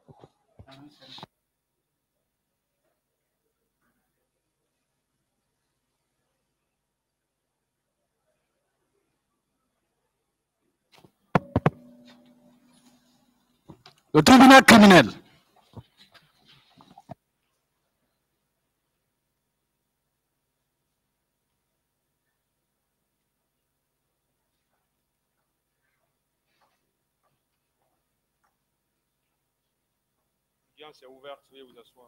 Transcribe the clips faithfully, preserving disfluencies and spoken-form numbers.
Le tribunal criminel. L'audience est ouverte, veuillez vous asseoir.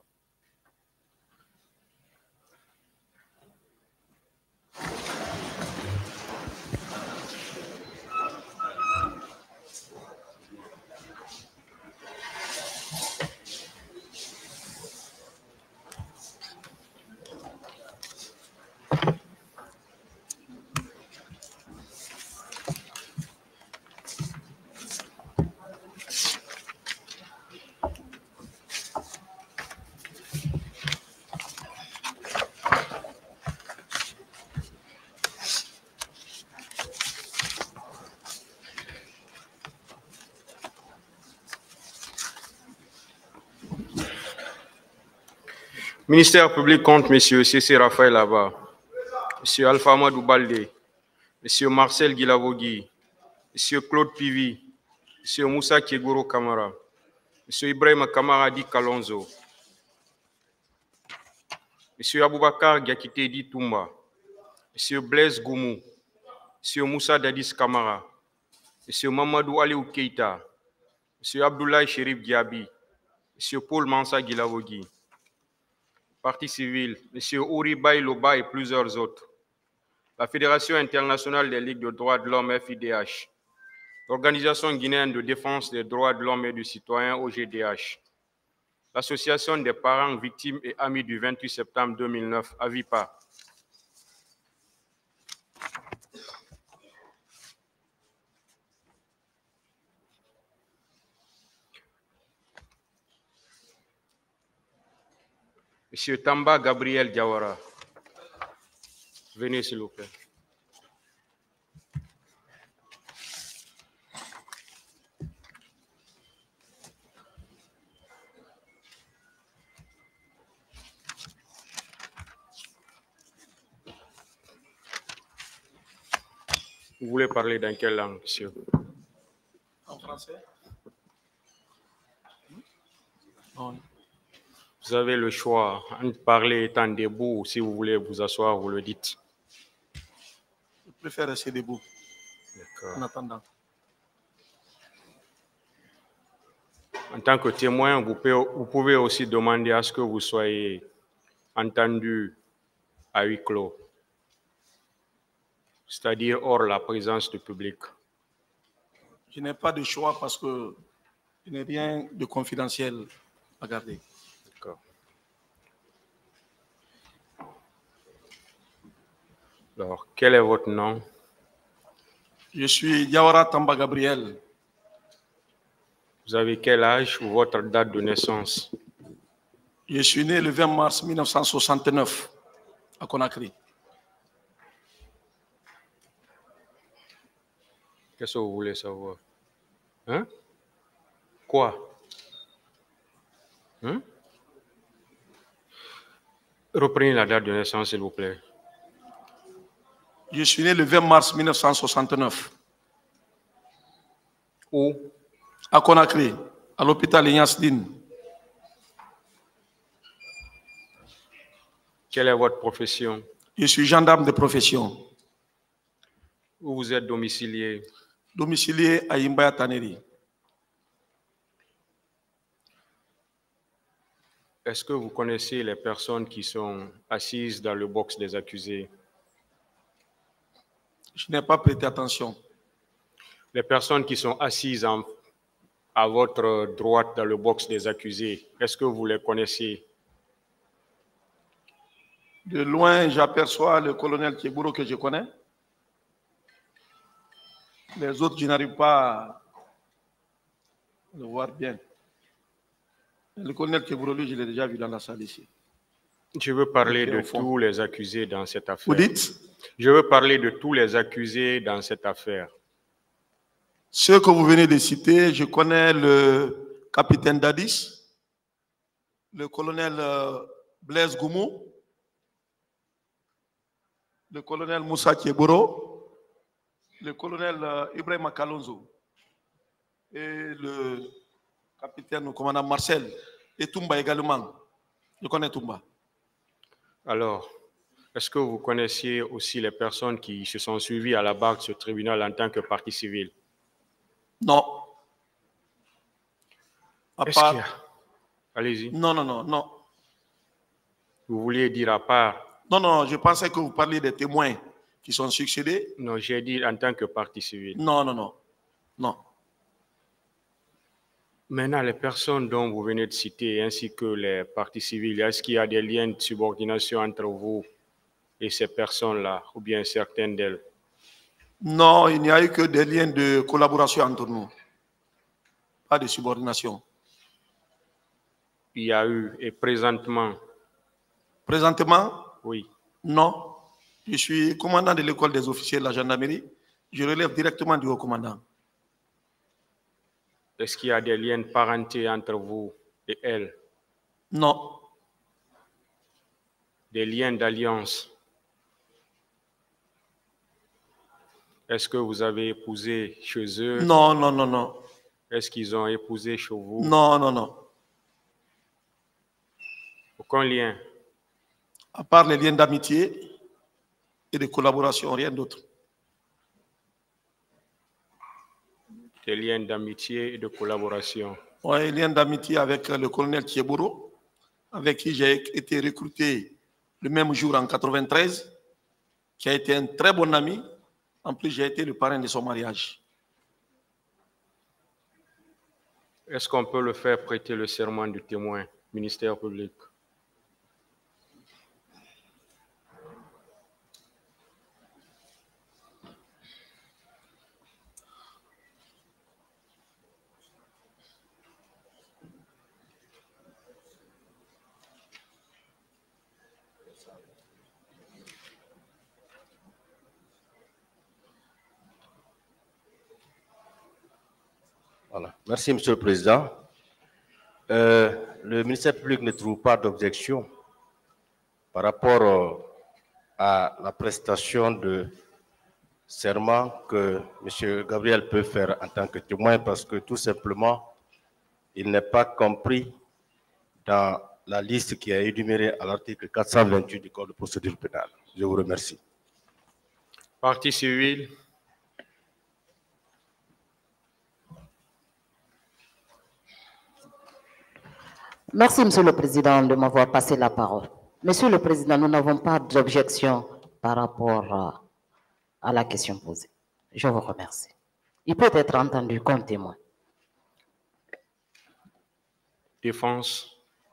Ministère public contre M. C C Raphaël Abba, M. Alpha Amadou Baldé, M. Marcel Guilavogui, M. Claude Pivi, M. Moussa Kiegoro Kamara, M. Ibrahim Kamara Di Kalonzo, M. Aboubakar Diakité Di Toumba, M. Blaise Goumou, M. Moussa Dadis Kamara, M. Mamadou Aliou Keita, M. Abdoulaye Chérif Diaby, M. Paul Mansa Guilavogui, Parti civil, M. Ouri Baïloba et plusieurs autres. La Fédération internationale des ligues de droits de l'homme F I D H, l'Organisation guinéenne de défense des droits de l'homme et du citoyen O G D H, l'Association des parents victimes et amis du vingt-huit septembre deux mille neuf, AVIPA, M. Tamba Gabriel Diawara. Venez s'il vous plaît. Vous voulez parler dans quelle langue, monsieur? En français? Non. Vous avez le choix entre parler étant debout ou si vous voulez vous asseoir, vous le dites. Je préfère rester debout. D'accord. En attendant. En tant que témoin, vous pouvez, vous pouvez aussi demander à ce que vous soyez entendu à huis clos, c'est-à-dire hors la présence du public. Je n'ai pas de choix parce que je n'ai rien de confidentiel à garder. D'accord. Alors, quel est votre nom? Je suis Diawara Tamba Gabriel. Vous avez quel âge ou votre date de naissance? Je suis né le vingt mars mille neuf cent soixante-neuf à Conakry. Qu'est-ce que vous voulez savoir? Hein? Quoi? Hein? Reprenez la date de naissance, s'il vous plaît. Je suis né le vingt mars mille neuf cent soixante-neuf. Où? À Conakry, à l'hôpital Ignace Dine. Quelle est votre profession? Je suis gendarme de profession. Où vous êtes domicilié? Domicilié à Imbaya Taneri. Est-ce que vous connaissez les personnes qui sont assises dans le box des accusés? Je n'ai pas prêté attention. Les personnes qui sont assises en, à votre droite dans le box des accusés, est-ce que vous les connaissez? De loin, j'aperçois le colonel Kieguro que je connais. Les autres, je n'arrive pas à le voir bien. Le colonel Kieguro, lui, je l'ai déjà vu dans la salle ici. Je veux parler de tous les accusés dans cette affaire. Vous dites? Je veux parler de tous les accusés dans cette affaire. Ceux que vous venez de citer, je connais le capitaine Dadis, le colonel euh, Blaise Goumou, le colonel Moussa Kieboro, le colonel euh, Ibrahim Kalonzo et le capitaine, le commandant Marcel, et Toumba également. Je connais Toumba. Alors, est-ce que vous connaissiez aussi les personnes qui se sont suivies à la barre de ce tribunal en tant que partie civile? Non. À Est-ce part... qu'il y a... Allez-y. Non, non, non, non. Vous vouliez dire à part? Non, non, je pensais que vous parliez des témoins qui sont succédés. Non, j'ai dit en tant que partie civile. Non, non, non, non. Maintenant, les personnes dont vous venez de citer, ainsi que les parties civiles, est-ce qu'il y a des liens de subordination entre vous et ces personnes-là, ou bien certaines d'elles? Non, il n'y a eu que des liens de collaboration entre nous. Pas de subordination. Il y a eu, et présentement? Présentement? Oui. Non. Je suis commandant de l'école des officiers de la gendarmerie. Je relève directement du haut commandant. Est-ce qu'il y a des liens de parenté entre vous et elle? Non. Des liens d'alliance? Est-ce que vous avez épousé chez eux? Non, non, non, non. Est-ce qu'ils ont épousé chez vous? Non, non, non. Aucun lien? À part les liens d'amitié et de collaboration, rien d'autre. Des liens d'amitié et de collaboration. Oui, lien d'amitié avec le colonel Kieboro, avec qui j'ai été recruté le même jour en quatre-vingt-treize, qui a été un très bon ami. En plus, j'ai été le parrain de son mariage. Est-ce qu'on peut le faire prêter le serment du témoin, ministère public? Voilà. Merci, Monsieur le Président. Euh, le ministère public ne trouve pas d'objection par rapport euh, à la prestation de serment que M. Gabriel peut faire en tant que témoin, parce que tout simplement, il n'est pas compris dans la liste qui est énumérée à l'article quatre cent vingt-huit du Code de procédure pénale. Je vous remercie. Partie civile. Merci, Monsieur le Président, de m'avoir passé la parole. Monsieur le Président, nous n'avons pas d'objection par rapport à la question posée. Je vous remercie. Il peut être entendu comme témoin. Défense.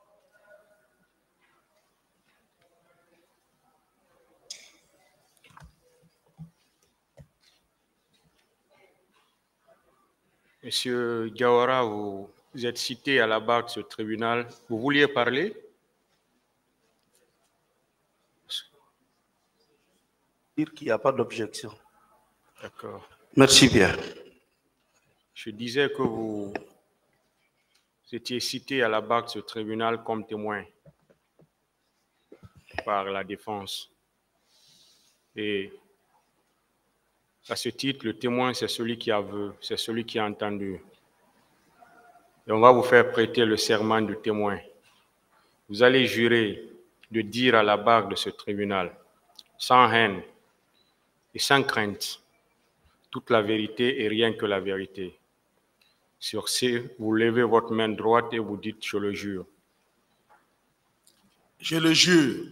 Monsieur Gawara, vous êtes cité à la barre de ce tribunal. Vous vouliez parler? Dire qu'il n'y a pas d'objection. D'accord. Merci bien. Je disais que vous étiez cité à la barre de ce tribunal comme témoin par la défense. Et à ce titre, le témoin, c'est celui qui avoue, c'est celui qui a entendu. Et on va vous faire prêter le serment du témoin. Vous allez jurer de dire à la barre de ce tribunal, sans haine et sans crainte, toute la vérité et rien que la vérité. Sur ce, vous levez votre main droite et vous dites « Je le jure ». Je le jure.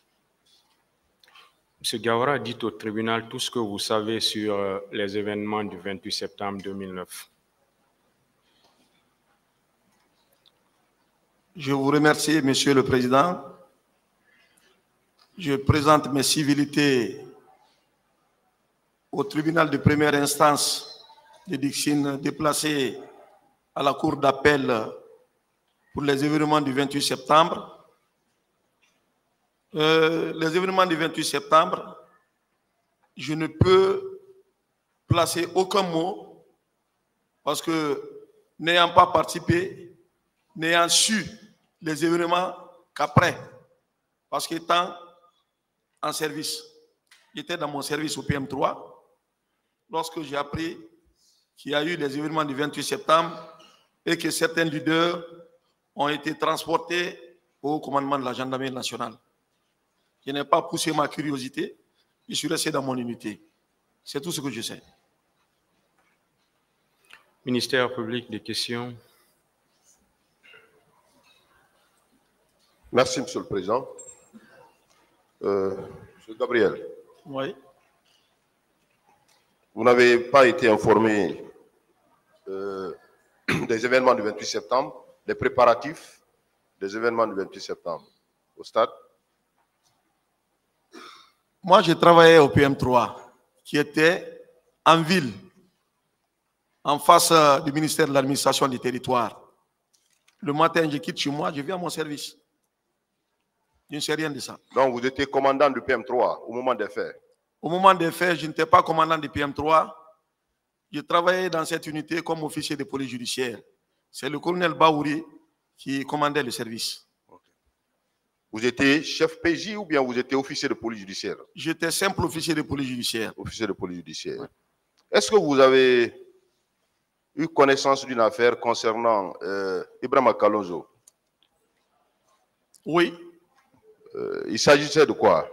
M. Gawara, dites au tribunal tout ce que vous savez sur euh, les événements du vingt-huit septembre deux mille neuf. Je vous remercie, Monsieur le Président. Je présente mes civilités au tribunal de première instance de Dixine, déplacé à la cour d'appel pour les événements du vingt-huit septembre. Euh, les événements du vingt-huit septembre, je ne peux placer aucun mot parce que n'ayant pas participé, n'ayant su les événements qu'après, parce qu'étant en service, j'étais dans mon service au P M trois, lorsque j'ai appris qu'il y a eu les événements du vingt-huit septembre et que certains leaders ont été transportés au commandement de la gendarmerie nationale. Je n'ai pas poussé ma curiosité, je suis resté dans mon unité. C'est tout ce que je sais. Ministère public des questions. Merci, Monsieur le Président. Euh, Monsieur Gabriel. Oui. Vous n'avez pas été informé euh, des événements du vingt-huit septembre, des préparatifs des événements du vingt-huit septembre au stade? Moi, j'ai travaillé au P M trois, qui était en ville, en face du ministère de l'administration du territoire. Le matin, je quitte chez moi, je viens à mon service. Je ne sais rien de ça. Donc, vous étiez commandant du P M trois au moment des faits? Au moment des faits, je n'étais pas commandant du P M trois. Je travaillais dans cette unité comme officier de police judiciaire. C'est le colonel Baouri qui commandait le service. Okay. Vous étiez chef P J ou bien vous étiez officier de police judiciaire? J'étais simple officier de police judiciaire. Officier de police judiciaire. Ouais. Est-ce que vous avez eu connaissance d'une affaire concernant euh, Ibrahima Kalonzo? Oui. Euh, il s'agissait de quoi?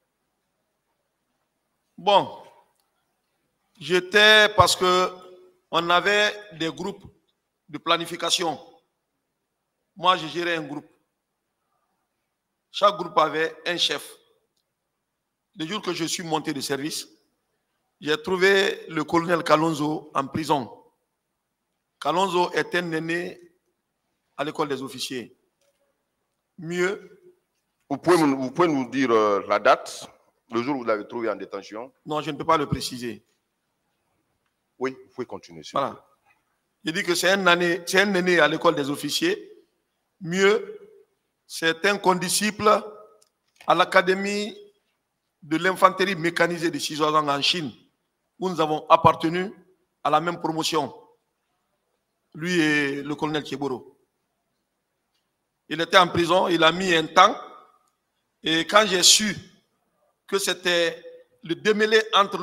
Bon, j'étais parce que on avait des groupes de planification. Moi, je gérais un groupe. Chaque groupe avait un chef. Le jour que je suis monté de service, j'ai trouvé le colonel Kalonzo en prison. Kalonzo est un aîné à l'école des officiers. Mieux. Vous pouvez, vous pouvez nous dire euh, la date, le jour où vous l'avez trouvé en détention? Non, je ne peux pas le préciser. Oui, vous pouvez continuer. Voilà. Je dis que c'est un, un aîné à l'école des officiers. Mieux, c'est un condisciple à l'académie de l'infanterie mécanisée de Xizhuazhang en Chine, où nous avons appartenu à la même promotion. Lui et le colonel Tcheboro. Il était en prison, il a mis un temps. Et quand j'ai su que c'était le démêlé entre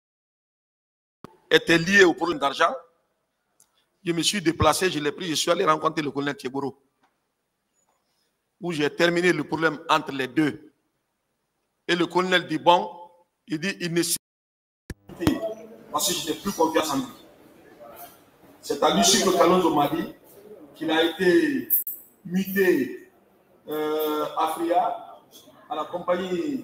était lié au problème d'argent, je me suis déplacé, je l'ai pris, je suis allé rencontrer le colonel Tcheboro, où j'ai terminé le problème entre les deux. Et le colonel dit, bon, il dit, il ne sait pas, parce que je n'ai plus confiance en lui. C'est à l'issue que Kalonzo m'a dit qu'il a été muté euh, à Fria, à la compagnie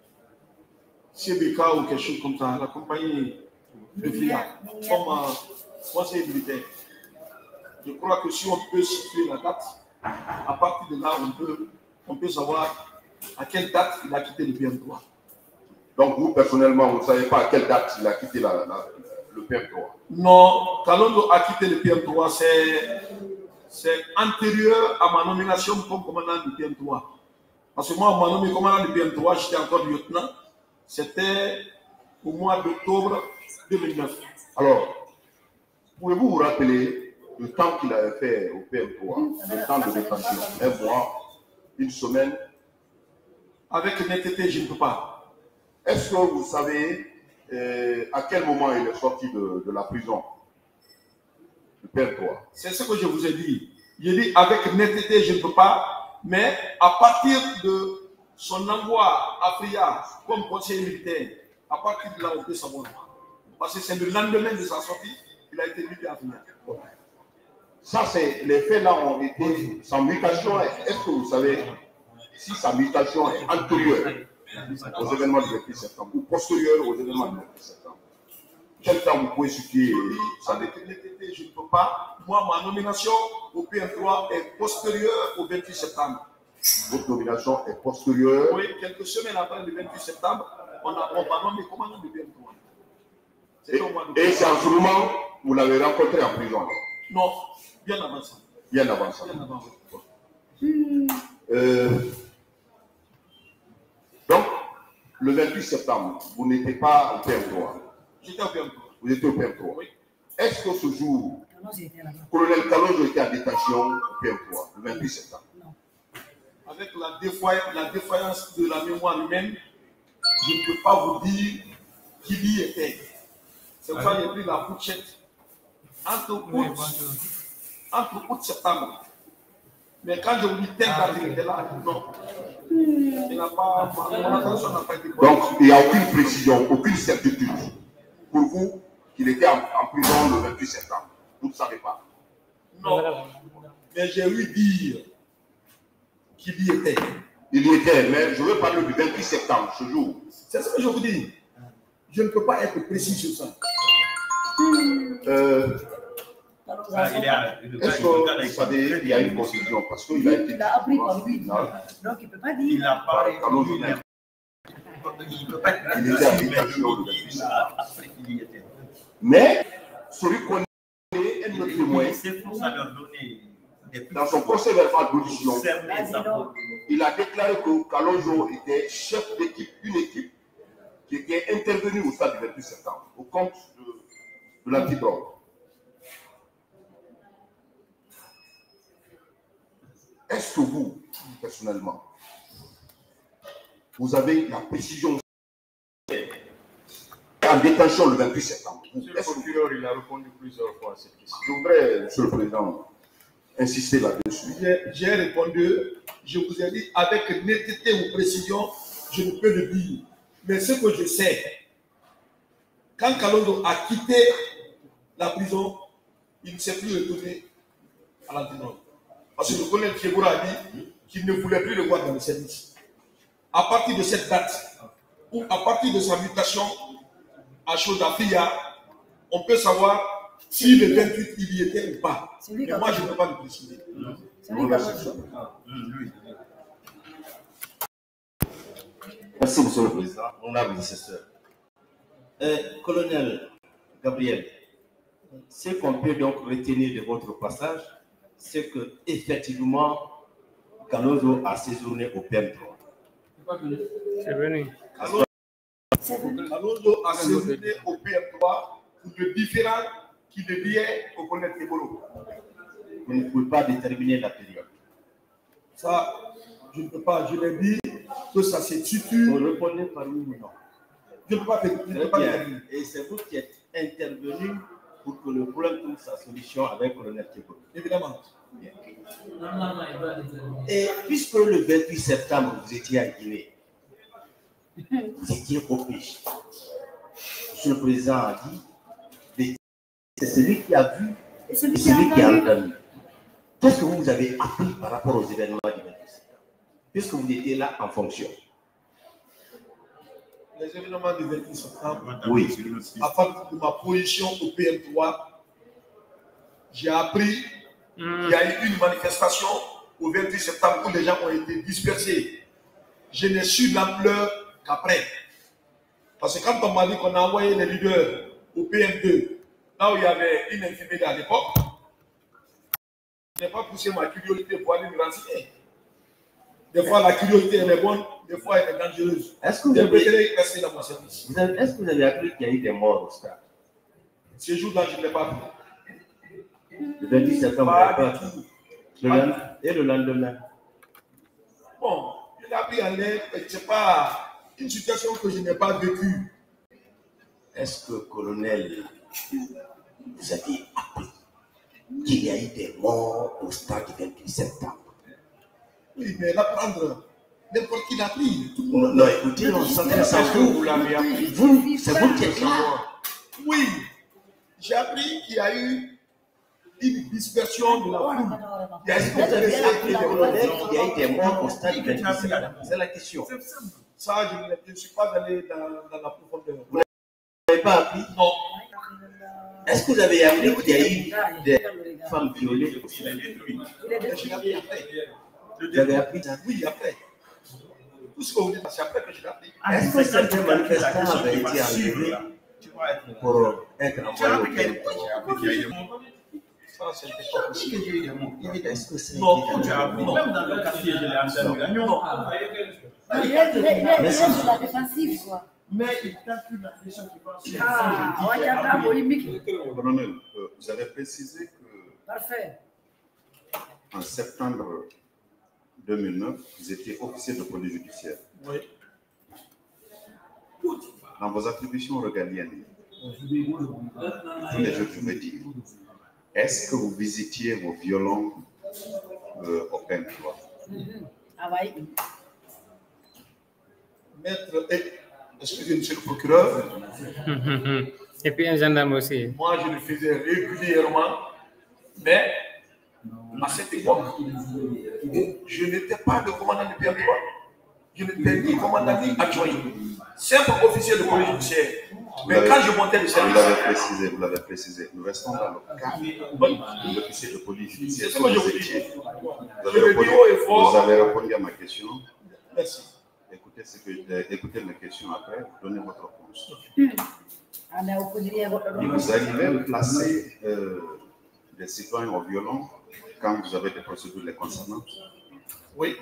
C B K ou quelque chose comme ça, la compagnie de Fria, comme euh, conseiller militaire. Je crois que si on peut situer la date, à partir de là, on peut, on peut savoir à quelle date il a quitté le P M trois. Donc vous, personnellement, vous ne savez pas à quelle date il a quitté la, la, le P M trois? Non, Kalonzo a quitté le P M trois, c'est antérieur à ma nomination comme commandant du P M trois. Parce que moi, on m'a nommé commandant du P M trois, j'étais encore lieutenant. C'était au mois d'octobre deux mille neuf. Alors, pouvez-vous vous rappeler le temps qu'il avait fait au P M trois, le temps de détention? Un mois, une semaine? Avec netteté, je ne peux pas. Est-ce que vous savez euh, à quel moment il est sorti de, de la prison, du P M trois? C'est ce que je vous ai dit. J'ai dit avec netteté, je ne peux pas. Mais à partir de son envoi à Fria comme conseiller militaire, à partir de là, on peut savoir. Parce que c'est le lendemain de sa sortie qu'il a été muté à Fria. Ça, c'est les faits là ont été sans mutation. Est-ce que vous savez si sa mutation est antérieure aux événements du vingt-huit septembre ou postérieure aux événements du vingt-huit septembre? Quel temps vous pouvez situer ça? Avec netteté, je ne peux pas. Moi, ma nomination au P M trois est postérieure au vingt-huit septembre. Votre nomination est postérieure? Oui, quelques semaines après le vingt-huit septembre, on a on m'a nommé commandant du P M trois. Et, et c'est en ce moment que vous l'avez rencontré en prison? Non, bien avant ça. Bien avant ça. Bien avant. Euh, donc, le vingt-huit septembre, vous n'étiez pas au P M trois? J'étais au P M trois. Vous étiez au P M trois. Oui. Est-ce que ce jour, Colonel Kalonzo était en détention au P M trois le vingt-huit septembre. Avec la, défoy la défaillance de la mémoire humaine, je ne peux pas vous dire qui y était. C'est pourquoi j'ai pris la fourchette entre août, entre août et septembre. Mais quand je vous dis tel date, il était là, non. Il n'a pas, mon attention n'a pas été bonne. Donc, il n'y a aucune précision, aucune certitude pour vous qu'il était en, en prison le vingt-huit septembre. Vous ne savez pas. Non. Mais j'ai eu dire qu'il y était. Il y était, mais je veux parler du vingt-huit septembre, ce jour. C'est ce que je vous dis. Je ne peux pas être précis sur ça. Euh, Est-ce que vous savez, il y a une confusion parce qu'il a été. Il a appris par lui. Donc il ne peut pas dire. Il n'a pas. Il peut pas être. Il était en détention le vingt-huit septembre. Mais celui qu'on est un autre témoin. Dans son procès verbal d'audition, il a déclaré que Kalonzo était chef d'équipe, une équipe qui était intervenue au stade du vingt-huit septembre, au compte de, de l'antidrogue. Est-ce que vous, personnellement, vous avez la précision en détention le vingt-huit septembre? Monsieur le procureur, il a répondu plusieurs fois à cette question. Je voudrais, Monsieur le Président, insister là-dessus. J'ai répondu, je vous ai dit avec netteté ou précision, je ne peux le dire. Mais ce que je sais, quand Kalonzo a quitté la prison, il ne s'est plus retourné à l'antidrogue. Parce que le colonel Tchegoura a dit qu'il ne voulait plus le voir dans le service. À partir de cette date, ou à partir de sa mutation à Chodafia, on peut savoir si le vingt-huit il y était ou pas. Mais moi, je ne peux pas le préciser. Merci, Monsieur le Président. Honorable nécessaire. Euh, colonel Gabriel, ce qu'on peut donc retenir de votre passage, c'est que effectivement, Kalonzo a séjourné au P M trois. C'est venu. Kalonzo a séjourné au P M trois pour le différent qui est lié au colonel Tebolo. Vous ne pouvez pas déterminer la période. Ça, je ne peux pas. Je l'ai dit que ça se situe. Vous répondez par oui ou non. Je ne peux pas déterminer. Et c'est vous qui êtes intervenu pour que le problème trouve sa solution avec le colonel Tebolo. Évidemment. Bien. Et puisque le vingt-huit septembre, vous étiez à Guinée, vous étiez au pays. Monsieur le Président a dit, c'est celui qui a vu et celui, celui qui a entendu. Qu'est-ce que vous avez appris par rapport aux événements du vingt-huit septembre, puisque vous étiez là en fonction? Les événements du vingt-huit septembre, oui. À partir de ma position au P M trois, j'ai appris qu'il y a eu une manifestation au vingt-huit septembre où les gens ont été dispersés. Je n'ai su l'ampleur qu'après. Parce que quand on m'a dit qu'on a envoyé les leaders au P M deux, là où il y avait une infirmière à l'époque, je n'ai pas poussé ma curiosité pour aller me renseigner. Des fois, la curiosité elle est bonne, des fois, elle est dangereuse. Est-ce que vous avez préféré rester dans mon service? Est-ce que vous avez appris qu'il y a eu des morts au stade? Ce jour-là, je ne l'ai pas vu. Le vingt-huit septembre, pas pas du tout. Le lendemain, et le lendemain? Bon, je l'ai appris en l'air, ce n'est pas une situation que je n'ai pas vécue. Est-ce que, colonel, vous avez appris qu'il y a eu des morts au stade du vingt-huit septembre? Oui, mais l'apprendre, n'importe qui l'a appris. Non, non, écoutez, on s'entend ça. Vous l'avez appris. Vous, c'est vous qui êtes là. Oui, j'ai appris qu'il y a eu une dispersion de la foule. Est-ce que vous avez appris, colonel, qu'il y a eu des morts au stade du vingt-huit septembre? C'est la question. Ça, je ne suis pas allé dans, dans la profondeur. Vous n'avez pas appris? Non. Est-ce que vous avez appris qu'il y a eu des femmes violées? Je l'ai appris après. Vous avez appris ça? Oui, après. Tout ce que vous dites, c'est après que je l'ai appris. Est-ce que certains manifestants avaient été enlevés pour être envoyés au Québec? Ça, c'était pas possible. Est-ce que c'est... Non, non. Même dans le quartier, je l'ai entendu. Non. Il est de la défensive, quoi. Mais il calcule la question qui passe. Ah, on va dire polémique. Colonel, euh, vous avez précisé que Parfait. en septembre deux mille neuf, vous étiez officier de police judiciaire. Oui. Dans vos attributions régaliennes, tous les jours, je veux dire, est-ce que vous visitiez vos violons euh, au P M trois? Ah oui. Maître, et, excusez monsieur le procureur, Et puis un gendarme aussi. moi je le faisais régulièrement, mais à cette époque, je n'étais pas le commandant du P M trois. Je n'étais ni commandant ni adjoint. Simple officier de police judiciaire. Mais quand je montais le Vous service, l'avez précisé, vous l'avez précisé. Nous restons dans le cadre de l'officier de police judiciaire. C'est ce que je vous dis. étiez. Vous Je avez, le dis répondu, haut et fort. vous avez répondu à ma question. Merci. Écoutez, ce que, euh, écoutez mes questions après, donnez votre réponse. On a opposé Vous arrivez à placer euh, des citoyens au violon quand vous avez des procédures les concernant? Oui.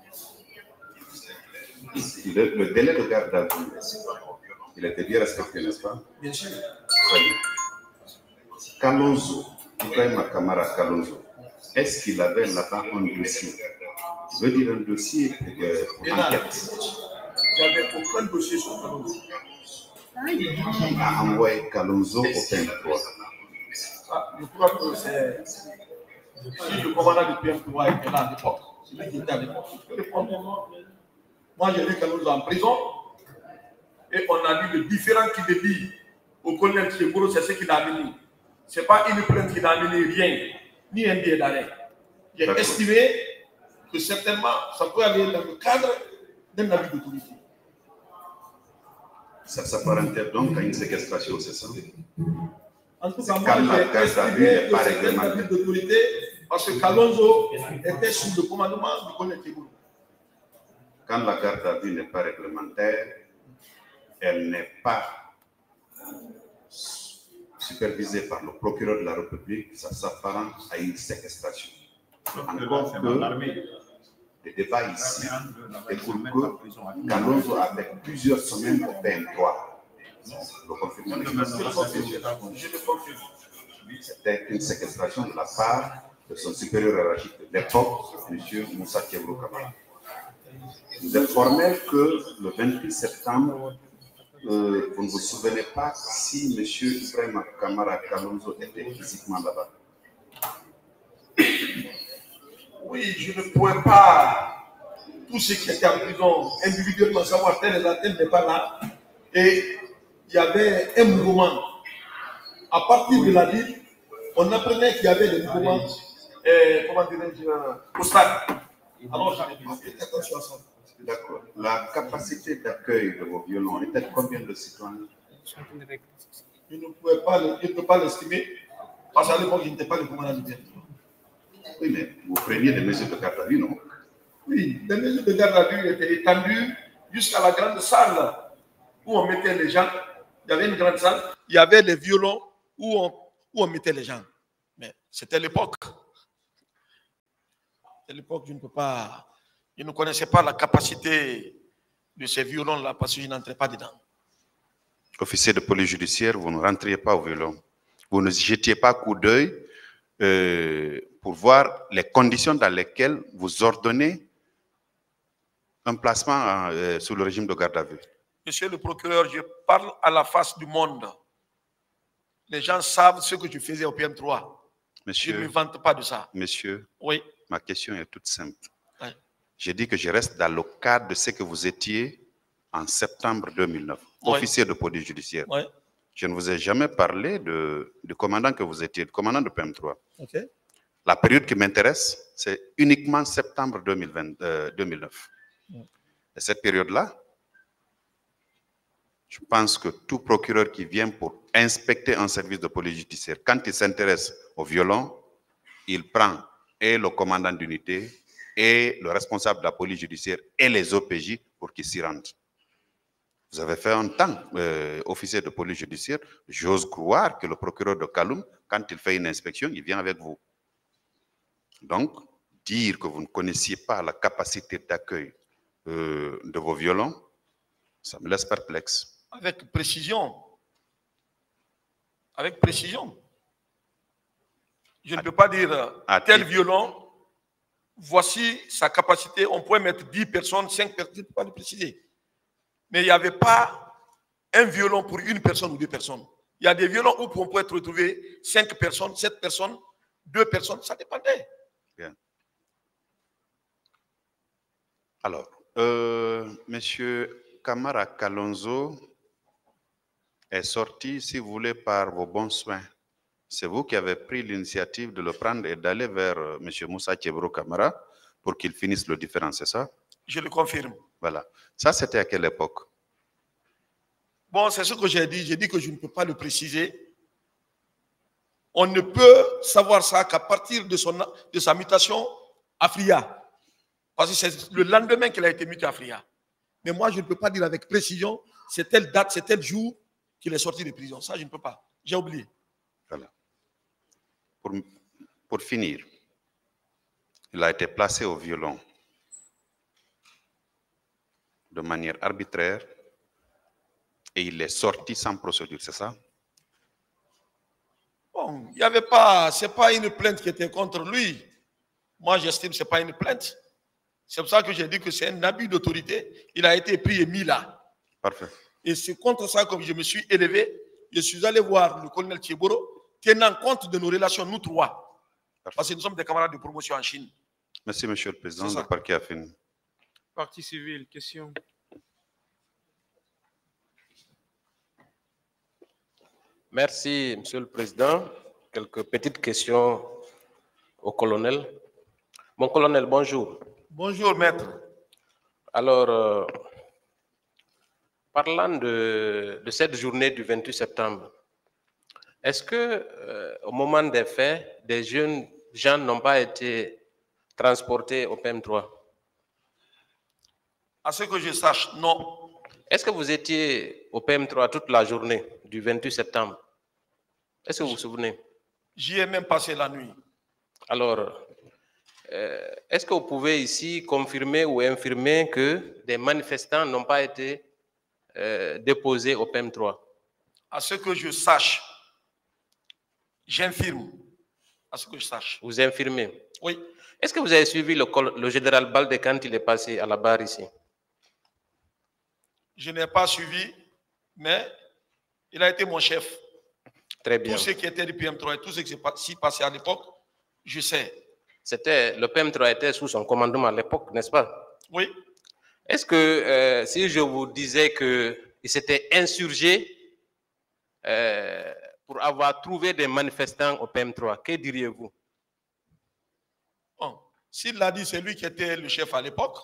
Le, le délai de garde à vue, il était bien respecté, n'est-ce pas? Bien sûr. Très bien. Kalonzo, Ibrahim Kamara Kalonzo, est-ce qu'il avait là-bas un dossier? Je veux dire un dossier euh, pour Et là, enquête. il n'y avait aucun dossier sur Kalonzo. Il a envoyé Kalonzo au P M trois. Ah, je crois que c'est. Si le commandant du P M trois était là à l'époque, c'est lui qui était à l'époque. Je peux répondre. Moi, j'ai vu Kalonzo en prison et on a lu les différents qui dit au colonel Tchéboro, c'est ce qu'il a amené. Ce n'est pas une plainte qu'il a amené, rien, ni un billet d'arrêt. J'ai estimé que certainement ça peut aller dans le cadre d'un avis d'autorité. Ça s'apparentait donc à une séquestration, c'est ça? En tout cas, Quand moi, la j'ai garde à vue estimé n'est que pas c'était un réglementée. avis d'autorité parce que Kalonzo était sous le commandement du colonel Tchéboro. Quand la garde à vue n'est pas réglementaire, elle n'est pas supervisée par le procureur de la République, ça s'apparente à une séquestration. Encore que le débat ici découle que Kalonzo a fait plusieurs semaines au P M trois. Le confirmez? Je le confirme. C'était une séquestration de la part de son supérieur hiérarchique de l'époque, M. Moussa Tchéboro Kamara. Vous êtes formel que le vingt-huit septembre, euh, vous ne vous souvenez pas si M. Ibrahim Kamara Kalonzo était physiquement là-bas? Oui, je ne pourrais pas, tous ceux qui étaient en prison individuellement, savoir tel est là, tel n'est pas là. Et il y avait un mouvement. À partir de la ville, on apprenait qu'il y avait des mouvements, euh, comment dirais-je, au stade. Alors, j'avais fait attention à ça. D'accord. La capacité d'accueil de vos violons était combien de citoyens? Je ne pouvais pas, le- je ne peux pas l'estimer, parce qu'à l'époque, je n'étais pas le commandant du bien. Oui, mais vous preniez des mesures de garde à vue, non? Oui, les mesures de garde à vue étaient étendues jusqu'à la grande salle où on mettait les gens. Il y avait une grande salle, il y avait les violons où on, où on mettait les gens. Mais c'était l'époque. C'était l'époque, je ne peux pas, je ne connaissais pas la capacité de ces violons-là parce que je n'entrais pas dedans. Officier de police judiciaire, vous ne rentriez pas au violon. Vous ne jetiez pas coup d'œil euh, pour voir les conditions dans lesquelles vous ordonnez un placement euh, sous le régime de garde à vue. Monsieur le procureur, je parle à la face du monde. Les gens savent ce que je faisais au P M trois. Monsieur, je ne me vante pas de ça. Monsieur, oui. Ma question est toute simple. Oui. J'ai dit que je reste dans le cadre de ce que vous étiez en septembre deux mille neuf, oui. officier de police judiciaire. Oui. Je ne vous ai jamais parlé de, du commandant que vous étiez, du commandant de P M trois. Okay. La période qui m'intéresse, c'est uniquement septembre deux mille vingt, euh, deux mille neuf. Oui. Et cette période-là, je pense que tout procureur qui vient pour inspecter un service de police judiciaire, quand il s'intéresse au violon, il prend et le commandant d'unité, et le responsable de la police judiciaire, et les O P J pour qu'ils s'y rendent. Vous avez fait un temps euh, officier de police judiciaire. J'ose croire que le procureur de Kaloum, quand il fait une inspection, il vient avec vous. Donc, dire que vous ne connaissiez pas la capacité d'accueil euh, de vos violons, ça me laisse perplexe. Avec précision. Avec précision. Je ne peux pas dire euh, tel violon, voici sa capacité, on pourrait mettre dix personnes, cinq personnes, je ne peux pas le préciser. Mais il n'y avait pas un violon pour une personne ou deux personnes. Il y a des violons où on peut retrouver cinq personnes, sept personnes, deux personnes, ça dépendait. Bien. Alors, euh, Monsieur Kamara Kalonzo est sorti, si vous voulez, par vos bons soins. C'est vous qui avez pris l'initiative de le prendre et d'aller vers euh, M. Moussa Tchebro Kamara pour qu'il finisse le différend, c'est ça? Je le confirme. Voilà. Ça, c'était à quelle époque? Bon, c'est ce que j'ai dit. J'ai dit que je ne peux pas le préciser. On ne peut savoir ça qu'à partir de, son, de sa mutation à Fria. Parce que c'est le lendemain qu'il a été muté à Fria. Mais moi, je ne peux pas dire avec précision, c'est telle date, c'est tel jour qu'il est sorti de prison. Ça, je ne peux pas. J'ai oublié. Voilà. Pour, pour finir, il a été placé au violon de manière arbitraire et il est sorti sans procédure, c'est ça? Bon, il n'y avait pas, ce n'est pas une plainte qui était contre lui. Moi, j'estime que ce n'est pas une plainte. C'est pour ça que j'ai dit que c'est un abus d'autorité. Il a été pris et mis là. Parfait. Et c'est contre ça que je me suis élevé. Je suis allé voir le colonel Tcheboro, tenant compte de nos relations, nous trois. Parfait. Parce que nous sommes des camarades de promotion en Chine. Merci, Monsieur le Président. Le parquet a fini. Partie civile, question. Merci, Monsieur le Président. Quelques petites questions au colonel. Mon colonel, bonjour. Bonjour, maître. Alors, euh, parlant de, de cette journée du vingt-huit septembre, est-ce que, euh, au moment des faits, des jeunes gens n'ont pas été transportés au P M trois? À ce que je sache, non. Est-ce que vous étiez au P M trois toute la journée du vingt-huit septembre? Est-ce que vous vous souvenez? J'y ai même passé la nuit. Alors, euh, est-ce que vous pouvez ici confirmer ou infirmer que des manifestants n'ont pas été euh, déposés au P M trois? À ce que je sache, j'infirme. À ce que je sache. Vous infirmez? Oui. Est-ce que vous avez suivi le, le général Baldé quand il est passé à la barre ici? Je n'ai pas suivi, mais il a été mon chef. Très bien. Tout ce qui était du P M trois et tout ce qui s'est passé à l'époque, je sais. C'était, le P M trois était sous son commandement à l'époque, n'est-ce pas? Oui. Est-ce que euh, si je vous disais qu'il s'était insurgé euh, pour avoir trouvé des manifestants au P M trois, que diriez-vous? Bon, s'il l'a dit, c'est lui qui était le chef à l'époque.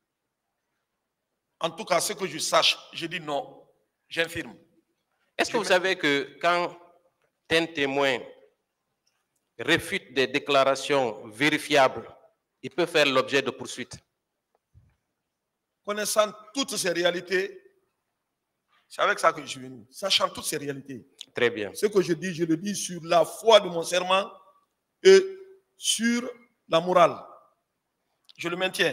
En tout cas, ce que je sache, je dis non. J'infirme. Est-ce que vous savez que quand un témoin réfute des déclarations vérifiables, il peut faire l'objet de poursuites? Connaissant toutes ces réalités, c'est avec ça que je suis venu. Sachant toutes ces réalités. Très bien. Ce que je dis, je le dis sur la foi de mon serment et sur la morale. Je le maintiens.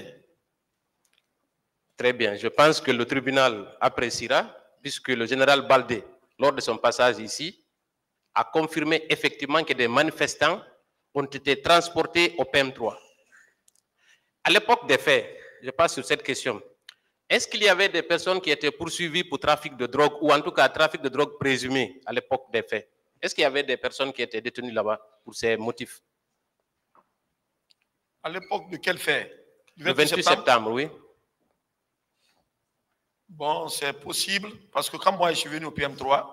Très bien. Je pense que le tribunal appréciera, puisque le général Baldé, lors de son passage ici, a confirmé effectivement que des manifestants ont été transportés au P M trois. À l'époque des faits, je passe sur cette question, est-ce qu'il y avait des personnes qui étaient poursuivies pour trafic de drogue, ou en tout cas trafic de drogue présumé à l'époque des faits? Est-ce qu'il y avait des personnes qui étaient détenues là-bas pour ces motifs? À l'époque de quel fait? Le vingt-huit septembre, oui. Bon, c'est possible, parce que quand moi je suis venu au P M trois,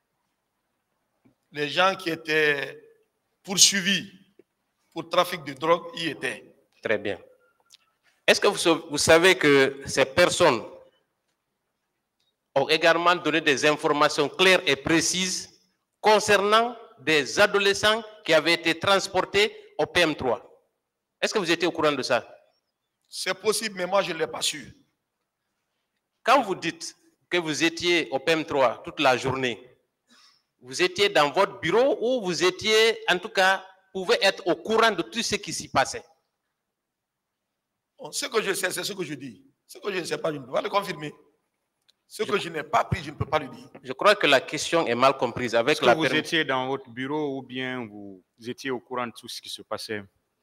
les gens qui étaient poursuivis pour trafic de drogue y étaient. Très bien. Est-ce que vous, vous savez que ces personnes ont également donné des informations claires et précises concernant des adolescents qui avaient été transportés au P M trois? Est-ce que vous étiez au courant de ça? C'est possible, mais moi je ne l'ai pas su. Quand vous dites que vous étiez au P M trois toute la journée, vous étiez dans votre bureau ou vous étiez, en tout cas, pouvez être au courant de tout ce qui s'y passait? Ce que je sais, c'est ce que je dis. Ce que je ne sais pas, je ne peux pas le confirmer. Ce que je n'ai pas pris, je ne peux pas le dire. Je crois que la question est mal comprise. Avec Est-ce que la vous perm- étiez dans votre bureau ou bien vous étiez au courant de tout ce qui se passait?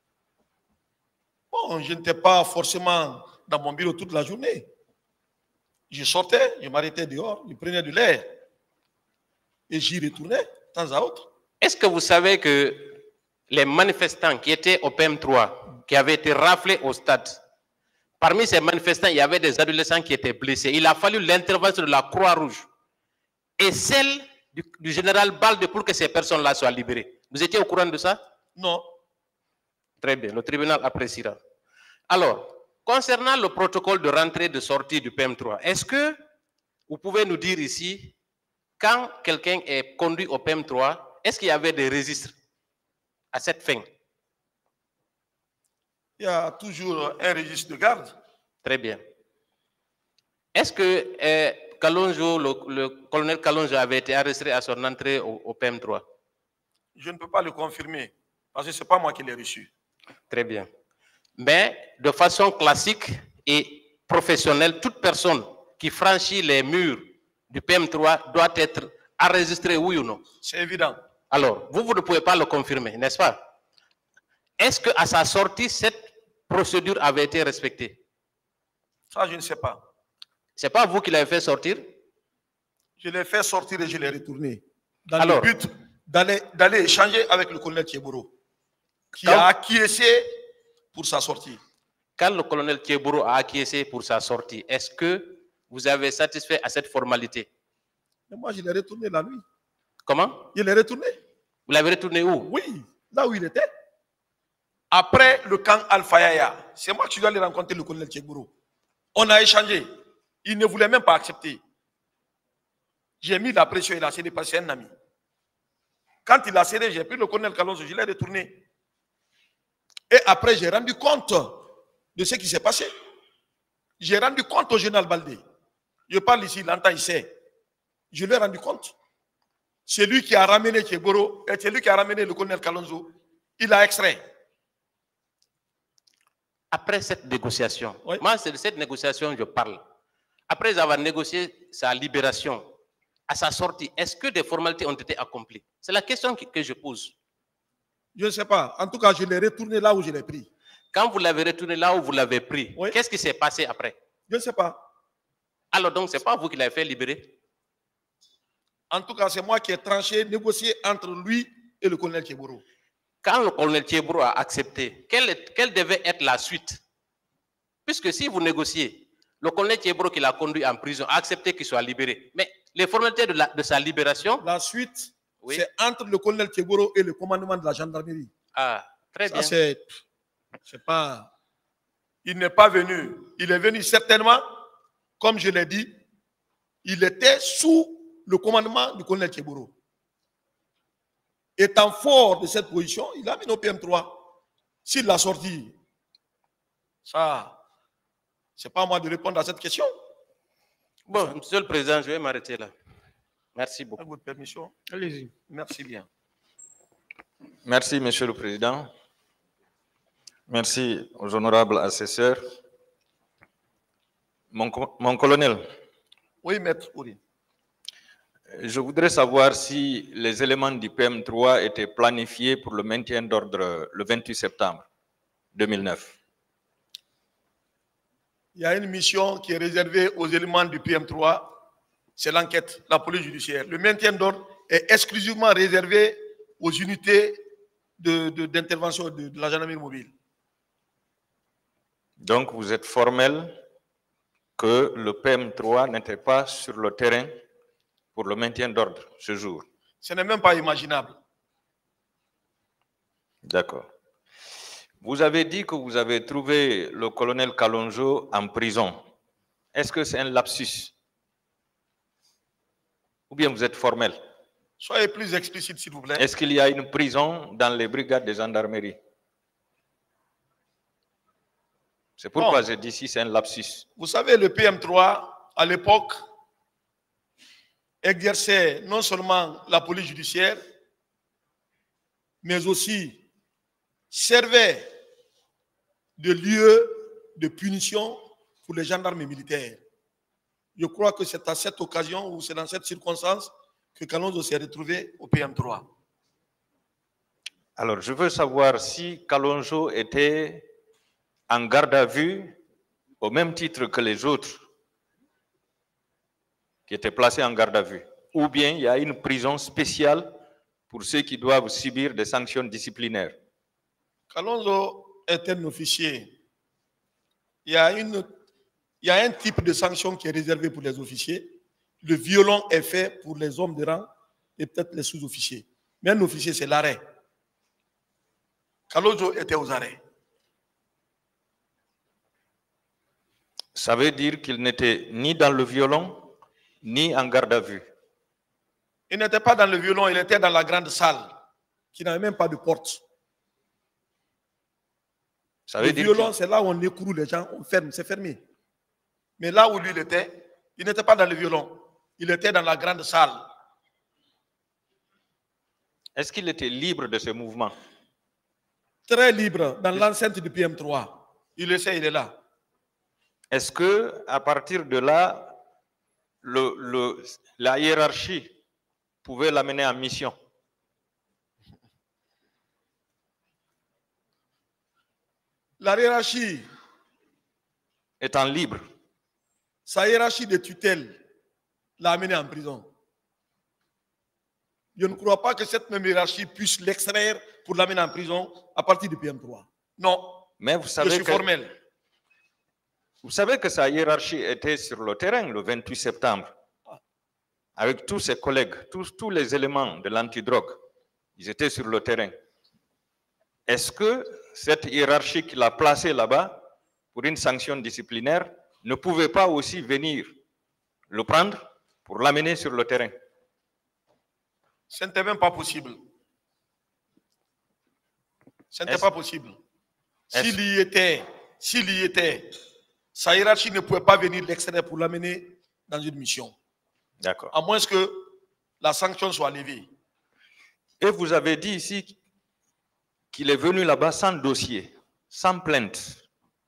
Bon, je n'étais pas forcément dans mon bureau toute la journée. Je sortais, je m'arrêtais dehors, je prenais de l'air. Et j'y retournais, de temps à autre. Est-ce que vous savez que les manifestants qui étaient au P M trois, qui avaient été raflés au stade, parmi ces manifestants, il y avait des adolescents qui étaient blessés. Il a fallu l'intervention de la Croix-Rouge et celle du, du général Balde pour que ces personnes-là soient libérées. Vous étiez au courant de ça? Non. Très bien, le tribunal appréciera. Alors, concernant le protocole de rentrée et de sortie du P M trois, est-ce que vous pouvez nous dire ici, quand quelqu'un est conduit au P M trois, est-ce qu'il y avait des registres à cette fin? Il y a toujours un registre de garde. Très bien. Est-ce que euh, Kalonzo, le, le colonel Kalonzo avait été arrêté à son entrée au, au P M trois? Je ne peux pas le confirmer, parce que ce n'est pas moi qui l'ai reçu. Très bien. Mais de façon classique et professionnelle, toute personne qui franchit les murs du P M trois doit être enregistrée, oui ou non? C'est évident. Alors, vous, vous ne pouvez pas le confirmer, n'est-ce pas? Est-ce qu'à sa sortie, cette procédure avait été respectée? Ça, je ne sais pas. Ce n'est pas vous qui l'avez fait sortir? Je l'ai fait sortir et je l'ai retourné. Dans Alors, le but d'aller échanger avec le colonel Thieboro, qui quand, a acquiescé pour sa sortie. Quand le colonel Thieboro a acquiescé pour sa sortie, est-ce que vous avez satisfait à cette formalité? Mais moi, je l'ai retourné la nuit. Comment? Je l'ai retourné. Vous l'avez retourné où? Oui, là où il était. Après le camp Al-Fayaya, c'est moi qui dois aller rencontrer le colonel Thieboro. On a échangé. Il ne voulait même pas accepter. J'ai mis la pression, il a cédé parce que c'est un ami. Quand il a cédé, j'ai pris le colonel Kalonzo, je l'ai retourné. Et après, j'ai rendu compte de ce qui s'est passé. J'ai rendu compte au général Baldé. Je parle ici, il entend, il sait. Je lui ai rendu compte. C'est lui qui a ramené Thieboro, et c'est lui qui a ramené le colonel Kalonzo. Il a extrait. Après cette négociation, oui. Moi, c'est de cette négociation que je parle. Après avoir négocié sa libération, à sa sortie, est-ce que des formalités ont été accomplies? C'est la question que, que je pose. Je ne sais pas. En tout cas, je l'ai retourné là où je l'ai pris. Quand vous l'avez retourné là où vous l'avez pris, oui. Qu'est-ce qui s'est passé après? Je ne sais pas. Alors donc, ce n'est pas vous qui l'avez fait libérer? En tout cas, c'est moi qui ai tranché, négocié entre lui et le colonel Thieboro. Quand le colonel Thieboro a accepté, quelle, est, quelle devait être la suite? Puisque si vous négociez, le colonel Thieboro qui l'a conduit en prison a accepté qu'il soit libéré. Mais les formalités de, la, de sa libération... La suite, oui. C'est entre le colonel Thieboro et le commandement de la gendarmerie. Ah, très Ça, bien. c'est, c'est pas... Il n'est pas venu. Il est venu certainement, comme je l'ai dit, il était sous le commandement du colonel Thieboro. Étant fort de cette position, il a mis au P M trois. S'il l'a sorti, ça, c'est pas à moi de répondre à cette question. Bon, Monsieur le Président, je vais m'arrêter là. Merci beaucoup. Avec votre permission. Allez-y. Merci bien. Merci, Monsieur le Président. Merci aux honorables assesseurs. Mon, mon colonel. Oui, maître Ouri. Je voudrais savoir si les éléments du P M trois étaient planifiés pour le maintien d'ordre le vingt-huit septembre deux mille neuf. Il y a une mission qui est réservée aux éléments du P M trois, c'est l'enquête, la police judiciaire. Le maintien d'ordre est exclusivement réservé aux unités de, de, d'intervention de, de la gendarmerie mobile. Donc, vous êtes formel que le P M trois n'était pas sur le terrain pour le maintien d'ordre ce jour. Ce n'est même pas imaginable. D'accord. Vous avez dit que vous avez trouvé le colonel Kalonzo en prison. Est-ce que c'est un lapsus? Ou bien vous êtes formel? Soyez plus explicite, s'il vous plaît. Est-ce qu'il y a une prison dans les brigades de gendarmerie? C'est pourquoi j'ai dit si c'est un lapsus. Vous savez, le P M trois, à l'époque, exerçait non seulement la police judiciaire, mais aussi servait de lieu de punition pour les gendarmes militaires. Je crois que c'est à cette occasion ou c'est dans cette circonstance que Kalonzo s'est retrouvé au P M trois. Alors, je veux savoir si Kalonzo était en garde à vue au même titre que les autres qui étaient placés en garde à vue, ou bien il y a une prison spéciale pour ceux qui doivent subir des sanctions disciplinaires. Kalonzo est un officier. Il y a, une, il y a un type de sanction qui est réservé pour les officiers. Le violon est fait pour les hommes de rang et peut-être les sous-officiers. Mais un officier, c'est l'arrêt. Kalonzo était aux arrêts. Ça veut dire qu'il n'était ni dans le violon, ni en garde à vue. Il n'était pas dans le violon, il était dans la grande salle, qui n'avait même pas de porte. Ça veut le dire violon, c'est là où on écroule les gens, on ferme, c'est fermé. Mais là où lui il était, il n'était pas dans le violon, il était dans la grande salle. Est-ce qu'il était libre de ce mouvement? Très libre, dans l'enceinte du P M trois. Il le sait, il est là. Est-ce que à partir de là, le, le, la hiérarchie pouvait l'amener en mission? La hiérarchie étant libre, sa hiérarchie de tutelle l'a amené en prison. Je ne crois pas que cette même hiérarchie puisse l'extraire pour l'amener en prison à partir du P M trois. Non. Mais vous savez je suis que, formel. Vous savez que sa hiérarchie était sur le terrain le vingt-huit septembre, avec tous ses collègues, tous, tous les éléments de l'antidrogue. Ils étaient sur le terrain. Est-ce que cette hiérarchie qu'il a placée là-bas pour une sanction disciplinaire ne pouvait pas aussi venir le prendre pour l'amener sur le terrain? Ce n'était même pas possible. Ce n'était pas possible. S'il y était, s'il y était, sa hiérarchie ne pouvait pas venir l'extraire pour l'amener dans une mission. D'accord. À moins que la sanction soit levée. Et vous avez dit ici qu'il est venu là-bas sans dossier, sans plainte.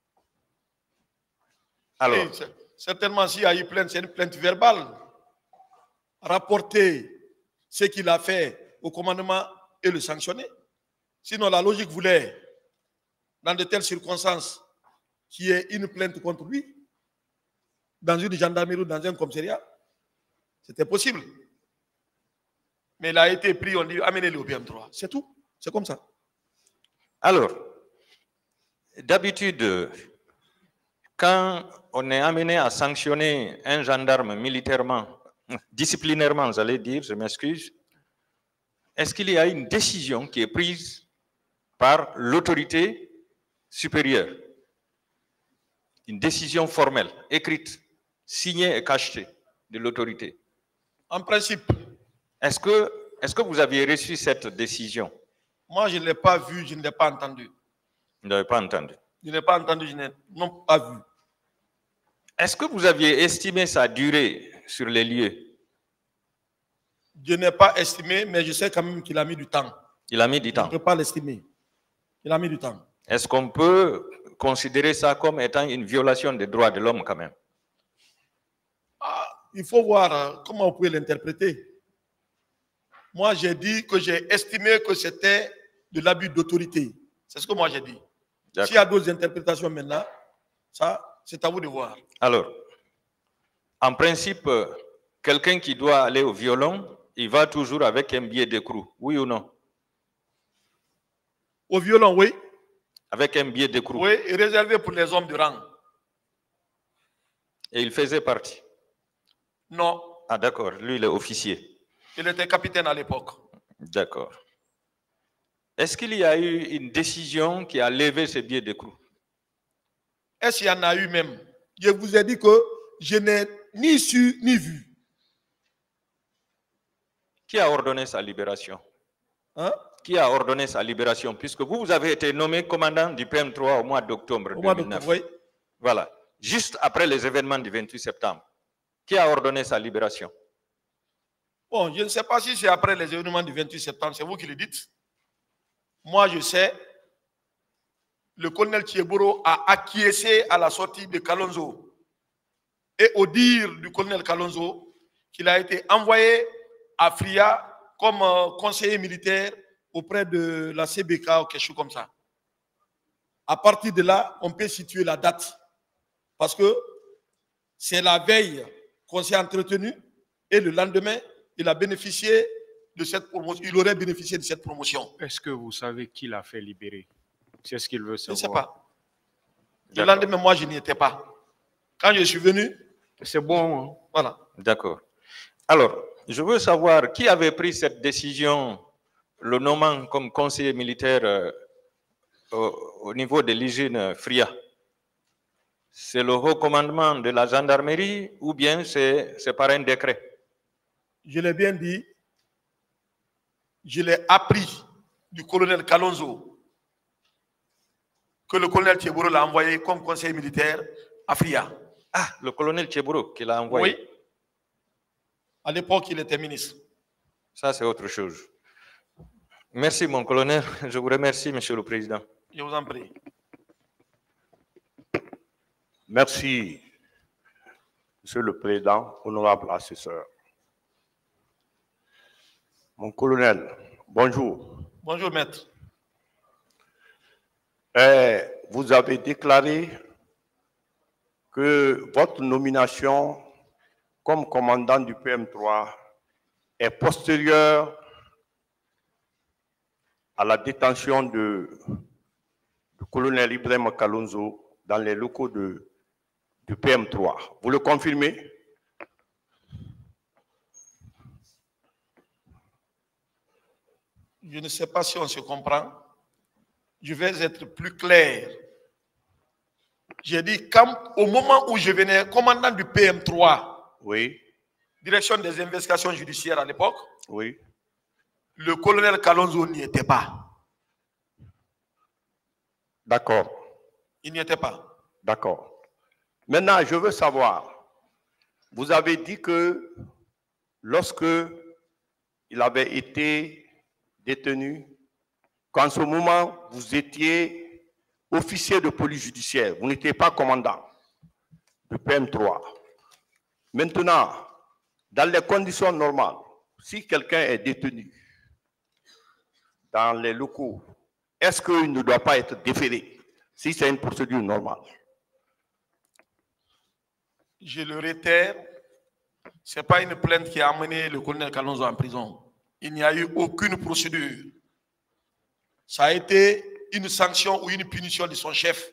Alors, oui, certainement, s'il y a eu plainte, c'est une plainte verbale. Rapporter ce qu'il a fait au commandement et le sanctionner. Sinon, la logique voulait, dans de telles circonstances, qu'il y ait une plainte contre lui, dans une gendarmerie ou dans un commissariat. C'était possible. Mais il a été pris, on dit, amenez-le au P M trois. C'est tout. C'est comme ça. Alors, d'habitude, quand on est amené à sanctionner un gendarme militairement, disciplinairement, vous allez dire, je m'excuse, est-ce qu'il y a une décision qui est prise par l'autorité supérieure? Une décision formelle, écrite, signée et cachetée de l'autorité? En principe. Est-ce que, est-ce que vous aviez reçu cette décision? Moi, je ne l'ai pas vu, je ne l'ai pas entendu. Vous n'avez pas entendu? Je n'ai pas entendu, je n'ai pas vu. Est-ce que vous aviez estimé sa durée sur les lieux? Je n'ai pas estimé, mais je sais quand même qu'il a mis du temps. Il a mis du temps. Je ne peux pas l'estimer. Il a mis du temps. Est-ce qu'on peut considérer ça comme étant une violation des droits de l'homme quand même? Ah, il faut voir comment vous pouvez l'interpréter. Moi, j'ai dit que j'ai estimé que c'était de l'abus d'autorité. C'est ce que moi j'ai dit. S'il y a d'autres interprétations maintenant, ça, c'est à vous de voir. Alors, en principe, quelqu'un qui doit aller au violon, il va toujours avec un billet d'écrou, oui ou non? Au violon, oui. Avec un billet d'écrou. Oui, et réservé pour les hommes de rang. Et il faisait partie? Non. Ah d'accord, lui il est officier. Il était capitaine à l'époque. D'accord. Est-ce qu'il y a eu une décision qui a levé ce billet d'écrou? Est-ce qu'il y en a eu même? Je vous ai dit que je n'ai ni su ni vu. Qui a ordonné sa libération? Hein? Qui a ordonné sa libération? Puisque vous, vous avez été nommé commandant du P M trois au mois d'octobre deux mille neuf. Oui. Voilà. Juste après les événements du vingt-huit septembre. Qui a ordonné sa libération? Bon, je ne sais pas si c'est après les événements du vingt-huit septembre, c'est vous qui le dites. Moi, je sais, le colonel Thieboro a acquiescé à la sortie de Kalonzo et au dire du colonel Kalonzo, qu'il a été envoyé à Fria comme euh, conseiller militaire auprès de la C B K ou quelque chose comme ça. À partir de là, on peut situer la date. Parce que c'est la veille qu'on s'est entretenu et le lendemain, il a bénéficié de cette promotion. Il aurait bénéficié de cette promotion. Est-ce que vous savez qui l'a fait libérer? C'est ce qu'il veut savoir. Je ne sais pas. Le lendemain, moi, je n'y étais pas. Quand je suis venu, c'est bon. Hein? Voilà. D'accord. Alors, je veux savoir qui avait pris cette décision, le nommant comme conseiller militaire euh, au, au niveau de l'usine Fria. C'est le haut commandement de la gendarmerie ou bien c'est par un décret? Je l'ai bien dit, je l'ai appris du colonel Kalonzo que le colonel Tcheboro l'a envoyé comme conseiller militaire à Fria. Ah, le colonel Tcheboro qui l'a envoyé? Oui. À l'époque, il était ministre. Ça, c'est autre chose. Merci, mon colonel. Je vous remercie, Monsieur le Président. Je vous en prie. Merci, Monsieur le Président, honorable assesseur. Mon colonel, bonjour. Bonjour, maître. Eh, vous avez déclaré que votre nomination comme commandant du P M trois est postérieure à la détention de, du colonel Ibrahim Kalonzo dans les locaux de, du P M trois. Vous le confirmez? Je ne sais pas si on se comprend. Je vais être plus clair. J'ai dit, quand, au moment où je venais, commandant du P M trois, oui, direction des investigations judiciaires à l'époque, oui, le colonel Kalonzo n'y était pas. D'accord. Il n'y était pas. D'accord. Maintenant, je veux savoir, vous avez dit que lorsque il avait été détenu, qu'en ce moment, vous étiez officier de police judiciaire, vous n'étiez pas commandant du P M trois. Maintenant, dans les conditions normales, si quelqu'un est détenu dans les locaux, est-ce qu'il ne doit pas être déféré si c'est une procédure normale? Je le réitère, ce n'est pas une plainte qui a amené le colonel Kalonzo en prison. Il n'y a eu aucune procédure. Ça a été une sanction ou une punition de son chef.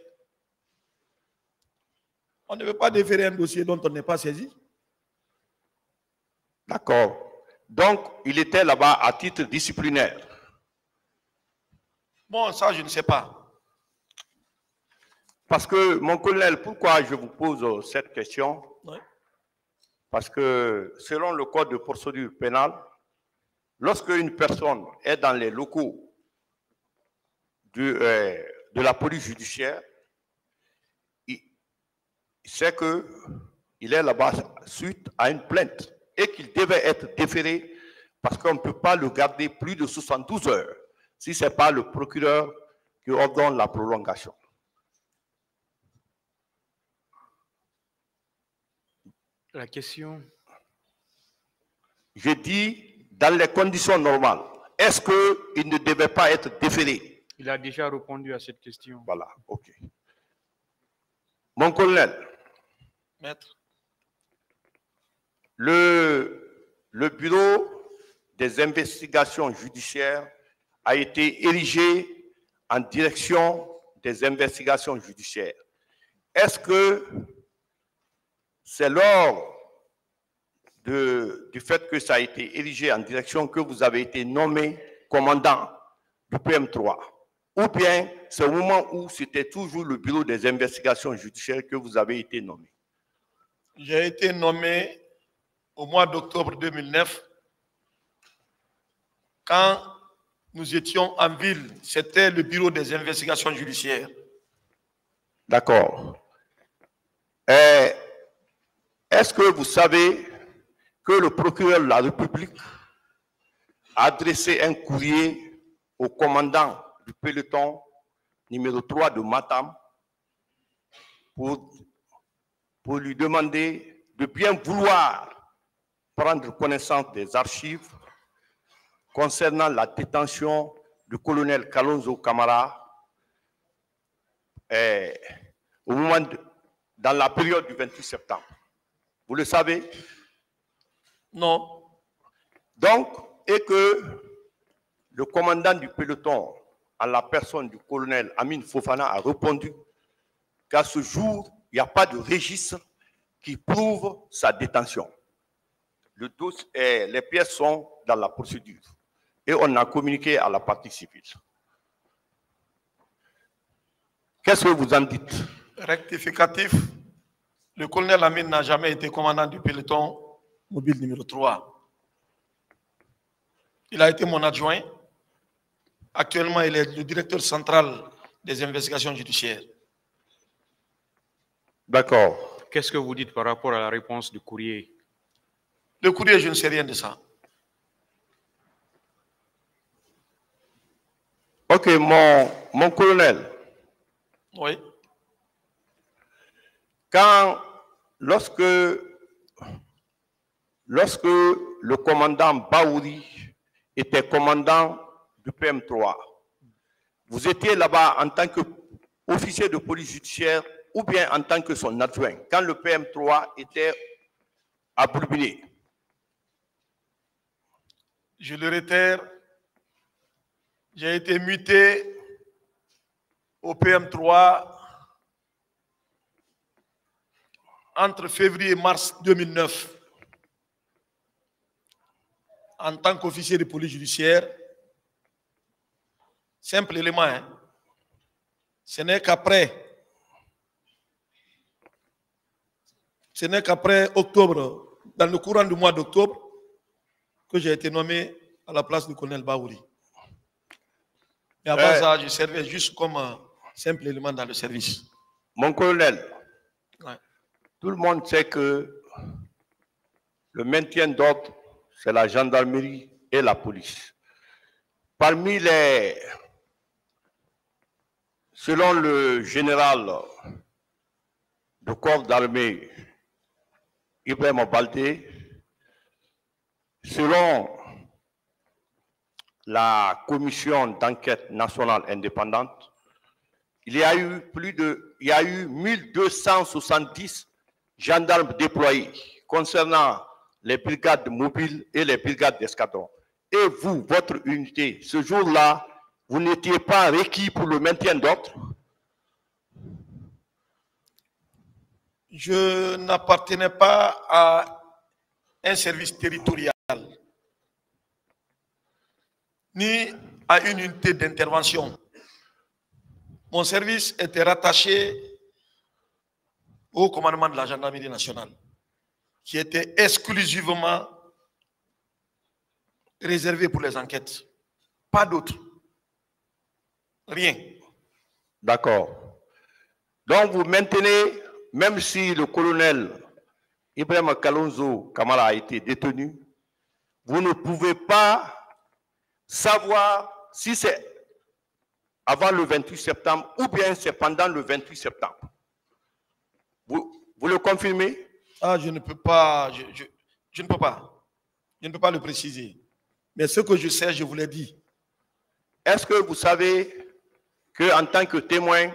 On ne veut pas déférer un dossier dont on n'est pas saisi. D'accord. Donc, il était là-bas à titre disciplinaire. Bon, ça, je ne sais pas. Parce que, mon colonel, pourquoi je vous pose cette question? Oui. Parce que, selon le code de procédure pénale, lorsque une personne est dans les locaux de, euh, de la police judiciaire, c'est qu'il est là-bas suite à une plainte et qu'il devait être déféré parce qu'on ne peut pas le garder plus de soixante-douze heures si ce n'est pas le procureur qui ordonne la prolongation. La question? Je dis, dans les conditions normales, est-ce qu'il ne devait pas être déféré? Il a déjà répondu à cette question. Voilà, ok. Mon colonel, maître, le, le bureau des investigations judiciaires a été érigé en direction des investigations judiciaires. Est-ce que c'est lors de, du fait que ça a été érigé en direction que vous avez été nommé commandant du P M trois? Ou bien c'est au moment où c'était toujours le bureau des investigations judiciaires que vous avez été nommé? J'ai été nommé au mois d'octobre deux mille neuf. Quand nous étions en ville, c'était le bureau des investigations judiciaires. D'accord. Est-ce que vous savez que le procureur de la République a adressé un courrier au commandant du peloton numéro trois de Matam pour, pour lui demander de bien vouloir prendre connaissance des archives concernant la détention du colonel Kalonzo Kamara eh, au moment de, dans la période du vingt-huit septembre. Vous le savez? Non. Donc, et que le commandant du peloton, à la personne du colonel Amin Fofana, a répondu qu'à ce jour, il n'y a pas de registre qui prouve sa détention. Le dossier, eh, les pièces sont dans la procédure et on a communiqué à la partie civile. Qu'est-ce que vous en dites? Rectificatif, le colonel Amin n'a jamais été commandant du peloton mobile numéro trois. Il a été mon adjoint. Actuellement, il est le directeur central des investigations judiciaires. D'accord. Qu'est-ce que vous dites par rapport à la réponse du courrier? Le courrier, je ne sais rien de ça. Ok, mon, mon colonel. Oui. Quand, lorsque, lorsque le commandant Baouri était commandant du P M trois, vous étiez là-bas en tant qu'officier de police judiciaire ou bien en tant que son adjoint, quand le P M trois était à Bourbiné? Je le réitère, j'ai été muté au P M trois entre février et mars deux mille neuf en tant qu'officier de police judiciaire. Simple élément, hein? Ce n'est qu'après, ce n'est qu'après octobre, dans le courant du mois d'octobre, que j'ai été nommé à la place du colonel Baouri. Et avant ouais. ça, je servais juste comme un simple élément dans le service. Mon colonel, ouais. Tout le monde sait que le maintien d'ordre, c'est la gendarmerie et la police. Parmi les... Selon le général de corps d'armée, Ibrahim Baldé, selon la commission d'enquête nationale indépendante, il y a eu plus de, il y a eu mille deux cent soixante-dix gendarmes déployés concernant les brigades mobiles et les brigades d'escadron. Et vous, votre unité, ce jour-là, vous n'étiez pas requis pour le maintien d'ordre? Je n'appartenais pas à un service territorial, ni à une unité d'intervention. Mon service était rattaché au commandement de la gendarmerie nationale, qui était exclusivement réservé pour les enquêtes. Pas d'autres. Rien. D'accord. Donc vous maintenez, même si le colonel Ibrahim Kalonzo Kamara a été détenu, vous ne pouvez pas savoir si c'est avant le vingt-huit septembre ou bien c'est pendant le vingt-huit septembre. Vous, vous le confirmez? Ah, je ne peux pas, je, je, je ne peux pas. Je ne peux pas le préciser. Mais ce que je sais, je vous l'ai dit. Est-ce que vous savez qu'en tant que témoin,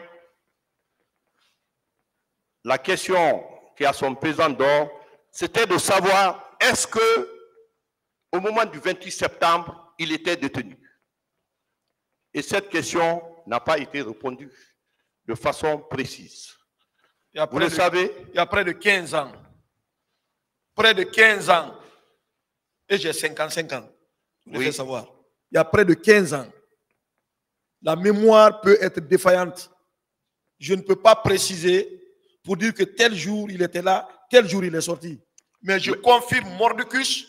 la question qui a son pesant d'or, c'était de savoir est-ce que au moment du vingt-huit septembre, il était détenu? Et cette question n'a pas été répondue de façon précise. Vous le de, savez? Il y a près de quinze ans. Près de quinze ans. Et j'ai cinquante-cinq ans. Vous devez oui. savoir. Il y a près de quinze ans. La mémoire peut être défaillante. Je ne peux pas préciser pour dire que tel jour il était là, tel jour il est sorti. Mais je Mais... confirme mordicus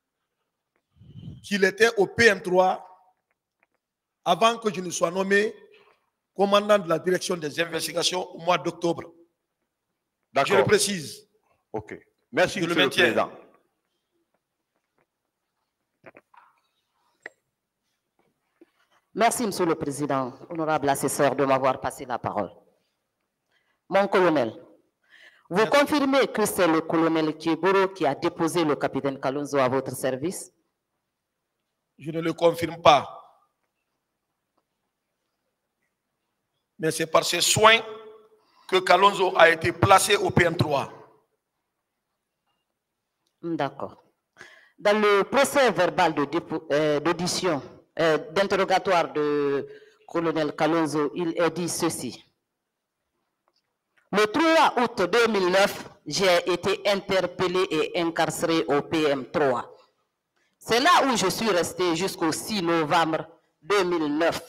qu'il était au P M trois avant que je ne sois nommé commandant de la direction des investigations au mois d'octobre. Je le précise. Ok. Merci, je Monsieur le Président. Merci, Monsieur le Président, honorable assesseur, de m'avoir passé la parole. Mon colonel, Vous confirmez que c'est le colonel Kieboro qui a déposé le capitaine Kalonzo à votre service? Je ne le confirme pas. Mais c'est par ses soins que Kalonzo a été placé au P M trois. D'accord. Dans le procès verbal d'audition, euh, d'interrogatoire de colonel Kalonzo, il est dit ceci. Le trois août deux mille neuf, j'ai été interpellé et incarcéré au P M trois. C'est là où je suis resté jusqu'au six novembre deux mille neuf.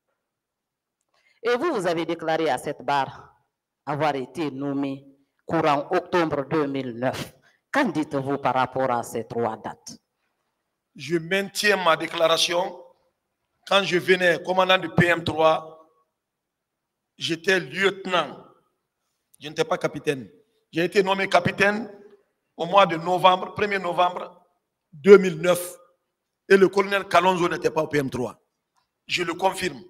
Et vous, vous avez déclaré à cette barre avoir été nommé courant octobre deux mille neuf. Qu'en dites-vous par rapport à ces trois dates? Je maintiens ma déclaration. Quand je venais commandant du P M trois, j'étais lieutenant. Je n'étais pas capitaine. J'ai été nommé capitaine au mois de novembre, premier novembre deux mille neuf. Et le colonel Kalonzo n'était pas au P M trois. Je le confirme.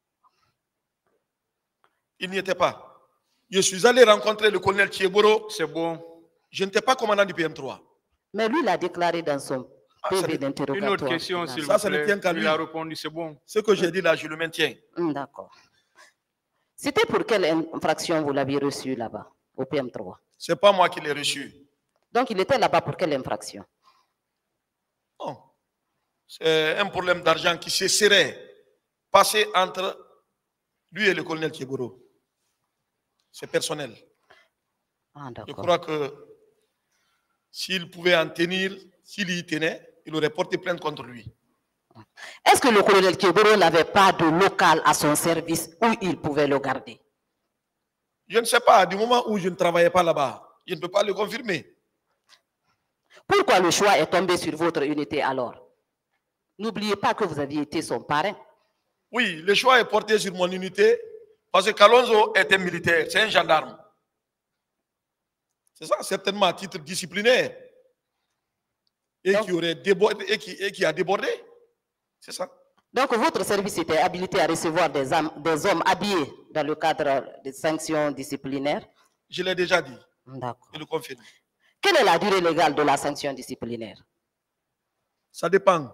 Il n'y était pas. Je suis allé rencontrer le colonel Kieboro. C'est bon. Je n'étais pas commandant du P M trois. Mais lui l'a déclaré dans son P V d'interrogatoire. Une autre question, s'il vous Ça, ça plaît. ne tient qu'à lui. Il a répondu, c'est bon. Ce que j'ai dit là, je le maintiens. D'accord. C'était pour quelle infraction vous l'aviez reçu là-bas, au P M trois? Ce n'est pas moi qui l'ai reçu. Donc, il était là-bas pour quelle infraction? Non. C'est un problème d'argent qui se serait passé entre lui et le colonel Kieboro. C'est personnel. Ah, je crois que s'il pouvait en tenir, s'il y tenait, il aurait porté plainte contre lui. Est-ce que le colonel Kieboro n'avait pas de local à son service où il pouvait le garder? Je ne sais pas, du moment où je ne travaillais pas là-bas, je ne peux pas le confirmer. Pourquoi le choix est tombé sur votre unité alors? N'oubliez pas que vous aviez été son parrain. Oui, le choix est porté sur mon unité parce que Kalonzo était militaire, c'est un gendarme. C'est ça, certainement à titre disciplinaire. Et Donc, qui aurait débordé, et qui, et qui a débordé. C'est ça. Donc, votre service était habilité à recevoir des, âmes, des hommes habillés dans le cadre des sanctions disciplinaires? Je l'ai déjà dit. D'accord. Je le confirme. Quelle est la durée légale de la sanction disciplinaire? Ça dépend.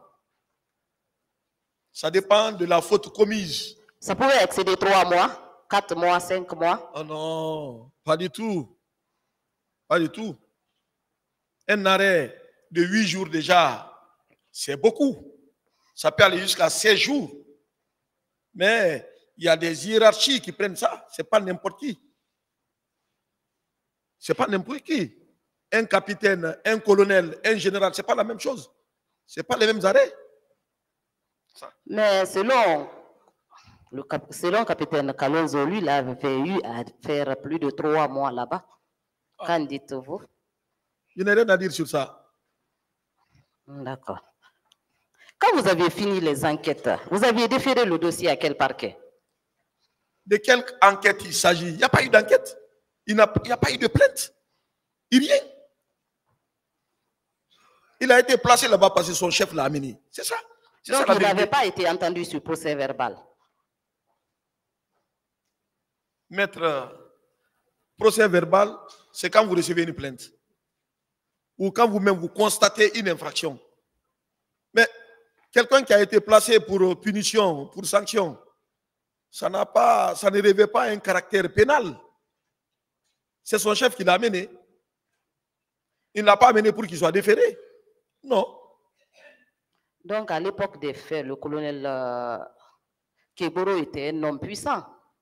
Ça dépend de la faute commise. Ça pouvait excéder trois mois, quatre mois, cinq mois? Oh non, pas du tout. Pas du tout. Un arrêt de huit jours déjà, c'est beaucoup. Ça peut aller jusqu'à seize jours. Mais il y a des hiérarchies qui prennent ça. Ce n'est pas n'importe qui. Ce n'est pas n'importe qui. Un capitaine, un colonel, un général, ce n'est pas la même chose. Ce n'est pas les mêmes arrêts. Ça. Mais selon le cap, selon capitaine Kalonzo, lui, il avait eu à faire plus de trois mois là-bas. Ah. Qu'en dites-vous? Je n'ai rien à dire sur ça. D'accord. Quand vous aviez fini les enquêtes, vous aviez déféré le dossier à quel parquet? De quelle enquête il s'agit? Il n'y a pas eu d'enquête. Il n'y a, a pas eu de plainte. Il n'y a rien. Il a été placé là-bas parce que son chef l'a amené. C'est ça. Donc, il n'avait pas été entendu sur procès verbal. Maître, procès verbal, c'est quand vous recevez une plainte. Ou quand vous-même vous constatez une infraction. Mais quelqu'un qui a été placé pour punition, pour sanction, ça n'a pas, ça ne revêt pas un caractère pénal. C'est son chef qui l'a amené. Il ne l'a pas amené pour qu'il soit déféré. Non. Donc, à l'époque des faits, le colonel euh, Kieboro était un homme puissant.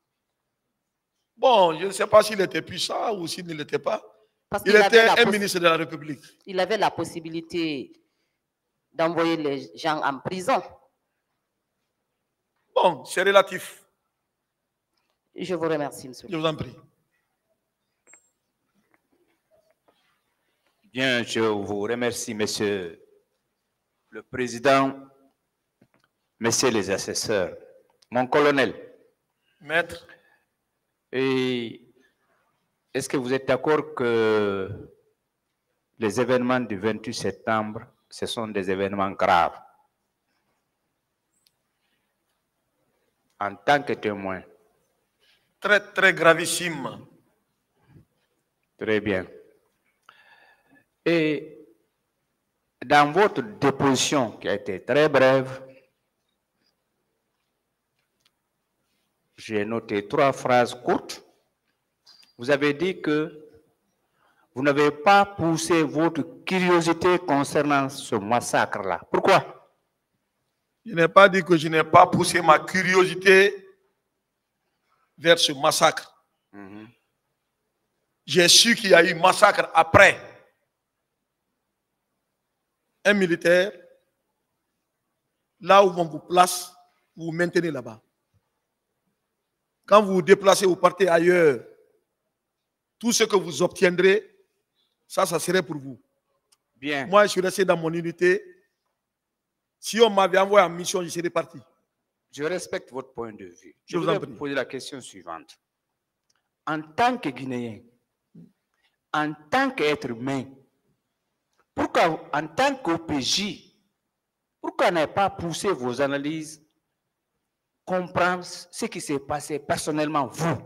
Bon, je ne sais pas s'il était puissant ou s'il ne l'était pas. Parce il était un ministre de la République. Il avait la possibilité d'envoyer les gens en prison. Bon, c'est relatif. Je vous remercie, monsieur. Je vous en prie. Bien, je vous remercie, monsieur le président, messieurs les assesseurs. Mon colonel. Maître. Et est-ce que vous êtes d'accord que les événements du vingt-huit septembre, ce sont des événements graves? En tant que témoin. Très, très gravissime. Très bien. Et dans votre déposition qui a été très brève, j'ai noté trois phrases courtes. Vous avez dit que vous n'avez pas poussé votre curiosité concernant ce massacre-là. Pourquoi? Je n'ai pas dit que je n'ai pas poussé ma curiosité vers ce massacre. Mm-hmm. J'ai su qu'il y a eu massacre après. Un militaire, là où on vous place, vous vous maintenez là-bas. Quand vous vous déplacez, vous partez ailleurs, tout ce que vous obtiendrez, ça, ça serait pour vous. Bien. Moi, je suis resté dans mon unité. Si on m'avait envoyé en mission, je serais parti. Je respecte votre point de vue. Je, je vous vais en prie. vous poser la question suivante. En tant que Guinéen, en tant qu'être humain, pourquoi, en tant qu'O P J, pourquoi n'avez pas poussé vos analyses, comprendre ce qui s'est passé personnellement, vous?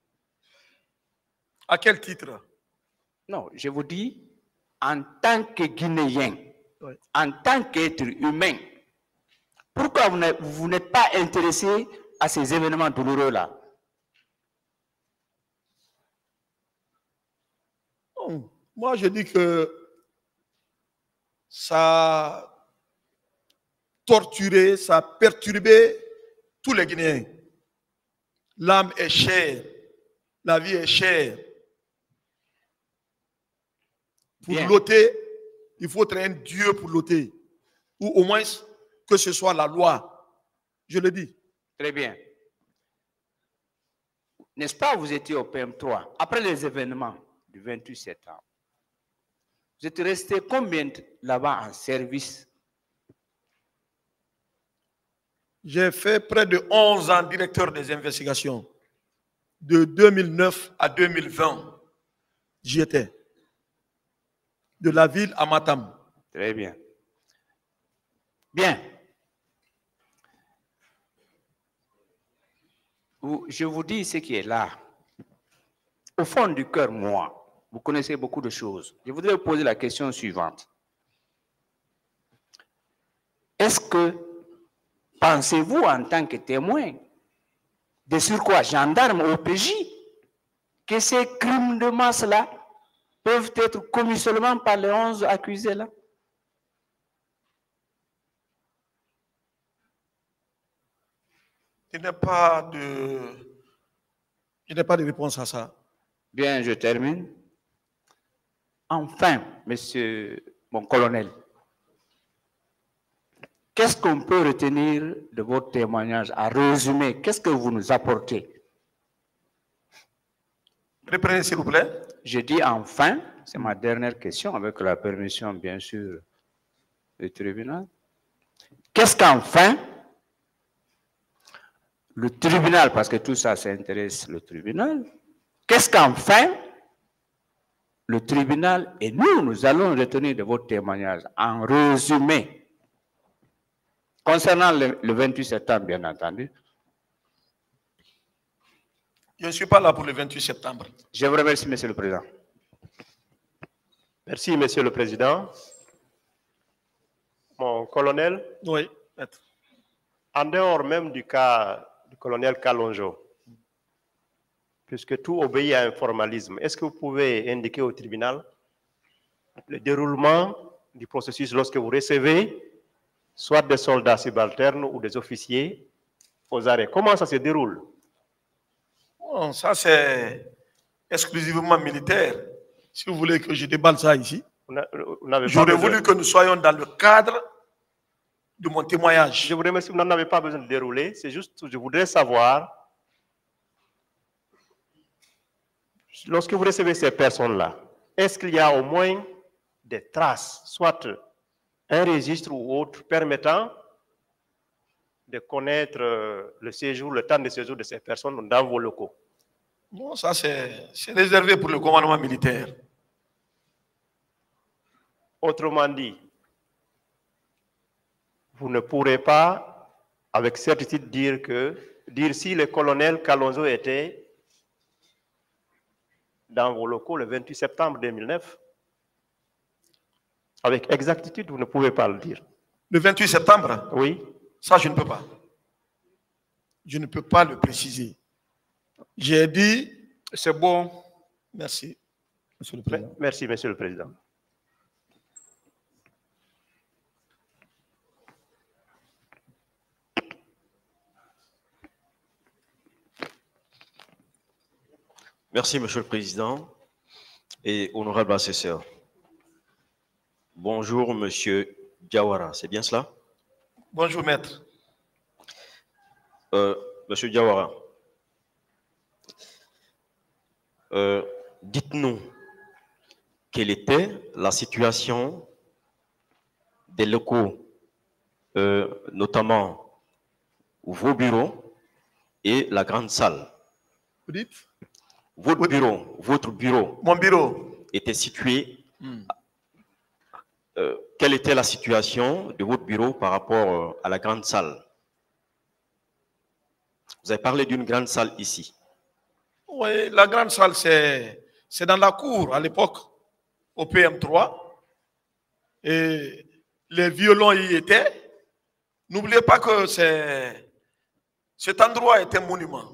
À quel titre? Non, je vous dis, en tant que Guinéen, oui. En tant qu'être humain, pourquoi vous n'êtes pas intéressé à ces événements douloureux-là? Non, moi, je dis que ça a torturé, ça a perturbé tous les Guinéens. L'âme est chère, la vie est chère. Pour l'ôter, il faut être un Dieu pour l'ôter. Ou au moins que ce soit la loi. Je le dis. Très bien. N'est-ce pas, vous étiez au P M trois, après les événements du vingt-huit septembre. Vous êtes resté combien là-bas en service? J'ai fait près de onze ans directeur des investigations. De deux mille neuf à deux mille vingt, j'y étais. De la ville à Matam. Très bien. Bien. Je vous dis ce qui est là. Au fond du cœur, moi, vous connaissez beaucoup de choses. Je voudrais vous poser la question suivante. Est-ce que, pensez-vous en tant que témoin, de surcroît gendarme au P J, que ces crimes de masse-là peuvent être commis seulement par les onze accusés-là? Il n'y a pas de... Il n'y a pas de réponse à ça. Bien, je termine. Enfin, monsieur mon colonel, qu'est-ce qu'on peut retenir de votre témoignage? À résumer, qu'est-ce que vous nous apportez? Reprenez, s'il vous plaît. Je dis enfin, c'est ma dernière question, avec la permission, bien sûr, du tribunal. Qu'est-ce qu'enfin, le tribunal, parce que tout ça, ça intéresse le tribunal, qu'est-ce qu'enfin, le tribunal et nous, nous allons retenir de votre témoignage, en résumé, concernant le, le vingt-huit septembre, bien entendu? Je ne suis pas là pour le vingt-huit septembre. Je vous remercie, Monsieur le Président. Merci, Monsieur le Président. Mon colonel. Oui, maître. En dehors même du cas du colonel Kalonzo, puisque tout obéit à un formalisme, est-ce que vous pouvez indiquer au tribunal le déroulement du processus lorsque vous recevez soit des soldats subalternes ou des officiers aux arrêts? Comment ça se déroule? Bon, ça, c'est exclusivement militaire. Si vous voulez que je déballe ça ici, j'aurais voulu que nous soyons dans le cadre de mon témoignage. Je vous remercie, vous n'en avez pas besoin de dérouler. C'est juste, je voudrais savoir, lorsque vous recevez ces personnes-là, est-ce qu'il y a au moins des traces, soit un registre ou autre, permettant de connaître le séjour, le temps de séjour de ces personnes dans vos locaux? Bon, ça c'est réservé pour le commandement militaire. Autrement dit, vous ne pourrez pas, avec certitude, dire que, dire si le colonel Kalonzo était dans vos locaux le vingt-huit septembre deux mille neuf? Avec exactitude, vous ne pouvez pas le dire. Le vingt-huit septembre? Oui. Ça, je ne peux pas. Je ne peux pas le préciser. J'ai dit... C'est bon. Merci, Monsieur le Président. Merci, Monsieur le Président. Merci, Monsieur le Président et honorable assesseur. Bonjour, Monsieur Diawara, c'est bien cela? Bonjour, maître. Euh, Monsieur Diawara, euh, dites-nous quelle était la situation des locaux, euh, notamment vos bureaux et la grande salle. Vous dites? Votre bureau, votre bureau. Mon bureau était situé. Hmm. Euh, quelle était la situation de votre bureau par rapport euh, à la grande salle? Vous avez parlé d'une grande salle ici. Oui, la grande salle, c'est dans la cour à l'époque, au P M trois. Et les violons y étaient. N'oubliez pas que cet endroit est un monument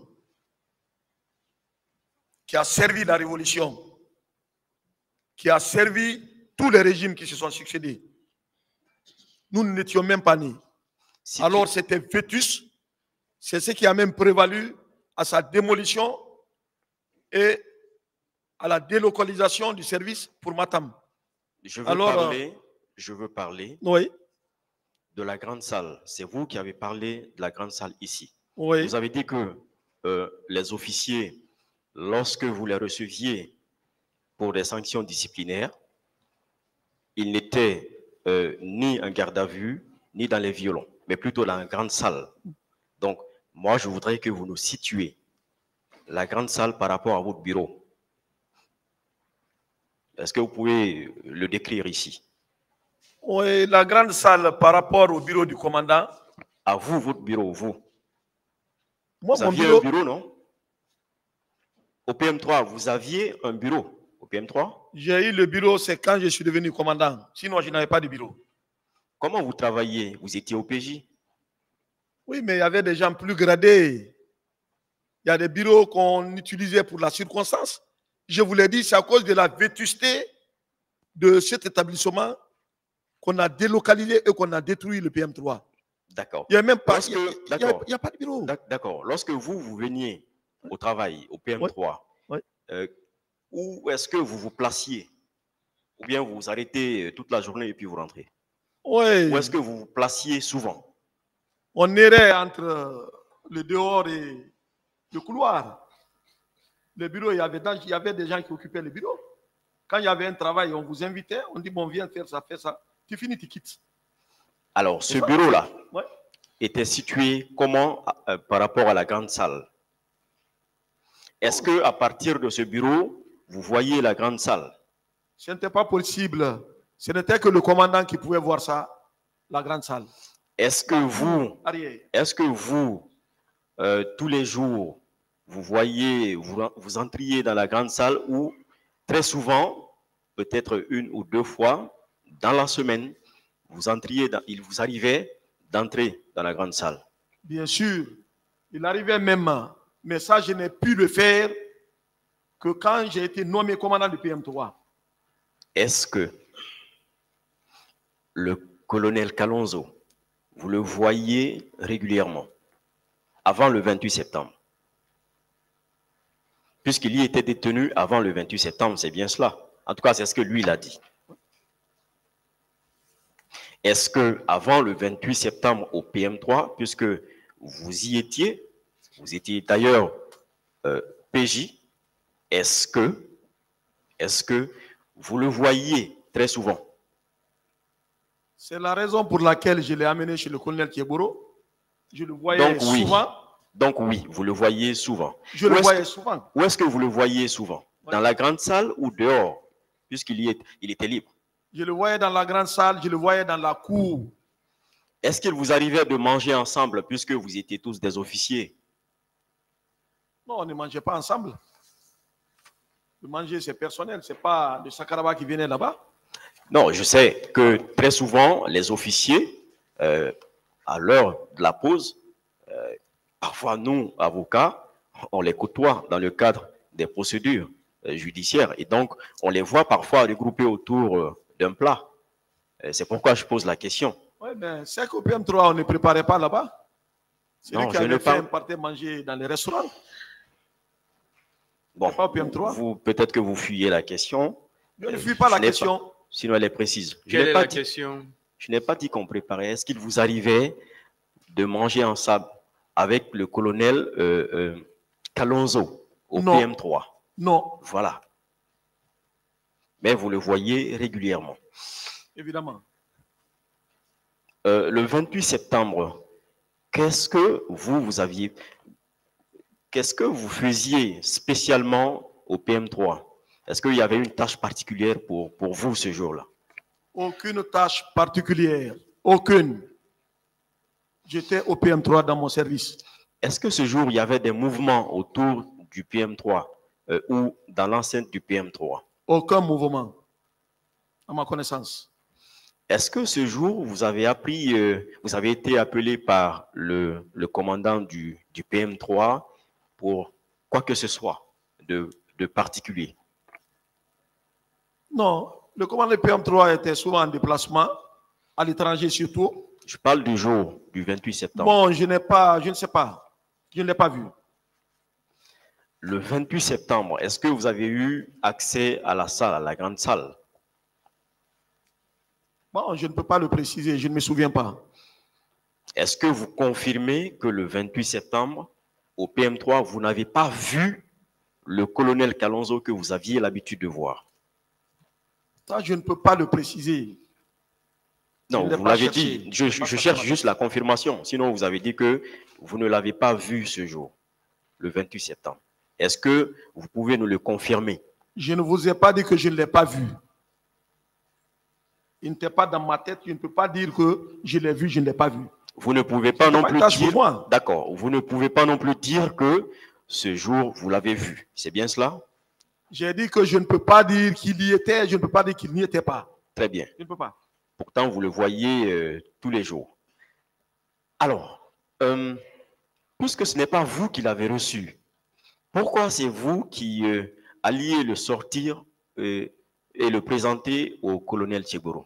qui a servi la révolution, qui a servi tous les régimes qui se sont succédés. Nous n'étions même pas nés. Alors c'était vétus, c'est ce qui a même prévalu à sa démolition et à la délocalisation du service pour Matam. Je veux Alors, parler, je veux parler oui. de la grande salle. C'est vous qui avez parlé de la grande salle ici. Oui. Vous avez dit que euh, les officiers, lorsque vous les receviez pour des sanctions disciplinaires, ils n'étaient euh, ni en garde à vue, ni dans les violons, mais plutôt dans la grande salle. Donc, moi, je voudrais que vous nous situiez la grande salle par rapport à votre bureau. Est-ce que vous pouvez le décrire ici? Oui, la grande salle par rapport au bureau du commandant. À vous, votre bureau, vous. Moi, vous mon aviez bureau, un bureau, non? Au P M trois, vous aviez un bureau au P M trois? J'ai eu le bureau, c'est quand je suis devenu commandant. Sinon, je n'avais pas de bureau. Comment vous travailliez? Vous étiez au P J? Oui, mais il y avait des gens plus gradés. Il y a des bureaux qu'on utilisait pour la circonstance. Je vous l'ai dit, c'est à cause de la vétusté de cet établissement qu'on a délocalisé et qu'on a détruit le P M trois. D'accord. Il n'y a même pas, Lorsque, il y a, il y a, il y a pas de bureau. D'accord. Lorsque vous, vous veniez au travail, au P M trois, oui. Oui. Euh, où est-ce que vous vous placiez? Ou bien vous vous arrêtez toute la journée et puis vous rentrez? Oui. Où est-ce que vous vous placiez souvent? On errait entre le dehors et le couloir. Le bureau, il y avait, il y avait des gens qui occupaient le bureau. Quand il y avait un travail, on vous invitait, on dit, bon, viens faire ça, fais ça. Tu finis, tu quittes. Alors, ce bureau-là ouais. était situé comment euh, par rapport à la grande salle? Est-ce que à partir de ce bureau, vous voyez la grande salle? Ce n'était pas possible. Ce n'était que le commandant qui pouvait voir ça, la grande salle. Est-ce que vous, est-ce que vous, euh, tous les jours, vous voyez, vous, vous entriez dans la grande salle ou très souvent, peut-être une ou deux fois dans la semaine, vous entriez dans, il vous arrivait d'entrer dans la grande salle? Bien sûr, il arrivait même, mais ça, je n'ai pu le faire que quand j'ai été nommé commandant du P M trois. Est-ce que le colonel Kalonzo, vous le voyez régulièrement avant le vingt-huit septembre? Puisqu'il y était détenu avant le vingt-huit septembre, c'est bien cela. En tout cas, c'est ce que lui, il a dit. Est-ce que avant le vingt-huit septembre au P M trois, puisque vous y étiez, vous étiez d'ailleurs euh, P J, est-ce que, est-ce que vous le voyez très souvent? C'est la raison pour laquelle je l'ai amené chez le colonel Kieboro. Je le voyais Donc, oui. souvent. Donc oui, vous le voyez souvent. Je le voyais souvent. Où est-ce que vous le voyez souvent? Ouais. Dans la grande salle ou dehors? Puisqu'il est, il était libre. Je le voyais dans la grande salle, je le voyais dans la cour. Est-ce qu'il vous arrivait de manger ensemble puisque vous étiez tous des officiers? Non, on ne mangeait pas ensemble. Le manger, c'est personnel, ce n'est pas de Sakaraba qui venait là-bas. Non, je sais que très souvent, les officiers, euh, à l'heure de la pause, euh, parfois nous, avocats, on les côtoie dans le cadre des procédures euh, judiciaires. Et donc, on les voit parfois regroupés autour euh, d'un plat. Euh, c'est pourquoi je pose la question. Oui, mais c'est qu'au P M trois, on ne préparait pas là-bas. C'est lui Non, qui je avait ne fait parle- un party manger dans les restaurants. Bon, pas au P M trois. vous, peut-être que vous fuyez la question. Je ne fuis pas la n'ai question. Sinon, elle est précise. Je Quelle n'ai est pas la dit- question? Je n'ai pas dit qu'on préparait. Est-ce qu'il vous arrivait de manger ensemble avec le colonel euh, euh, Kalonzo au Non. P M trois? Non, Voilà. Mais vous le voyez régulièrement. évidemment. Euh, le vingt-huit septembre, qu'est-ce que vous, vous aviez, qu'est-ce que vous faisiez spécialement au P M trois? Est-ce qu'il y avait une tâche particulière pour, pour vous ce jour-là? Aucune tâche particulière. Aucune. J'étais au P M trois dans mon service. Est-ce que ce jour, il y avait des mouvements autour du P M trois euh, ou dans l'enceinte du P M trois? Aucun mouvement, à ma connaissance. Est-ce que ce jour, vous avez appris, euh, vous avez été appelé par le, le commandant du, du P M trois pour quoi que ce soit de, de particulier? Non, le commandant du P M trois était souvent en déplacement, à l'étranger surtout. Je parle du jour du vingt-huit septembre. Bon, je n'ai pas, je ne sais pas. Je ne l'ai pas vu. Le vingt-huit septembre, est-ce que vous avez eu accès à la salle, à la grande salle? Bon, je ne peux pas le préciser, je ne me souviens pas. Est-ce que vous confirmez que le vingt-huit septembre, au P M trois, vous n'avez pas vu le colonel Kalonzo que vous aviez l'habitude de voir? Ça, je ne peux pas le préciser. Non, Je ne l'ai vous pas l'avez cherché. dit. Je, Je je- n'ai pas je cherché cherche ma juste la confirmation. Sinon, vous avez dit que vous ne l'avez pas vu ce jour, le vingt-huit septembre. Est-ce que vous pouvez nous le confirmer? Je ne vous ai pas dit que je ne l'ai pas vu. Il n'était pas dans ma tête, je ne peux pas dire que je l'ai vu, je ne l'ai pas vu. Vous ne pouvez pas C'est non pas une plus tâche pour dire. moi. D'accord. Vous ne pouvez pas non plus dire que ce jour vous l'avez vu. C'est bien cela? J'ai dit que je ne peux pas dire qu'il y était, je ne peux pas dire qu'il n'y était pas. Très bien. Je ne peux pas. Pourtant, vous le voyez euh, tous les jours. Alors, euh, puisque ce n'est pas vous qui l'avez reçu, pourquoi c'est vous qui euh, alliez le sortir euh, et le présenter au colonel Tchegoro?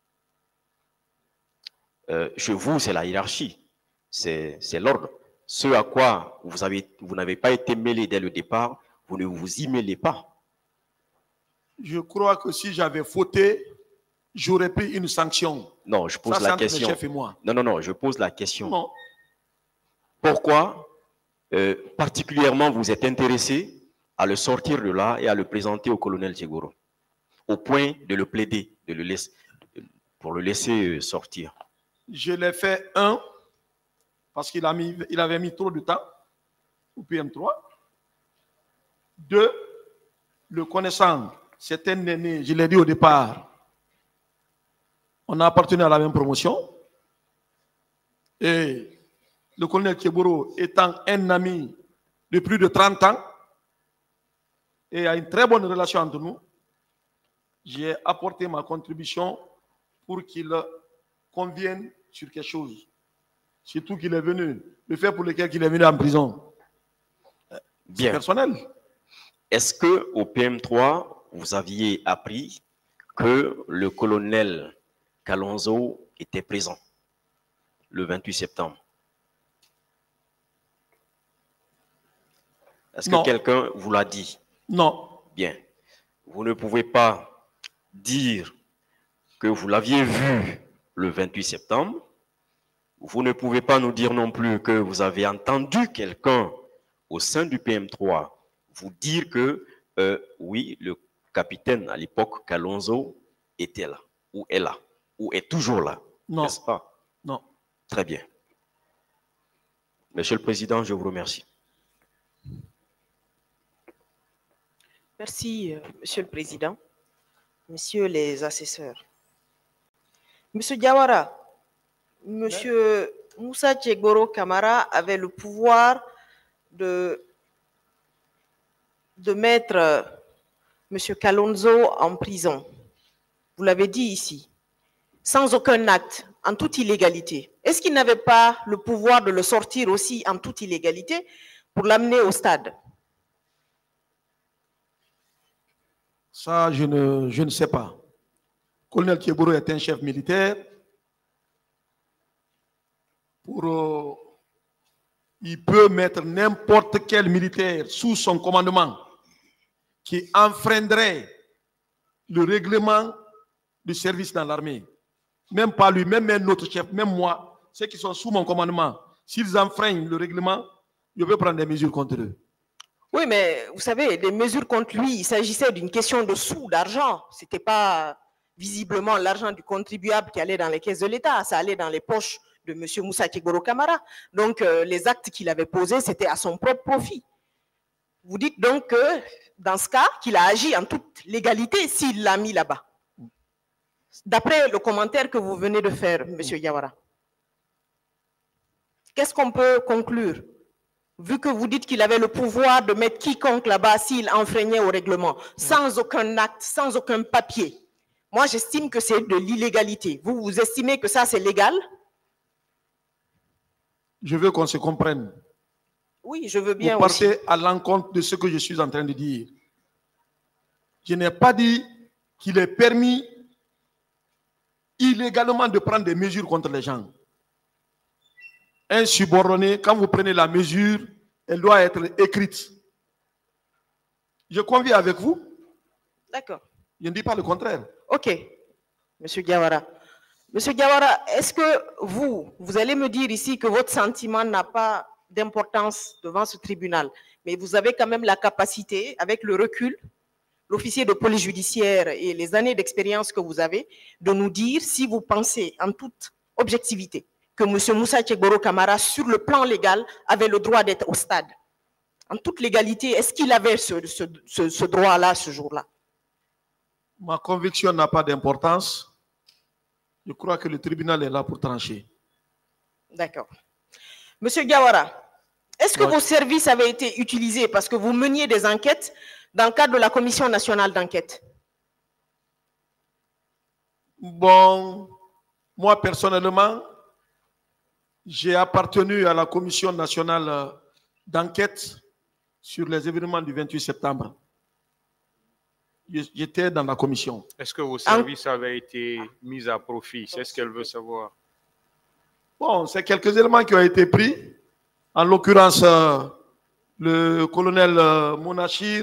Euh, chez vous, c'est la hiérarchie, c'est c'est l'ordre. Ce à quoi vous avez, vous n'avez pas été mêlé dès le départ, vous ne vous y mêlez pas. Je crois que si j'avais fauté, j'aurais pris une sanction. Non, je pose Ça, c'est la entre mes question. chefs et moi. Non, non, non, je pose la question. Non. Pourquoi euh, particulièrement vous êtes intéressé à le sortir de là et à le présenter au colonel Tchegoro, au point de le plaider, de le laisser, pour le laisser euh, sortir? Je l'ai fait, un, parce qu'il a mis, il avait mis trop de temps au P M trois. Deux, le connaissant, c'est un aîné, je l'ai dit au départ, on a appartenu à la même promotion. Et le colonel Tchegoro étant un ami de plus de trente ans et a une très bonne relation entre nous, j'ai apporté ma contribution pour qu'il convienne sur quelque chose. Surtout qu'il est venu, le fait pour lequel il est venu en prison. Bien. Personnel. Est-ce que au P M trois, vous aviez appris que le colonel Kalonzo était présent le vingt-huit septembre? Est-ce que Non. quelqu'un vous l'a dit? Non. Bien. Vous ne pouvez pas dire que vous l'aviez vu le vingt-huit septembre. Vous ne pouvez pas nous dire non plus que vous avez entendu quelqu'un au sein du P M trois vous dire que euh, oui, le capitaine à l'époque Kalonzo était là, ou est là, ou est toujours là. Non. N'est-ce pas? Non. Très bien. Monsieur le Président, je vous remercie. Merci, euh, Monsieur le Président, Messieurs les assesseurs. Monsieur Diawara, Monsieur Moussa Tchegoro Kamara avait le pouvoir de, de mettre M. Kalonzo en prison. Vous l'avez dit ici, sans aucun acte, en toute illégalité. Est-ce qu'il n'avait pas le pouvoir de le sortir aussi en toute illégalité pour l'amener au stade? Ça, je ne, je ne sais pas. Colonel Thieboro est un chef militaire. Pour, euh, il peut mettre n'importe quel militaire sous son commandement qui enfreindrait le règlement du service dans l'armée. Même pas lui, même un autre chef, même moi, ceux qui sont sous mon commandement, s'ils enfreignent le règlement, je peux prendre des mesures contre eux. Oui, mais vous savez, les mesures contre lui, il s'agissait d'une question de sous, d'argent. Ce n'était pas visiblement l'argent du contribuable qui allait dans les caisses de l'État, ça allait dans les poches de M. Moussa Tchegboro Kamara. Donc, euh, les actes qu'il avait posés, c'était à son propre profit. Vous dites donc que, dans ce cas, qu'il a agi en toute légalité s'il l'a mis là-bas. D'après le commentaire que vous venez de faire, M. Diawara. Qu'est-ce qu'on peut conclure? Vu que vous dites qu'il avait le pouvoir de mettre quiconque là-bas s'il enfreignait au règlement, sans aucun acte, sans aucun papier. Moi, j'estime que c'est de l'illégalité. Vous, vous estimez que ça, c'est légal? Je veux qu'on se comprenne. Oui, je veux bien Vous partez aussi. à l'encontre de ce que je suis en train de dire. Je n'ai pas dit qu'il est permis illégalement de prendre des mesures contre les gens. Un subordonné, quand vous prenez la mesure, elle doit être écrite. Je conviens avec vous. D'accord. Je ne dis pas le contraire. Ok, M. Diawara. M. Diawara, est-ce que vous, vous allez me dire ici que votre sentiment n'a pas d'importance devant ce tribunal, mais vous avez quand même la capacité, avec le recul, l'officier de police judiciaire et les années d'expérience que vous avez, de nous dire si vous pensez en toute objectivité que M. Moussa Tchegboro Kamara, sur le plan légal, avait le droit d'être au stade. En toute légalité, est-ce qu'il avait ce, ce, ce, ce droit-là, ce jour-là? Ma conviction n'a pas d'importance. Je crois que le tribunal est là pour trancher. D'accord. Monsieur Diawara, est-ce que Oui. vos services avaient été utilisés parce que vous meniez des enquêtes dans le cadre de la Commission nationale d'enquête? Bon, moi personnellement, j'ai appartenu à la Commission nationale d'enquête sur les événements du vingt-huit septembre. J'étais dans la commission. Est-ce que vos services avaient été mis à profit? C'est ce qu'elle veut savoir. Bon, c'est quelques éléments qui ont été pris. En l'occurrence, euh, le colonel euh, Monachir,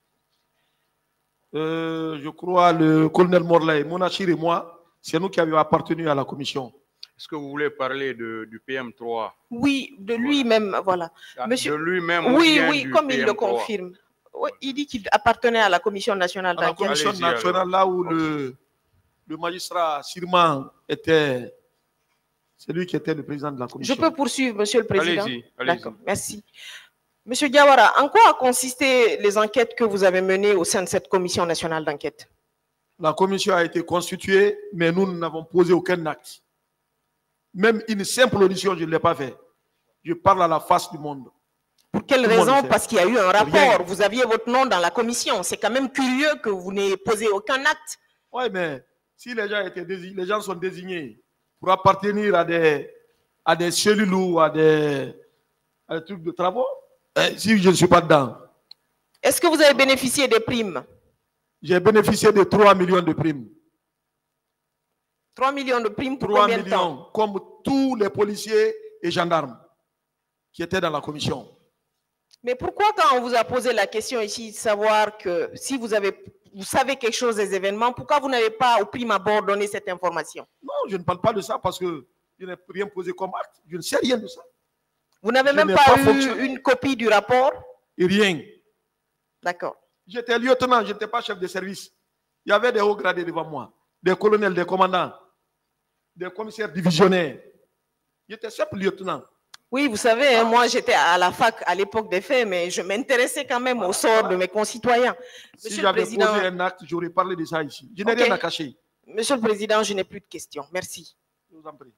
euh, je crois le colonel Morley, Monachir et moi, c'est nous qui avions appartenu à la commission. Est-ce que vous voulez parler de, du P M trois? Oui, de lui-même, voilà. Ah, Monsieur... De lui-même ou Oui, bien oui, du comme il P M le trois? confirme. Oui, il dit qu'il appartenait à la Commission nationale À la d'enquête. commission Allez-y, nationale, alors. là où le, le magistrat Sirman était, c'est lui qui était le président de la Je commission. peux poursuivre, Monsieur le Président? Allez-y, allez-y. D'accord, merci. Monsieur Diawara, en quoi ont consisté les enquêtes que vous avez menées au sein de cette Commission nationale d'enquête? La commission a été constituée, mais nous n'avons posé aucun acte. Même une simple audition, je ne l'ai pas fait. Je parle à la face du monde. Pour quelle Tout le monde raison? le sait. Parce qu'il y a eu un rapport. Rien. Vous aviez votre nom dans la commission. C'est quand même curieux que vous n'ayez posé aucun acte. Oui, mais si les gens, étaient désignés, les gens sont désignés pour appartenir à des, à des cellules ou à des, à des trucs de travaux, eh, si je ne suis pas dedans, Est-ce que vous avez bénéficié des primes? j'ai bénéficié de trois millions de primes. trois millions de primes pour trois combien de temps? millions, comme tous les policiers et gendarmes qui étaient dans la commission. Mais pourquoi quand on vous a posé la question ici de savoir que si vous, avez, vous savez quelque chose des événements, pourquoi vous n'avez pas au prime abord donné cette information? Non, je ne parle pas de ça parce que je n'ai rien posé comme acte. Je ne sais rien de ça. Vous n'avez Je même n'ai pas, pas eu fonctionné. une copie du rapport? Et rien. D'accord. J'étais lieutenant, je n'étais pas chef de service. Il y avait des hauts gradés devant moi, des colonels, des commandants, des commissaires divisionnaires. J'étais simple lieutenant. Oui, vous savez, hein, moi j'étais à la fac à l'époque des faits, mais je m'intéressais quand même au sort de mes concitoyens. Si Monsieur le j'avais Président, posé un acte, j'aurais parlé de ça ici. Je n'ai Ok. rien à cacher. Monsieur le Président, je n'ai plus de questions. Merci. Je vous en prie.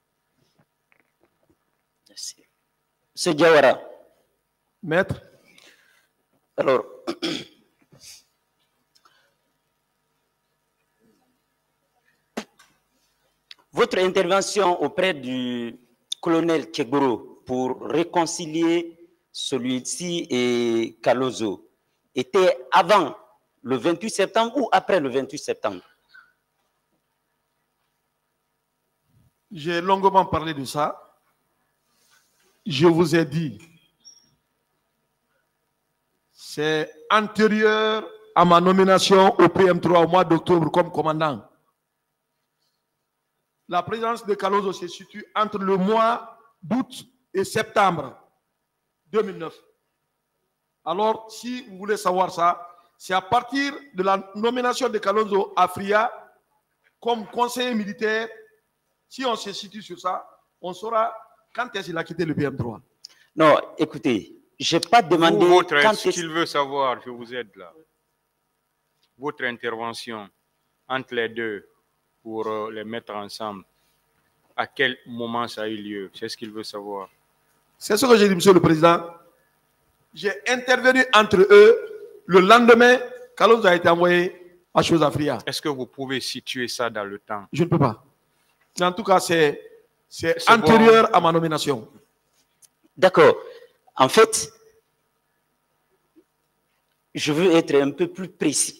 Merci. Monsieur Diawara. Maître. Alors, votre intervention auprès du colonel Kegboro pour réconcilier celui-ci et Kalozo était avant le vingt-huit septembre ou après le vingt-huit septembre? J'ai longuement parlé de ça. Je vous ai dit, c'est antérieur à ma nomination au P M trois au mois d'octobre comme commandant. La présence de Kalozo se situe entre le mois d'août et septembre deux mille neuf. Alors, si vous voulez savoir ça, c'est à partir de la nomination de Kalozo à Fria comme conseiller militaire. Si on se situe sur ça, on saura quand est-ce qu'il a quitté le P M trois. Non, écoutez, je n'ai pas demandé... Vous, votre, quand ce qu'il veut savoir, je vous aide là. Votre intervention entre les deux pour euh, les mettre ensemble, à quel moment ça a eu lieu? C'est ce qu'il veut savoir. C'est ce que j'ai dit, Monsieur le Président. J'ai intervenu entre eux le lendemain, Kalozo a été envoyé à Chose-Afria. Est-ce que vous pouvez situer ça dans le temps? Je ne peux pas. En tout cas, c'est antérieur bon. à ma nomination. D'accord. En fait, je veux être un peu plus précis.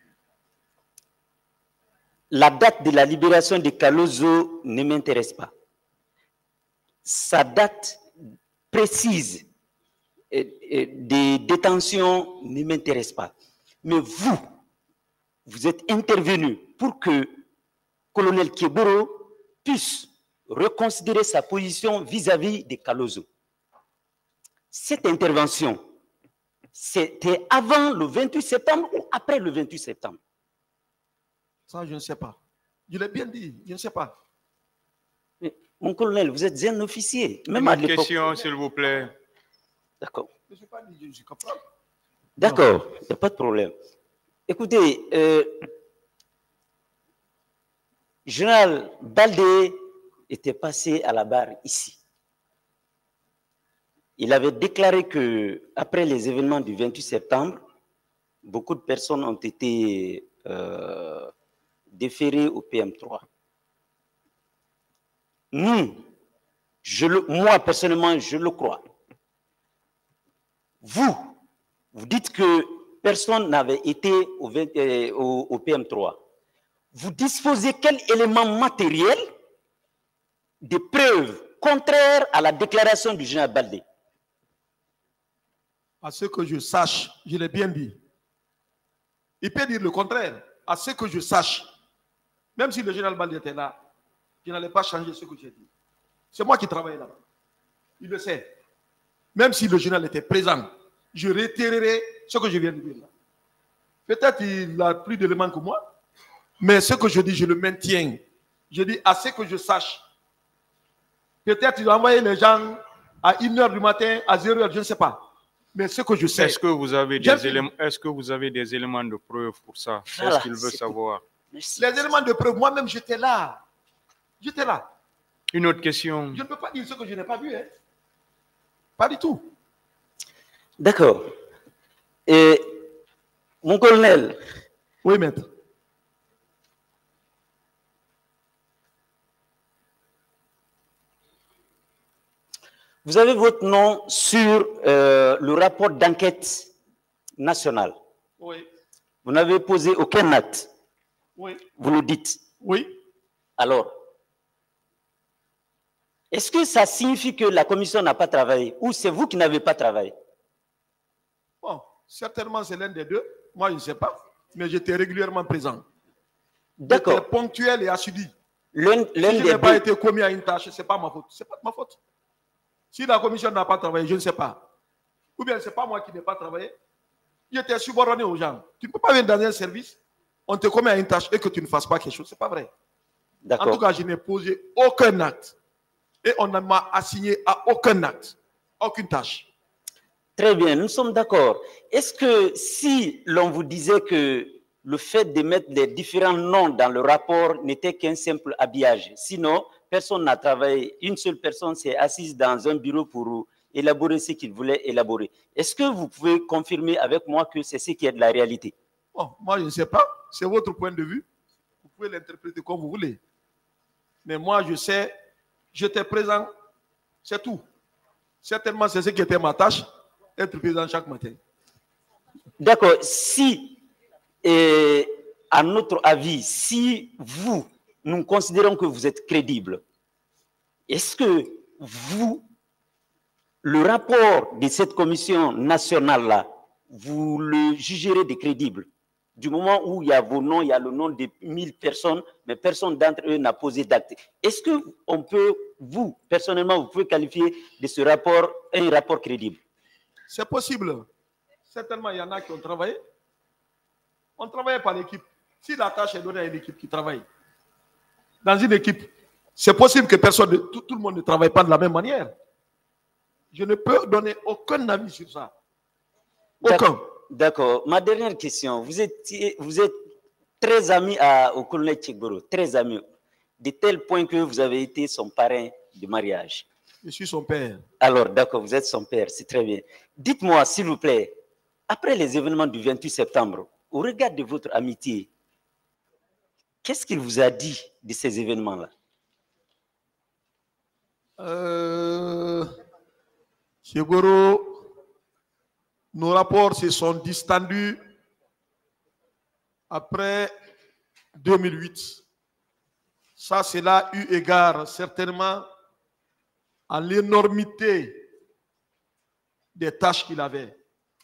La date de la libération de Kalozo ne m'intéresse pas. Sa date précise de détention ne m'intéresse pas. Mais vous, vous êtes intervenu pour que colonel Kegboro puisse reconsidérer sa position vis-à-vis de Kalozo. Cette intervention, c'était avant le vingt-huit septembre ou après le vingt-huit septembre? Ça, je ne sais pas. Je l'ai bien dit, je ne sais pas. Mais, mon colonel, vous êtes un officier. Même Une à autre l'époque. question, s'il vous plaît. D'accord. Je ne suis pas dit, je suis capable. D'accord, il n'y a pas de problème. Écoutez, euh, Général Baldé était passé à la barre ici. Il avait déclaré que après les événements du vingt-huit septembre, beaucoup de personnes ont été euh, déférées au P M trois. Nous, je le, moi personnellement, je le crois. Vous, vous dites que personne n'avait été au, euh, au, au P M trois. Vous disposez quel élément matériel de preuves contraires à la déclaration du général Baldé? À ce que je sache, je l'ai bien dit. Il peut dire le contraire. À ce que je sache, même si le général Baldé était là, je n'allais pas changer ce que j'ai dit. C'est moi qui travaillais là-bas. Il le sait. Même si le général était présent, je réitérerai ce que je viens de dire là. Peut-être qu'il a plus d'éléments que moi, mais ce que je dis, je le maintiens. Je dis à ce que je sache. Peut-être qu'il a envoyé les gens à une heure du matin, à zéro heure, je ne sais pas. Mais ce que je sais. Est-ce que vous avez des éléments, est-ce que vous avez des éléments de preuve pour ça? C'est Voilà, ce qu'il veut savoir. Les éléments de preuve, moi-même, j'étais là. J'étais là. Une autre question. Je ne peux pas dire ce que je n'ai pas vu. Hein. Pas du tout. D'accord. Et mon colonel. Oui, maître. Vous avez votre nom sur euh, le rapport d'enquête nationale. Oui. Vous n'avez posé aucun acte. Oui. Vous le dites. Oui. Alors, est-ce que ça signifie que la commission n'a pas travaillé ou c'est vous qui n'avez pas travaillé? Bon, certainement c'est l'un des deux. Moi, je ne sais pas. Mais j'étais régulièrement présent. D'accord. J'étais ponctuel et assidu. L'un si je des n'ai pas deux. été commis à une tâche, ce n'est pas ma faute. Ce n'est pas de ma faute. Si la commission n'a pas travaillé, je ne sais pas. Ou bien ce n'est pas moi qui n'ai pas travaillé. J'étais subordonné aux gens. Tu ne peux pas venir dans un service, on te commet à une tâche et que tu ne fasses pas quelque chose. Ce n'est pas vrai. En tout cas, je n'ai posé aucun acte. Et on ne m'a assigné à aucun acte, aucune tâche. Très bien, nous sommes d'accord. Est-ce que si l'on vous disait que le fait de mettre les différents noms dans le rapport n'était qu'un simple habillage, sinon personne n'a travaillé, une seule personne s'est assise dans un bureau pour élaborer ce qu'il voulait élaborer. Est-ce que vous pouvez confirmer avec moi que c'est ce qui est de la réalité? Bon, moi je ne sais pas, c'est votre point de vue. Vous pouvez l'interpréter comme vous voulez. Mais moi, je sais, j'étais présent, c'est tout. Certainement, c'est ce qui était ma tâche, être présent chaque matin. D'accord. Si, et, à notre avis, si vous, nous considérons que vous êtes crédible, est-ce que vous, le rapport de cette commission nationale-là, vous le jugerez de crédible? Du moment où il y a vos noms, il y a le nom de mille personnes, mais personne d'entre eux n'a posé d'acte. Est-ce que on peut, vous, personnellement, vous pouvez qualifier de ce rapport un rapport crédible? C'est possible. Certainement, il y en a qui ont travaillé. On travaille par l'équipe. Si la tâche est donnée à une équipe qui travaille, dans une équipe, c'est possible que personne, tout, tout le monde ne travaille pas de la même manière. Je ne peux donner aucun avis sur ça. Aucun. D'accord. Ma dernière question. Vous êtes, vous êtes très ami à, au colonel Tchegboro, très ami, de tel point que vous avez été son parrain de mariage. Je suis son père. Alors, d'accord, vous êtes son père, c'est très bien. Dites-moi, s'il vous plaît, après les événements du vingt-huit septembre, au regard de votre amitié, qu'est-ce qu'il vous a dit de ces événements-là? Euh, Tchegboro, nos rapports se sont distendus après deux mille huit. Ça, cela a eu égard certainement à l'énormité des tâches qu'il avait.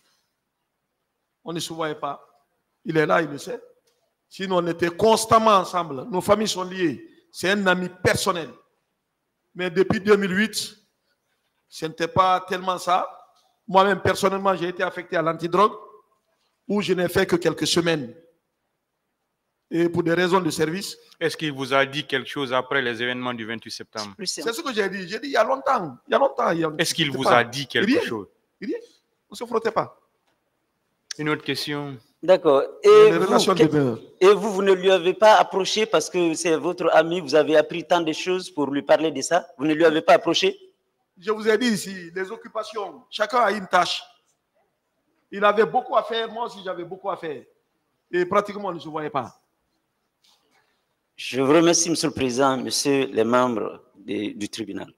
On ne se voyait pas. Il est là, il le sait. Sinon, on était constamment ensemble. Nos familles sont liées. C'est un ami personnel. Mais depuis deux mille huit, ce n'était pas tellement ça. Moi-même, personnellement, j'ai été affecté à l'antidrogue, où je n'ai fait que quelques semaines. Et pour des raisons de service. Est-ce qu'il vous a dit quelque chose après les événements du vingt-huit septembre? C'est ce que j'ai dit. J'ai dit il y a longtemps. Il y a longtemps. Est-ce qu'il vous pas. a dit quelque Rien. chose? Rien. On ne se frottait pas. Une autre question. D'accord. Et, vous, et vous, vous ne lui avez pas approché parce que c'est votre ami, vous avez appris tant de choses pour lui parler de ça? Vous ne lui avez pas approché? Je vous ai dit ici, les occupations, chacun a une tâche. Il avait beaucoup à faire, moi aussi j'avais beaucoup à faire. Et pratiquement on ne se voyait pas. Je vous remercie, Monsieur le Président, Monsieur les membres de, du tribunal.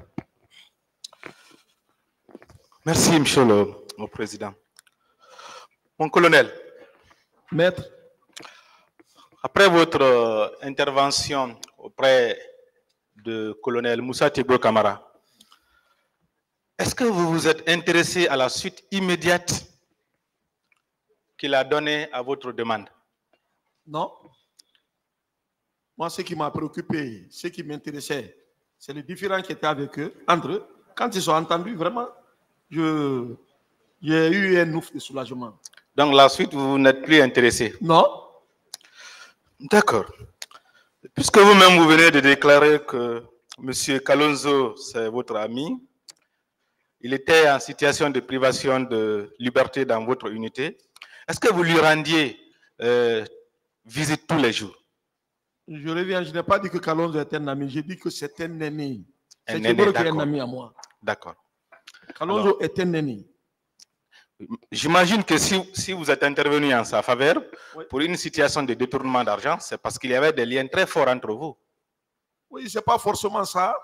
Merci, Monsieur le, le Président. Mon colonel. Maître. Après votre euh, intervention auprès du colonel Moussa Tchegboro Camara, est-ce que vous vous êtes intéressé à la suite immédiate qu'il a donnée à votre demande? Non. Moi, ce qui m'a préoccupé, ce qui m'intéressait, c'est les différends qui étaient avec eux, entre eux. Quand ils sont entendus, vraiment, je, j'ai eu un ouf de soulagement. Donc, la suite, vous n'êtes plus intéressé? Non. D'accord. Puisque vous-même, vous venez de déclarer que M. Kalonzo, c'est votre ami, il était en situation de privation de liberté dans votre unité. Est-ce que vous lui rendiez euh, visite tous les jours? Je reviens, je n'ai pas dit que Kalonzo est un ami, j'ai dit que c'est un ennemi. C'est Tchegboro qui est un ami à moi. D'accord. Kalonzo est un ennemi. J'imagine que si, si vous êtes intervenu en sa faveur, oui, pour une situation de détournement d'argent, c'est parce qu'il y avait des liens très forts entre vous. Oui, ce n'est pas forcément ça.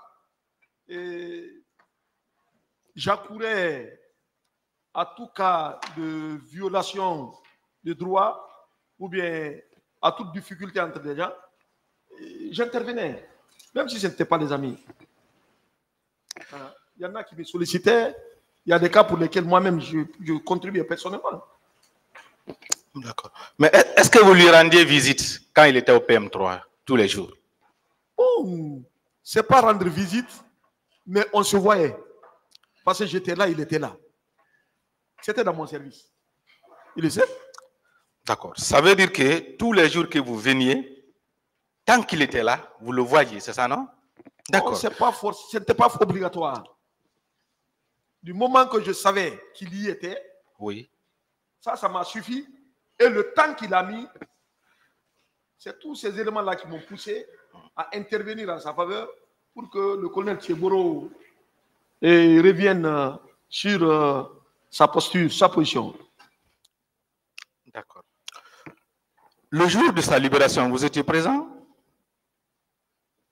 J'accourais à tout cas de violation de droit ou bien à toute difficulté entre les gens. J'intervenais, même si ce n'était pas des amis. Il y en a qui me sollicitaient. Il y a des cas pour lesquels moi-même je, je contribuais personnellement. D'accord. Mais est-ce que vous lui rendiez visite quand il était au P M trois, tous les jours? Oh, ce n'est pas rendre visite, mais on se voyait. Parce que j'étais là, il était là. C'était dans mon service. Il le sait? D'accord. Ça veut dire que tous les jours que vous veniez, tant qu'il était là, vous le voyiez, c'est ça, non? D'accord. Ce n'était pas obligatoire. Du moment que je savais qu'il y était, oui, ça, ça m'a suffi. Et le temps qu'il a mis, c'est tous ces éléments-là qui m'ont poussé à intervenir en sa faveur pour que le colonel Tchegboro revienne sur euh, sa posture, sa position. D'accord. Le jour de sa libération, vous étiez présent?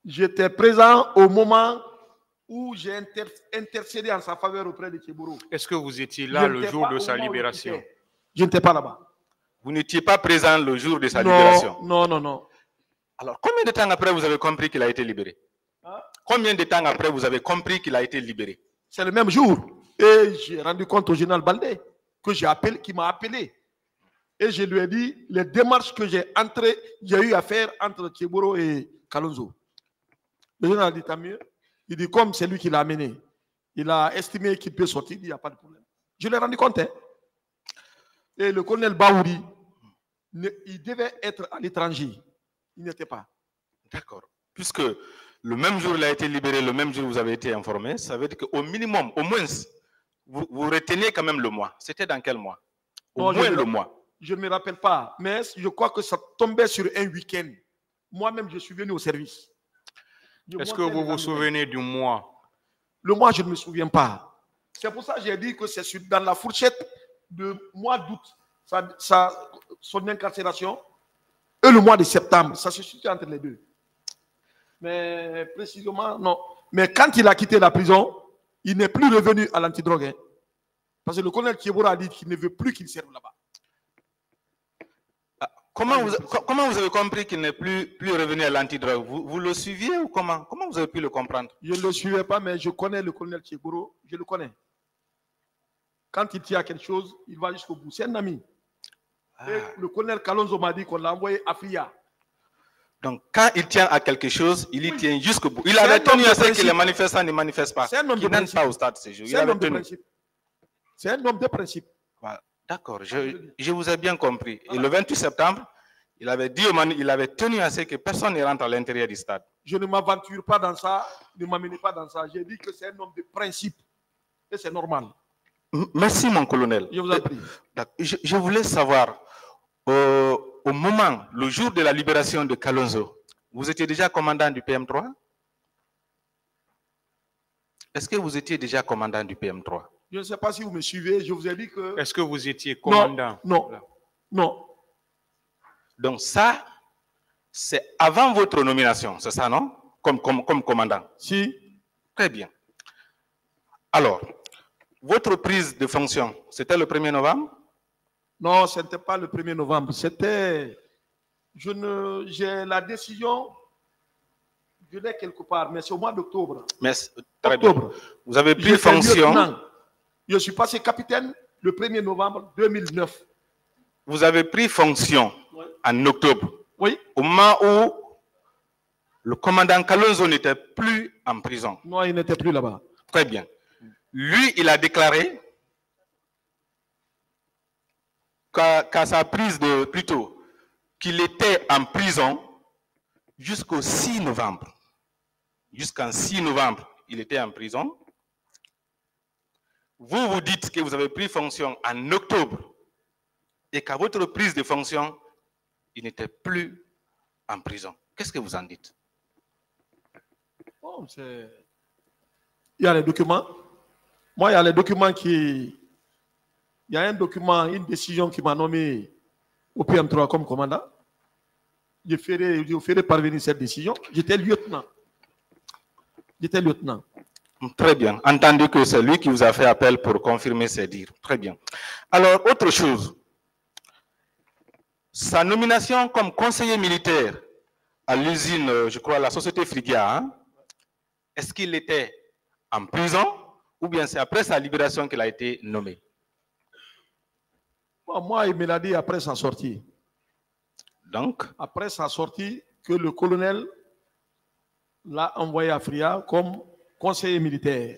J'étais présent au moment où j'ai inter intercédé en sa faveur auprès de Tchéboro. Est-ce que vous étiez là le jour de sa libération? Je n'étais pas là-bas. Vous n'étiez pas présent le jour de sa non, libération? Non, non, non. Alors, combien de temps après vous avez compris qu'il a été libéré? Hein? Combien de temps après vous avez compris qu'il a été libéré? C'est le même jour. Et j'ai rendu compte au général Baldé que j'ai appelé, qui m'a appelé. Et je lui ai dit les démarches que j'ai entrées, j'ai eu à faire entre Tchéboro et Kalonzo. Le général a dit tant mieux. Il dit comme c'est lui qui l'a amené, il a estimé qu'il peut sortir, il n'y a pas de problème. Je l'ai rendu compte. Hein. Et le colonel Baouri, il devait être à l'étranger. Il n'était pas. D'accord. Puisque le même jour il a été libéré, le même jour vous avez été informé, ça veut dire qu'au minimum, au moins, vous, vous reteniez quand même le mois. C'était dans quel mois? Au non, moins je le me, mois. Je ne me rappelle pas, mais je crois que ça tombait sur un week-end. Moi-même, je suis venu au service. Est-ce que vous vous souvenez du mois? Le mois, je ne me souviens pas. C'est pour ça que j'ai dit que c'est dans la fourchette de mois d'août, sa, sa, son incarcération, et le mois de septembre. Ça se situe entre les deux. Mais précisément, non. Mais quand il a quitté la prison, il n'est plus revenu à l'antidrogue. Hein. Parce que le colonel Tchéboro a dit qu'il ne veut plus qu'il serve là-bas. Comment vous, comment vous avez compris qu'il n'est plus, plus revenu à l'antidrogue? vous, vous le suiviez ou comment? Comment vous avez pu le comprendre? Je ne le suivais pas, mais je connais le colonel Tchéboro. Je le connais. Quand il tient à quelque chose, il va jusqu'au bout. C'est un ami. Ah. Et le colonel Kalonzo m'a dit qu'on l'a envoyé à Fria. Donc, quand il tient à quelque chose, il y oui. tient jusqu'au bout. Il avait tenu à ce que les manifestants ne manifestent pas. C'est un homme de principe. Pas au stade ce jour. C'est un homme de principe. C'est un homme de principe. Voilà. D'accord, je, je vous ai bien compris. Et le vingt-huit septembre, il avait dit au mani, il avait tenu à ce que personne ne rentre à l'intérieur du stade. Je ne m'aventure pas dans ça, ne m'amenez pas dans ça. J'ai dit que c'est un homme de principe. Et c'est normal. Merci, mon colonel. Je vous en prie. Je, je voulais savoir, euh, au moment, le jour de la libération de Kalonzo, vous étiez déjà commandant du P M trois? Est-ce que vous étiez déjà commandant du P M trois? Je ne sais pas si vous me suivez, je vous ai dit que... Est-ce que vous étiez commandant? Non, non, non. Donc ça, c'est avant votre nomination, c'est ça, non? Comme, comme, comme commandant? Si. Très bien. Alors, votre prise de fonction, c'était le premier novembre? Non, ce n'était pas le premier novembre. C'était... Je ne... J'ai la décision... Je l'ai quelque part, mais c'est au mois d'octobre. Mais très octobre. Bien. Vous avez pris fonction... Lieutenant. Je suis passé capitaine le premier novembre deux mille neuf. Vous avez pris fonction oui. en octobre. Oui. Au moment où le commandant Kalonzo n'était plus en prison. Non, il n'était plus là-bas. Très bien. Lui, il a déclaré qu'à qu'à sa prise de... Plutôt, qu'il était en prison jusqu'au six novembre. Jusqu'en six novembre, il était en prison. Vous vous dites que vous avez pris fonction en octobre et qu'à votre prise de fonction, il n'était plus en prison. Qu'est-ce que vous en dites? Bon, il y a les documents. Moi, il y a les documents qui... Il y a un document, une décision qui m'a nommé au P M trois comme commandant. Je ferai, je ferai parvenir cette décision. J'étais lieutenant. J'étais lieutenant. Très bien. Entendu que c'est lui qui vous a fait appel pour confirmer ses dires. Très bien. Alors, autre chose. Sa nomination comme conseiller militaire à l'usine, je crois, la société Frigia, hein, est-ce qu'il était en prison ou bien c'est après sa libération qu'il a été nommé? Bon, moi, il me l'a dit après sa sortie. Donc? Après sa sortie, que le colonel l'a envoyé à Fria comme conseiller militaire.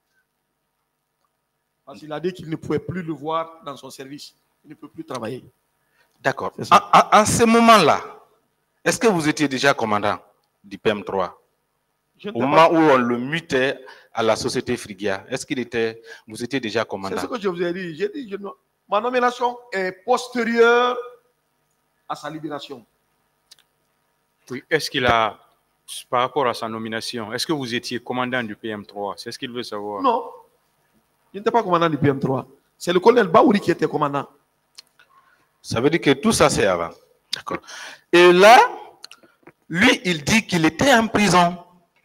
Parce qu'il a dit qu'il ne pouvait plus le voir dans son service. Il ne peut plus travailler. D'accord. En, en, en ce moment-là, est-ce que vous étiez déjà commandant du P M trois? Au moment où on le mutait à la société Frigia, est-ce qu'il était, vous étiez déjà commandant? C'est ce que je vous ai dit. J'ai dit, je, ma nomination est postérieure à sa libération. Oui, est-ce qu'il a, par rapport à sa nomination, est-ce que vous étiez commandant du P M trois? C'est ce qu'il veut savoir. Non, je n'étais pas commandant du P M trois. C'est le colonel Baouri qui était commandant. Ça veut dire que tout ça, c'est avant. D'accord. Et là, Lui, il dit qu'il était en prison.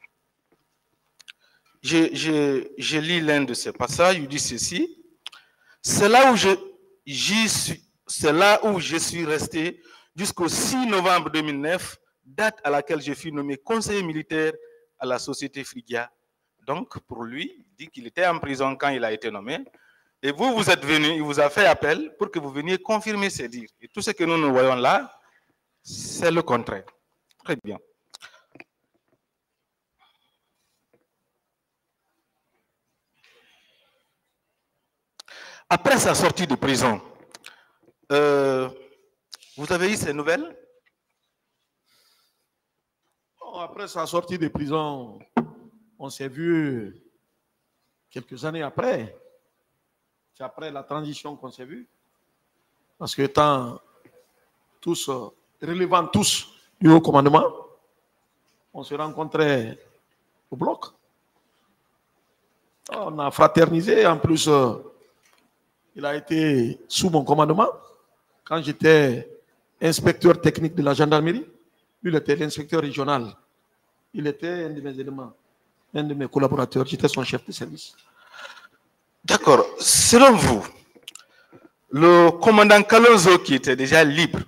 Je, je, je lis l'un de ces passages, il dit ceci. C'est là où je, j'y suis, c'est là où je suis resté jusqu'au six novembre deux mille neuf, date à laquelle je fus nommé conseiller militaire à la société Frigia. Donc, pour lui, il dit qu'il était en prison quand il a été nommé. Et vous, vous êtes venu, il vous a fait appel pour que vous veniez confirmer ces dires. Et tout ce que nous nous voyons là, c'est le contraire. Très bien. Après sa sortie de prison, euh, vous avez eu ces nouvelles? Après sa sortie de prison, on s'est vu quelques années après. C'est après la transition qu'on s'est vu. Parce que étant tous, relevant tous du haut commandement, on se rencontrait au bloc. On a fraternisé. En plus, il a été sous mon commandement. Quand j'étais inspecteur technique de la gendarmerie, lui, il était l'inspecteur régional. Il était un de mes éléments, un de mes collaborateurs. J'étais son chef de service. D'accord. Selon vous, le commandant Kalonzo, qui était déjà libre,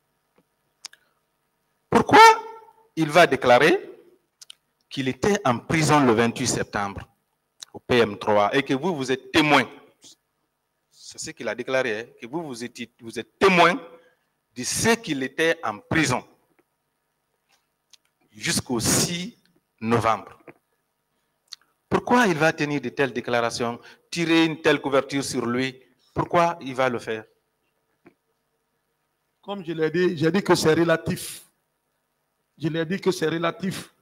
pourquoi il va déclarer qu'il était en prison le vingt-huit septembre au P M trois et que vous, vous êtes témoin? C'est ce qu'il a déclaré, hein, que vous, vous êtes, vous êtes témoin de ce qu'il était en prison jusqu'au six novembre. Pourquoi il va tenir de telles déclarations, tirer une telle couverture sur lui? Pourquoi il va le faire? Comme je l'ai dit, j'ai dit que c'est relatif. Je l'ai dit que c'est relatif.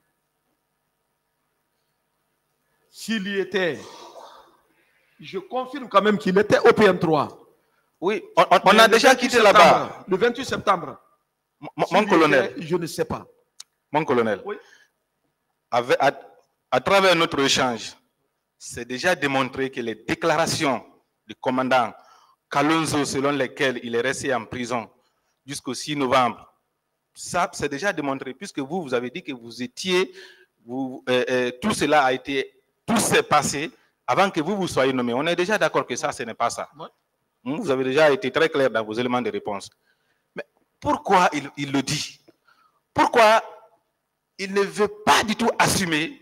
S'il y était, je confirme quand même qu'il était au P M trois. Oui, on, on, on a déjà quitté là-bas. Le vingt-huit septembre. Mon, mon colonel. Était, je ne sais pas. Mon colonel. Oui. Avec, à, à travers notre échange, c'est déjà démontré que les déclarations du commandant Kalonzo, selon lesquelles il est resté en prison jusqu'au six novembre, ça, c'est déjà démontré, puisque vous, vous avez dit que vous étiez, vous, euh, euh, tout cela a été, tout s'est passé avant que vous vous soyez nommé. On est déjà d'accord que ça, ce n'est pas ça. Ouais. Vous avez déjà été très clair dans vos éléments de réponse. Mais pourquoi il, il le dit? Pourquoi il ne veut pas du tout assumer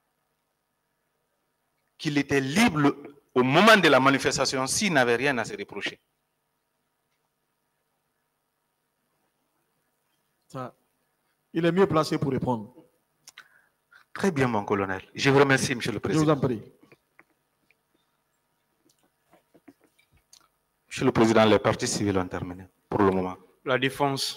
qu'il était libre au moment de la manifestation s'il n'avait rien à se reprocher? Ça, il est mieux placé pour répondre. Très bien, mon colonel. Je vous remercie, Monsieur le Président. Je vous en prie. Monsieur le Président, les partis civils ont terminé pour le moment. La défense.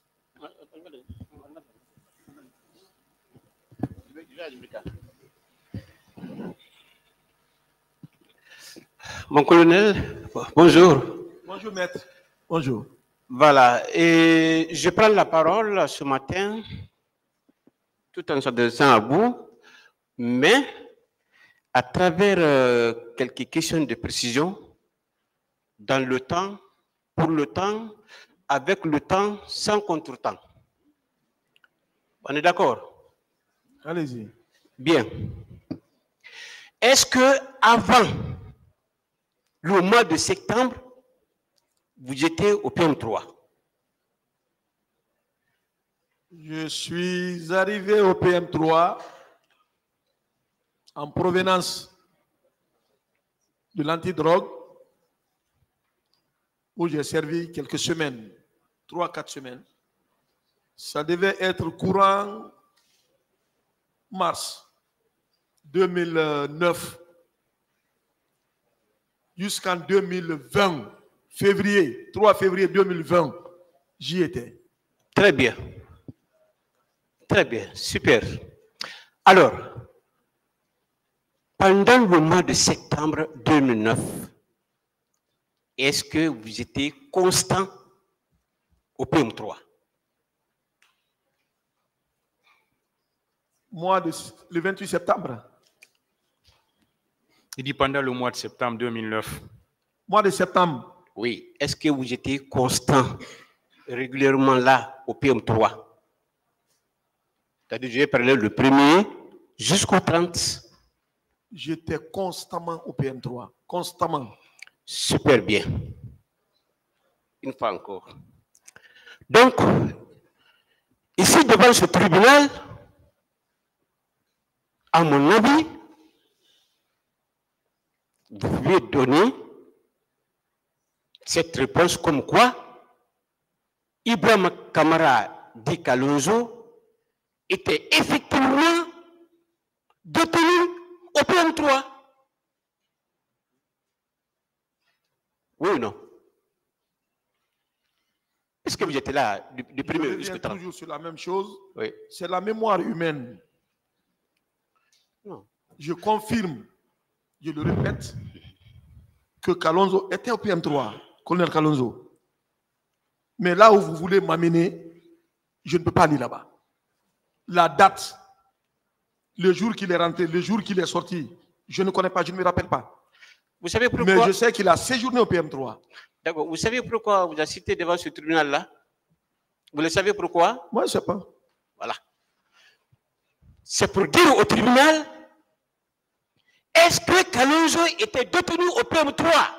Mon colonel, bonjour. Bonjour, maître. Bonjour. Voilà, et je prends la parole ce matin, tout en s'adressant à vous, mais à travers euh, quelques questions de précision, dans le temps, pour le temps, avec le temps, sans contretemps. On est d'accord? Allez-y. Bien. Est-ce que avant le mois de septembre, vous étiez au P M trois? Je suis arrivé au P M trois en provenance de l'antidrogue où j'ai servi quelques semaines, trois, quatre semaines. Ça devait être courant mars deux mille neuf jusqu'en deux mille vingt. Février, trois février deux mille vingt, j'y étais. Très bien. Très bien, super. Alors, pendant le mois de septembre deux mille neuf, est-ce que vous étiez constant au P M trois? Mois de, le vingt-huit septembre. Il dit pendant le mois de septembre deux mille neuf. Mois de septembre. Oui. Est-ce que vous étiez constant régulièrement là au P M trois? C'est-à-dire, j'ai parlé le premier jusqu'au trente. J'étais constamment au P M trois. Constamment. Super bien. Une fois encore. Donc, ici devant ce tribunal, à mon avis, vous pouvez donner cette réponse comme quoi Ibrahim Kamara Di Kalonzo était effectivement détenu au P M trois. Oui ou non? Est-ce que vous étiez là du, du premier jusqu'au trente? Toujours sur la même chose. Oui. C'est la mémoire humaine. Non. Je confirme, je le répète, que Kalonzo était au P M trois, colonel Kalonzo. Mais là où vous voulez m'amener, je ne peux pas aller là-bas. La date, le jour qu'il est rentré, le jour qu'il est sorti, je ne connais pas, je ne me rappelle pas. Vous savez pourquoi? Mais je sais qu'il a séjourné au P M trois. D'accord. Vous savez pourquoi vous avez cité devant ce tribunal-là? Vous le savez pourquoi? Moi, je ne sais pas. Voilà. C'est pour dire au tribunal, est-ce que Kalonzo était détenu au P M trois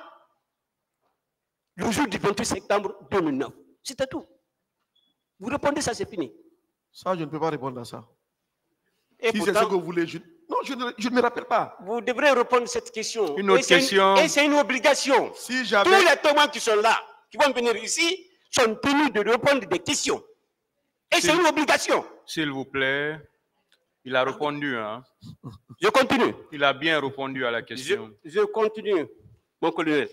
le jour du vingt-huit septembre deux mille neuf? C'était tout. Vous répondez ça, c'est fini. Ça, je ne peux pas répondre à ça. Et si pourtant, c'est ce que vous voulez, je... non, je ne, je ne me rappelle pas. Vous devrez répondre à cette question. Une autre et question. Une, et c'est une obligation. Si Tous les témoins qui sont là, qui vont venir ici, sont tenus de répondre des questions. Et c'est une obligation. S'il vous plaît. Il a répondu. Hein? Je continue. Il a bien répondu à la question. Je, je continue, mon colonel.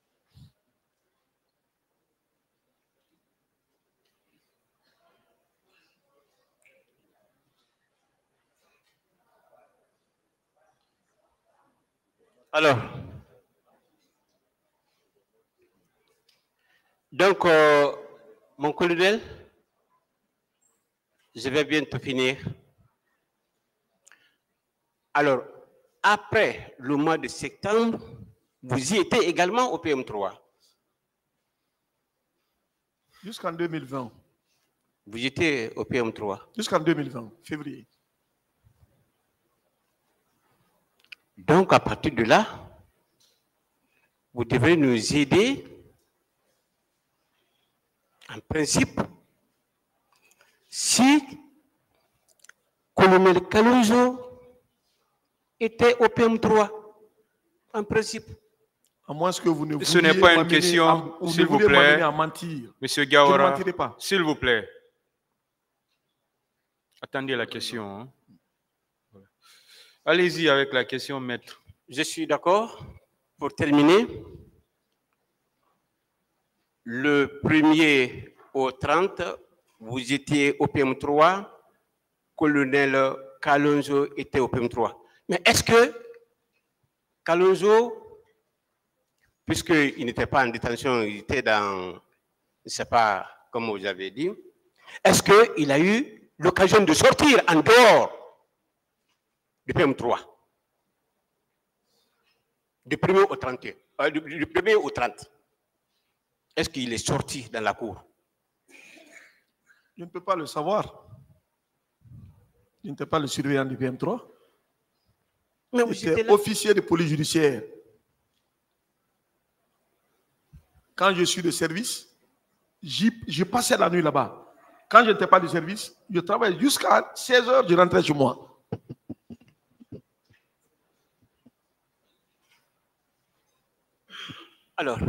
Alors, donc, euh, mon colonel, je vais bientôt finir. Alors, après le mois de septembre, vous y étiez également au P M trois. Jusqu'en deux mille vingt. Vous étiez au P M trois. Jusqu'en deux mille vingt, février. Donc, à partir de là, vous devrez nous aider. En principe, si colonel Kalonzo était au P M trois, en principe. À moins que vous ne Ce n'est pas une question, s'il vous plaît. À mentir. Monsieur Gawara, je ne mentirai pas. S'il vous plaît. Attendez la question. Hein. Allez-y avec la question, maître. Je suis d'accord. Pour terminer, le premier au trente, vous étiez au P M trois, colonel Kalonzo était au P M trois. Mais est-ce que Kalonzo, puisqu'il n'était pas en détention, il était dans, je ne sais pas comment vous avez dit, est-ce qu'il a eu l'occasion de sortir en dehors du P M trois? Du premier au trente, euh, du, du premier au trente. Est-ce qu'il est sorti dans la cour? Je ne peux pas le savoir. Je n'étais pas le surveillant du P M trois. Mais j'étais officier de police judiciaire. Quand je suis de service, je passais la nuit là-bas. Quand je n'étais pas de service, je travaillais jusqu'à seize heures, je rentrais chez moi. Alors,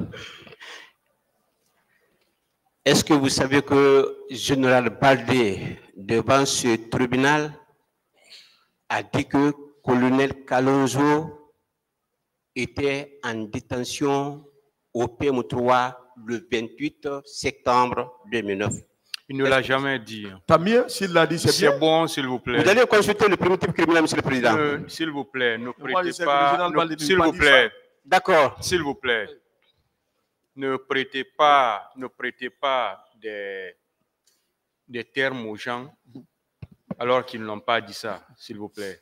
est-ce que vous savez que Général Baldé, devant ce tribunal, a dit que colonel Kalonzo était en détention au P M trois le vingt-huit septembre deux mille neuf? Il ne l'a jamais dit. Tant mieux, s'il l'a dit, c'est bien. C'est bon, s'il vous plaît. Vous allez consulter le primitif criminel, monsieur le président. Euh, s'il vous plaît, ne prêtez moi, pas... Ne, s'il vous plaît. D'accord. S'il vous plaît. Ne prêtez pas, ne prêtez pas des, des termes aux gens alors qu'ils n'ont pas dit ça, s'il vous plaît.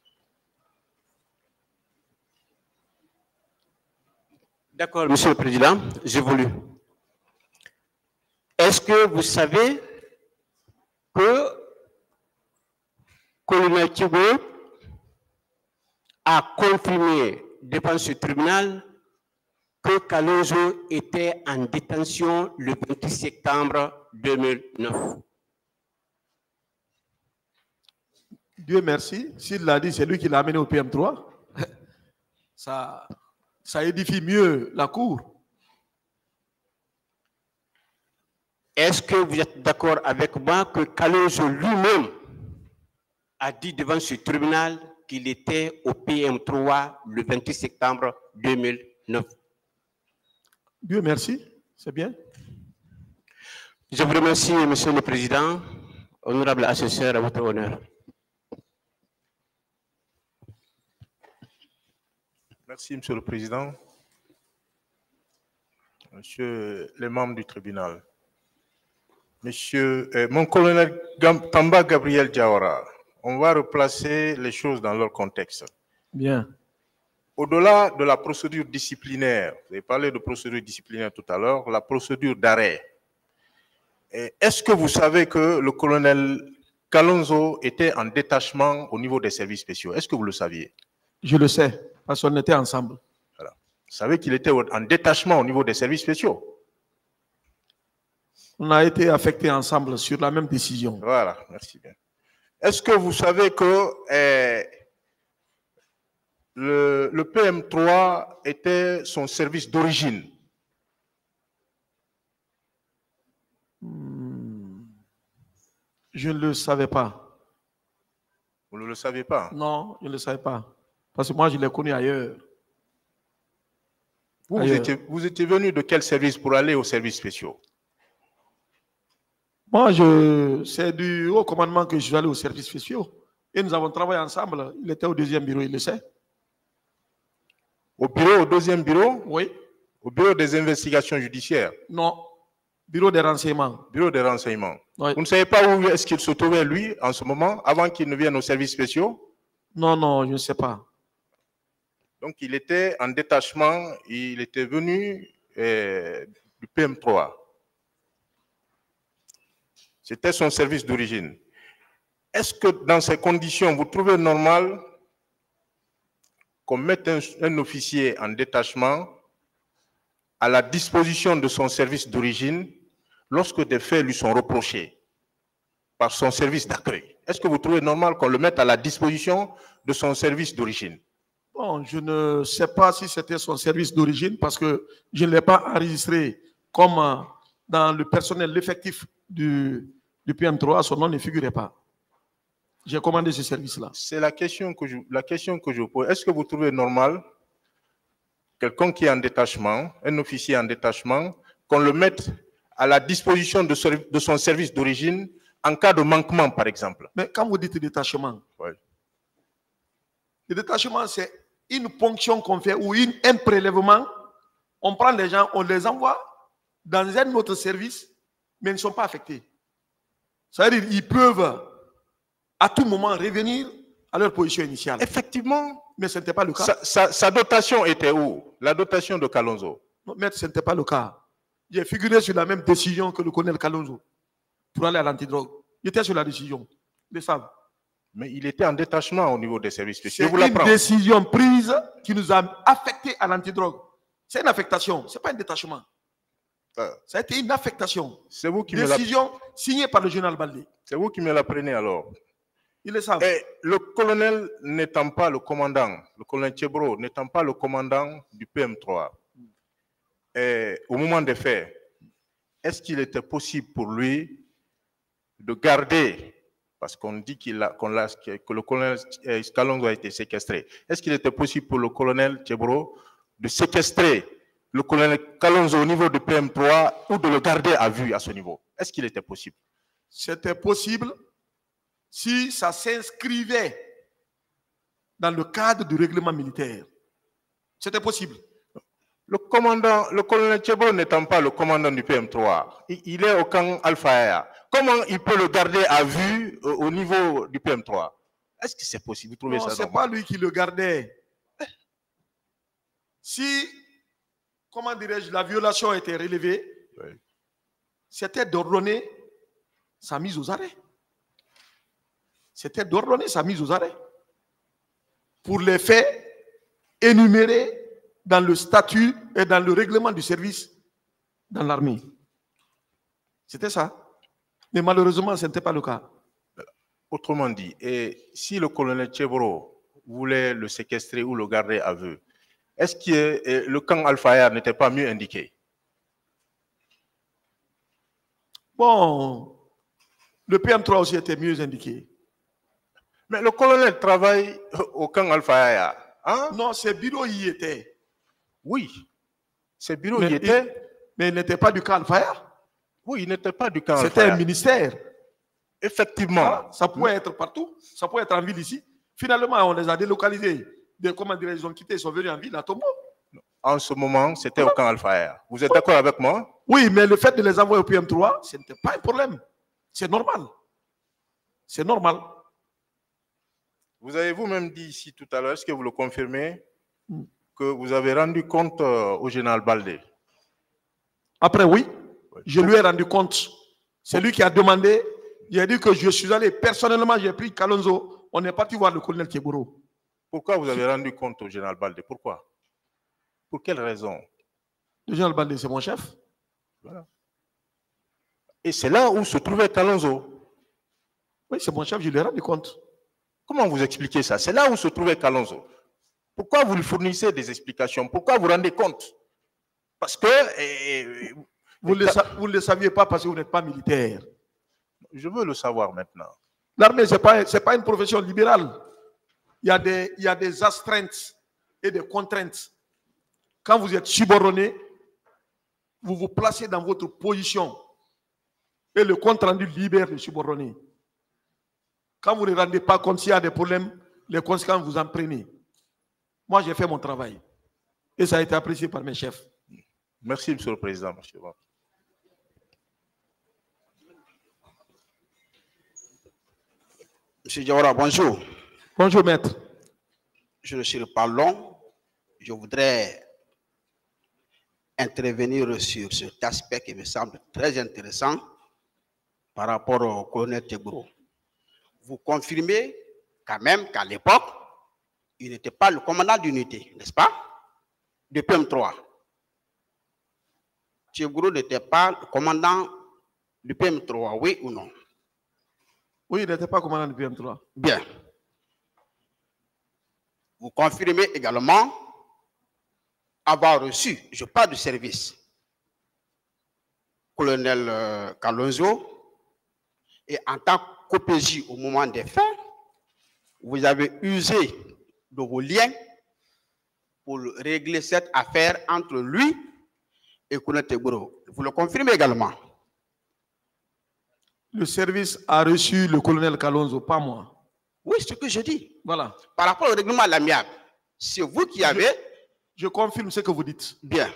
D'accord, monsieur le président, j'ai voulu. Est-ce que vous savez que colonel Thibault a confirmé devant ce tribunal que Kalonzo était en détention le vingt-huit septembre deux mille neuf. Dieu merci, s'il l'a dit, c'est lui qui l'a amené au P M trois. Ça, ça édifie mieux la cour. Est-ce que vous êtes d'accord avec moi que Kalonzo lui-même a dit devant ce tribunal qu'il était au P M trois le vingt-huit septembre deux mille neuf? Dieu merci, c'est bien. Je vous remercie, Monsieur le Président, honorable assesseur, à votre honneur. Merci, Monsieur le Président. Monsieur les membres du tribunal. Monsieur, euh, mon colonel Gam- Tamba Gabriel Diawara, on va replacer les choses dans leur contexte. Bien. Au-delà de la procédure disciplinaire, vous avez parlé de procédure disciplinaire tout à l'heure, la procédure d'arrêt. Est-ce que vous savez que le colonel Kalonzo était en détachement au niveau des services spéciaux? Est-ce que vous le saviez? Je le sais, parce qu'on était ensemble. Voilà. Vous savez qu'il était en détachement au niveau des services spéciaux? On a été affectés ensemble sur la même décision. Voilà, merci bien. Est-ce que vous savez que eh, le, le P M trois était son service d'origine? Je ne le savais pas. Vous ne le saviez pas? Non, je ne le savais pas. Parce que moi, je l'ai connu ailleurs. Vous, vous, Ailleurs. étiez, vous étiez venu de quel service pour aller aux services spéciaux? Moi, je, c'est du haut commandement que je suis allé aux services spéciaux. Et nous avons travaillé ensemble. Il était au deuxième bureau, il le sait. Au bureau, au deuxième bureau? Oui. Au bureau des investigations judiciaires? Non. Bureau des renseignements. Bureau des renseignements. Oui. Vous ne savez pas où est-ce qu'il se trouvait, lui, en ce moment, avant qu'il ne vienne aux services spéciaux? Non, non, je ne sais pas. Donc, il était en détachement, il était venu euh, du P M trois. C'était son service d'origine. Est-ce que dans ces conditions, vous trouvez normal qu'on mette un, un officier en détachement à la disposition de son service d'origine lorsque des faits lui sont reprochés par son service d'accueil? Est-ce que vous trouvez normal qu'on le mette à la disposition de son service d'origine? Bon, je ne sais pas si c'était son service d'origine parce que je ne l'ai pas enregistré comme euh, dans le personnel, l'effectif du, du P M trois, son nom ne figurait pas. J'ai commandé ce service-là. C'est la question que je, la question que je vous pose. Est-ce que vous trouvez normal quelqu'un qui est en détachement, un officier en détachement, qu'on le mette à la disposition de, ce, de son service d'origine en cas de manquement, par exemple? Mais quand vous dites détachement, oui. Le détachement, c'est une ponction qu'on fait ou une, un prélèvement. On prend les gens, on les envoie dans un autre service, mais ils ne sont pas affectés. Ça veut dire qu'ils peuvent à tout moment revenir à leur position initiale. Effectivement. Mais ce n'était pas le cas. Sa, sa, sa dotation était où? La dotation de Kalonzo? Non, mais ce n'était pas le cas. J'ai figuré sur la même décision que le colonel Kalonzo pour aller à l'antidrogue. J'étais sur la décision. Ils le savent. Mais il était en détachement au niveau des services spéciaux. C'est une décision prise qui nous a affectés à l'antidrogue. C'est une affectation, ce n'est pas un détachement. Euh, Ça a été une affectation. C'est vous qui décision signée par le général Baldé. C'est vous qui me l'apprenez alors. Il le savent. Et le colonel n'étant pas le commandant, le colonel Thiebro n'étant pas le commandant du P M trois, et au moment des faits, est-ce qu'il était possible pour lui de garder, parce qu'on dit qu'il a, qu'on l'a, que le colonel Kalonzo a été séquestré, est-ce qu'il était possible pour le colonel Thiebro de séquestrer le colonel Kalonzo au niveau du P M trois ou de le garder à vue à ce niveau? Est-ce qu'il était possible? C'était possible si ça s'inscrivait dans le cadre du règlement militaire. C'était possible. Le commandant, le colonel Thiebro n'étant pas le commandant du P M trois, il est au camp Alpha. Comment il peut le garder à vue au niveau du P M trois? Est-ce que c'est possible? Vous trouvez non, ça ce n'est pas lui qui le gardait. Si, comment dirais-je, la violation a été relevée, oui. C'était d'ordonner sa mise aux arrêts. c'était d'ordonner sa mise aux arrêts pour les faits énumérés dans le statut et dans le règlement du service dans l'armée. C'était ça. Mais malheureusement, ce n'était pas le cas. Autrement dit, et si le colonel Tchebro voulait le séquestrer ou le garder à vue, est-ce que le camp Al-Fayar n'était pas mieux indiqué? Bon, le P M trois aussi était mieux indiqué. Mais le colonel travaille au camp Al-Fayar. Hein? Non, ses bureaux y étaient. Oui, ses bureaux mais y étaient. Il, mais il n'était pas du camp Al-Fayar. Oui, il n'était pas du camp Al-Fayar. C'était un ministère. Effectivement. Voilà, ça pouvait être partout. Ça pouvait être en ville ici. Finalement, on les a délocalisés. De, comment dire, ils ont quitté, ils sont venus en ville à Tombo. En ce moment, c'était au camp Al-Fayar. Vous êtes d'accord avec moi? Oui, mais le fait de les envoyer au P M trois, ce n'était pas un problème. C'est normal. C'est normal. Vous avez vous-même dit ici tout à l'heure, est-ce que vous le confirmez, que vous avez rendu compte euh, au général Baldé? Après, oui, je lui ai rendu compte. C'est lui qui a demandé. Il a dit que je suis allé personnellement, j'ai pris Kalonzo. On est parti voir le colonel Tchebro. Pourquoi vous avez rendu compte au général Baldé? Pourquoi? Pour quelle raison? Le général Baldé, c'est mon chef. Voilà. Et c'est là où se trouvait Kalonzo. Oui, c'est mon chef, je lui ai rendu compte. Comment vous expliquez ça? C'est là où se trouvait Kalonzo. Pourquoi vous lui fournissez des explications? Pourquoi vous rendez compte? Parce que... Eh, vous ne le, le saviez pas parce que vous n'êtes pas militaire. Je veux le savoir maintenant. L'armée, ce n'est pas, c'est pas une profession libérale. Il y, a des, il y a des astreintes et des contraintes. Quand vous êtes subordonné, vous vous placez dans votre position. Et le compte rendu libère les subordonnés. Quand vous ne rendez pas compte s'il y a des problèmes, les conséquences vous en prenez. Moi, j'ai fait mon travail. Et ça a été apprécié par mes chefs. Merci, Monsieur le Président. Monsieur. Monsieur Diawara, bonjour. Bonjour, maître. Je ne suis pas long. Je voudrais intervenir sur cet aspect qui me semble très intéressant par rapport au colonel Tchebro. Vous confirmez quand même qu'à l'époque, il n'était pas le commandant d'unité, n'est-ce pas? De P M trois. Tchebro n'était pas le commandant du P M trois, oui ou non? Oui, il n'était pas commandant du P M trois. Bien. Vous confirmez également avoir reçu, je parle du service, colonel euh, Kalonzo, et en tant qu'O P J au moment des faits, vous avez usé de vos liens pour régler cette affaire entre lui et colonel Tchebro. Vous le confirmez également? Le service a reçu le colonel Kalonzo, pas moi. Oui, c'est ce que je dis. Voilà. Par rapport au règlement à l'amiable, c'est vous qui avez... Je, je confirme ce que vous dites. Bien.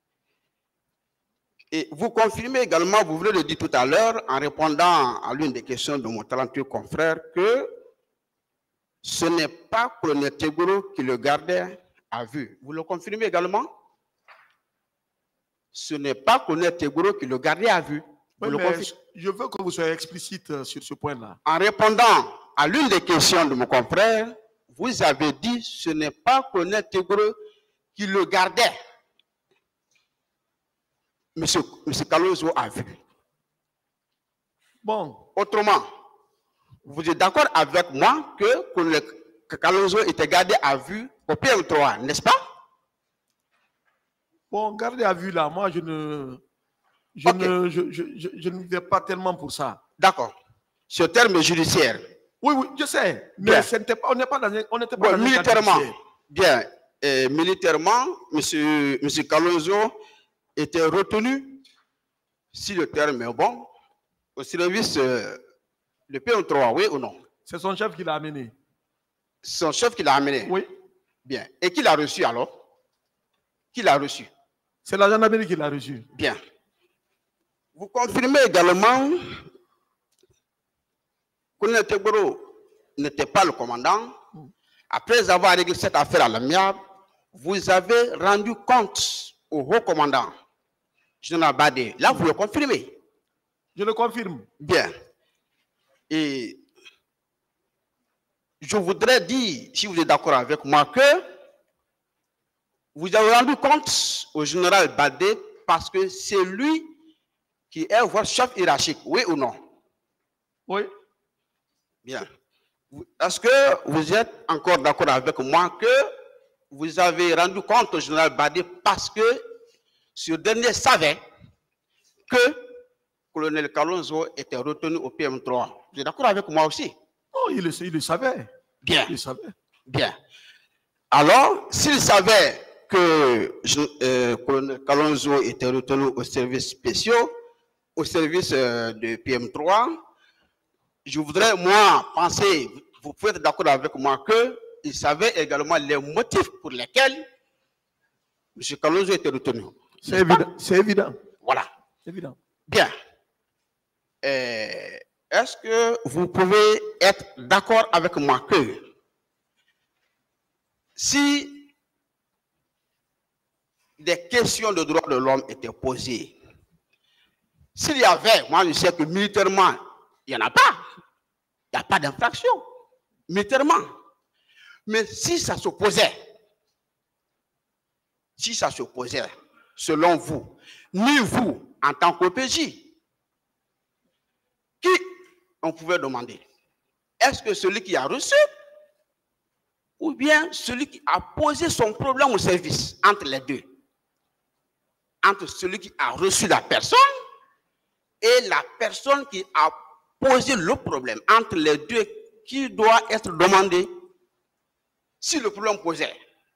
Et vous confirmez également, vous venez de dire tout à l'heure, en répondant à l'une des questions de mon talentueux confrère, que ce n'est pas colonel Tchebro qui le gardait à vue. Vous le confirmez également? Ce n'est pas colonel Tchebro qui le gardait à vue. Oui, mais je veux que vous soyez explicite sur ce point-là. En répondant à l'une des questions de mon confrère, vous avez dit ce n'est pas colonel Tchebro qui le gardait. Monsieur, Monsieur Kalonzo a vu. Bon. Autrement, vous êtes d'accord avec moi que colonel Kalonzo était gardé à vue au P M trois, n'est-ce pas? Bon, gardé à vue là, moi je ne... Je, okay. ne, je, je, je, je ne vais pas tellement pour ça. D'accord. Ce terme judiciaire. Oui, oui, je sais. Mais pas, on n'est pas dans un, on n'était pas bon, dans militairement. Un bien. Et militairement, monsieur, monsieur Kalonzo était retenu, si le terme est bon, au service euh, de P M trois, oui ou non? C'est son chef qui l'a amené. Son chef qui l'a amené? Oui. Bien. Et qui l'a reçu alors? Qui l'a reçu? C'est la gendarmerie qui l'a reçu. Bien. Vous confirmez également que colonel Tchebro n'était pas le commandant. Après avoir réglé cette affaire à l'amiable, vous avez rendu compte au haut commandant, général Baldé. Là, vous le confirmez? Je le confirme. Bien. Et je voudrais dire, si vous êtes d'accord avec moi, que vous avez rendu compte au général Badé parce que c'est lui qui est votre chef hiérarchique, oui ou non? Oui. Bien. Est-ce que vous êtes encore d'accord avec moi que vous avez rendu compte au général Badé parce que ce dernier savait que le colonel Kalonzo était retenu au P M trois? Vous êtes d'accord avec moi aussi? Non, il le, il le savait. Bien. Il le savait. Bien. Alors, s'il savait que euh, colonel Kalonzo était retenu au service spéciaux, au service euh, de P M trois, je voudrais, moi, penser, vous pouvez être d'accord avec moi, qu'il savait également les motifs pour lesquels M. Kalonzo était retenu. C'est évident. C'est évident. Voilà. C'est évident. Bien. Euh, Est-ce que vous pouvez être d'accord avec moi que si des questions de droits de l'homme étaient posées, s'il y avait, moi je sais que militairement, il n'y en a pas. Il n'y a pas d'infraction, militairement. Mais si ça s'opposait, si ça s'opposait, selon vous, ni vous, en tant qu'O P J, qui on pouvait demander? Est-ce que celui qui a reçu ou bien celui qui a posé son problème au service, entre les deux? Entre celui qui a reçu la personne et la personne qui a posé le problème. Entre les deux, qui doit être demandé si le problème posait?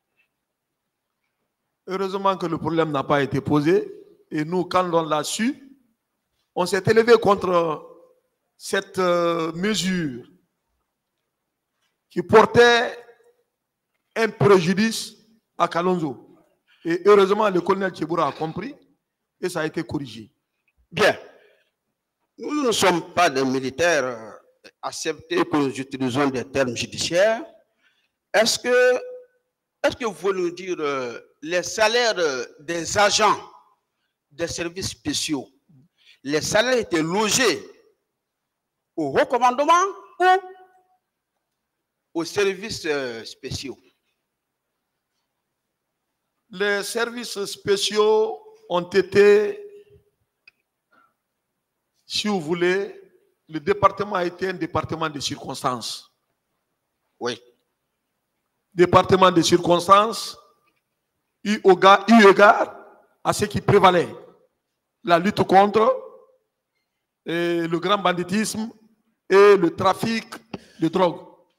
Heureusement que le problème n'a pas été posé. Et nous, quand on l'a su, on s'est élevé contre cette euh, mesure qui portait un préjudice à Kalonzo. Et heureusement, le colonel Tcheboura a compris et ça a été corrigé. Bien. Nous ne sommes pas des militaires euh, acceptés que nous utilisons des termes judiciaires. Est-ce que, est-ce que vous pouvez nous dire euh, les salaires euh, des agents des services spéciaux, les salaires étaient logés au recommandement ou aux services euh, spéciaux? Les services spéciaux ont été, si vous voulez, le département a été un département de circonstances. Oui. Département de circonstances, eu égard à ce qui prévalait. La lutte contre et le grand banditisme et le trafic de drogue.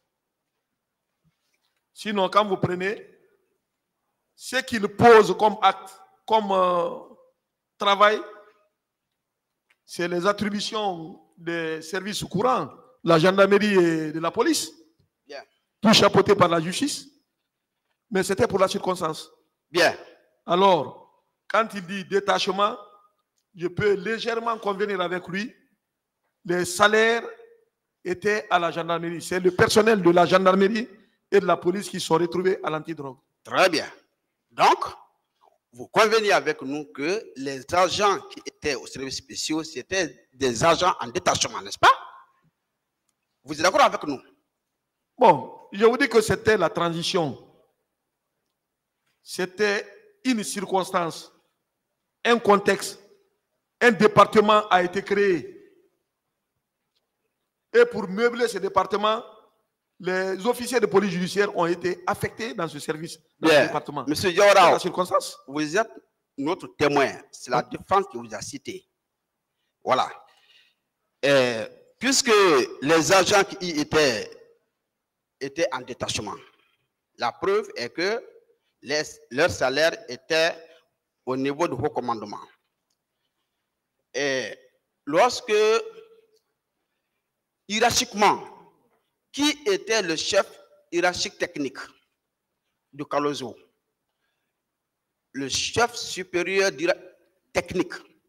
Sinon, quand vous prenez ce qu'il pose comme acte, comme euh, travail, c'est les attributions des services courants, la gendarmerie et de la police, Bien. Tout chapeauté par la justice, mais c'était pour la circonstance. Bien. Alors, quand il dit détachement, je peux légèrement convenir avec lui, les salaires étaient à la gendarmerie. C'est le personnel de la gendarmerie et de la police qui sont retrouvés à l'antidrogue. Très bien. Donc, vous convenez avec nous que les agents qui étaient au service spéciaux, c'était des agents en détachement, n'est-ce pas? Vous êtes d'accord avec nous? Bon, je vous dis que c'était la transition. C'était une circonstance, un contexte. Un département a été créé. Et pour meubler ce département, les officiers de police judiciaire ont été affectés dans ce service, dans Bien. ce département. Monsieur Diawara, la circonstance. Vous êtes notre témoin. C'est la défense qui vous a cité. Voilà. Et puisque les agents qui y étaient étaient en détachement, la preuve est que les, leur salaire était au niveau du haut commandement. Et lorsque, hiérarchiquement, qui était le chef hiérarchique technique de Kalonzo? Le chef supérieur technique.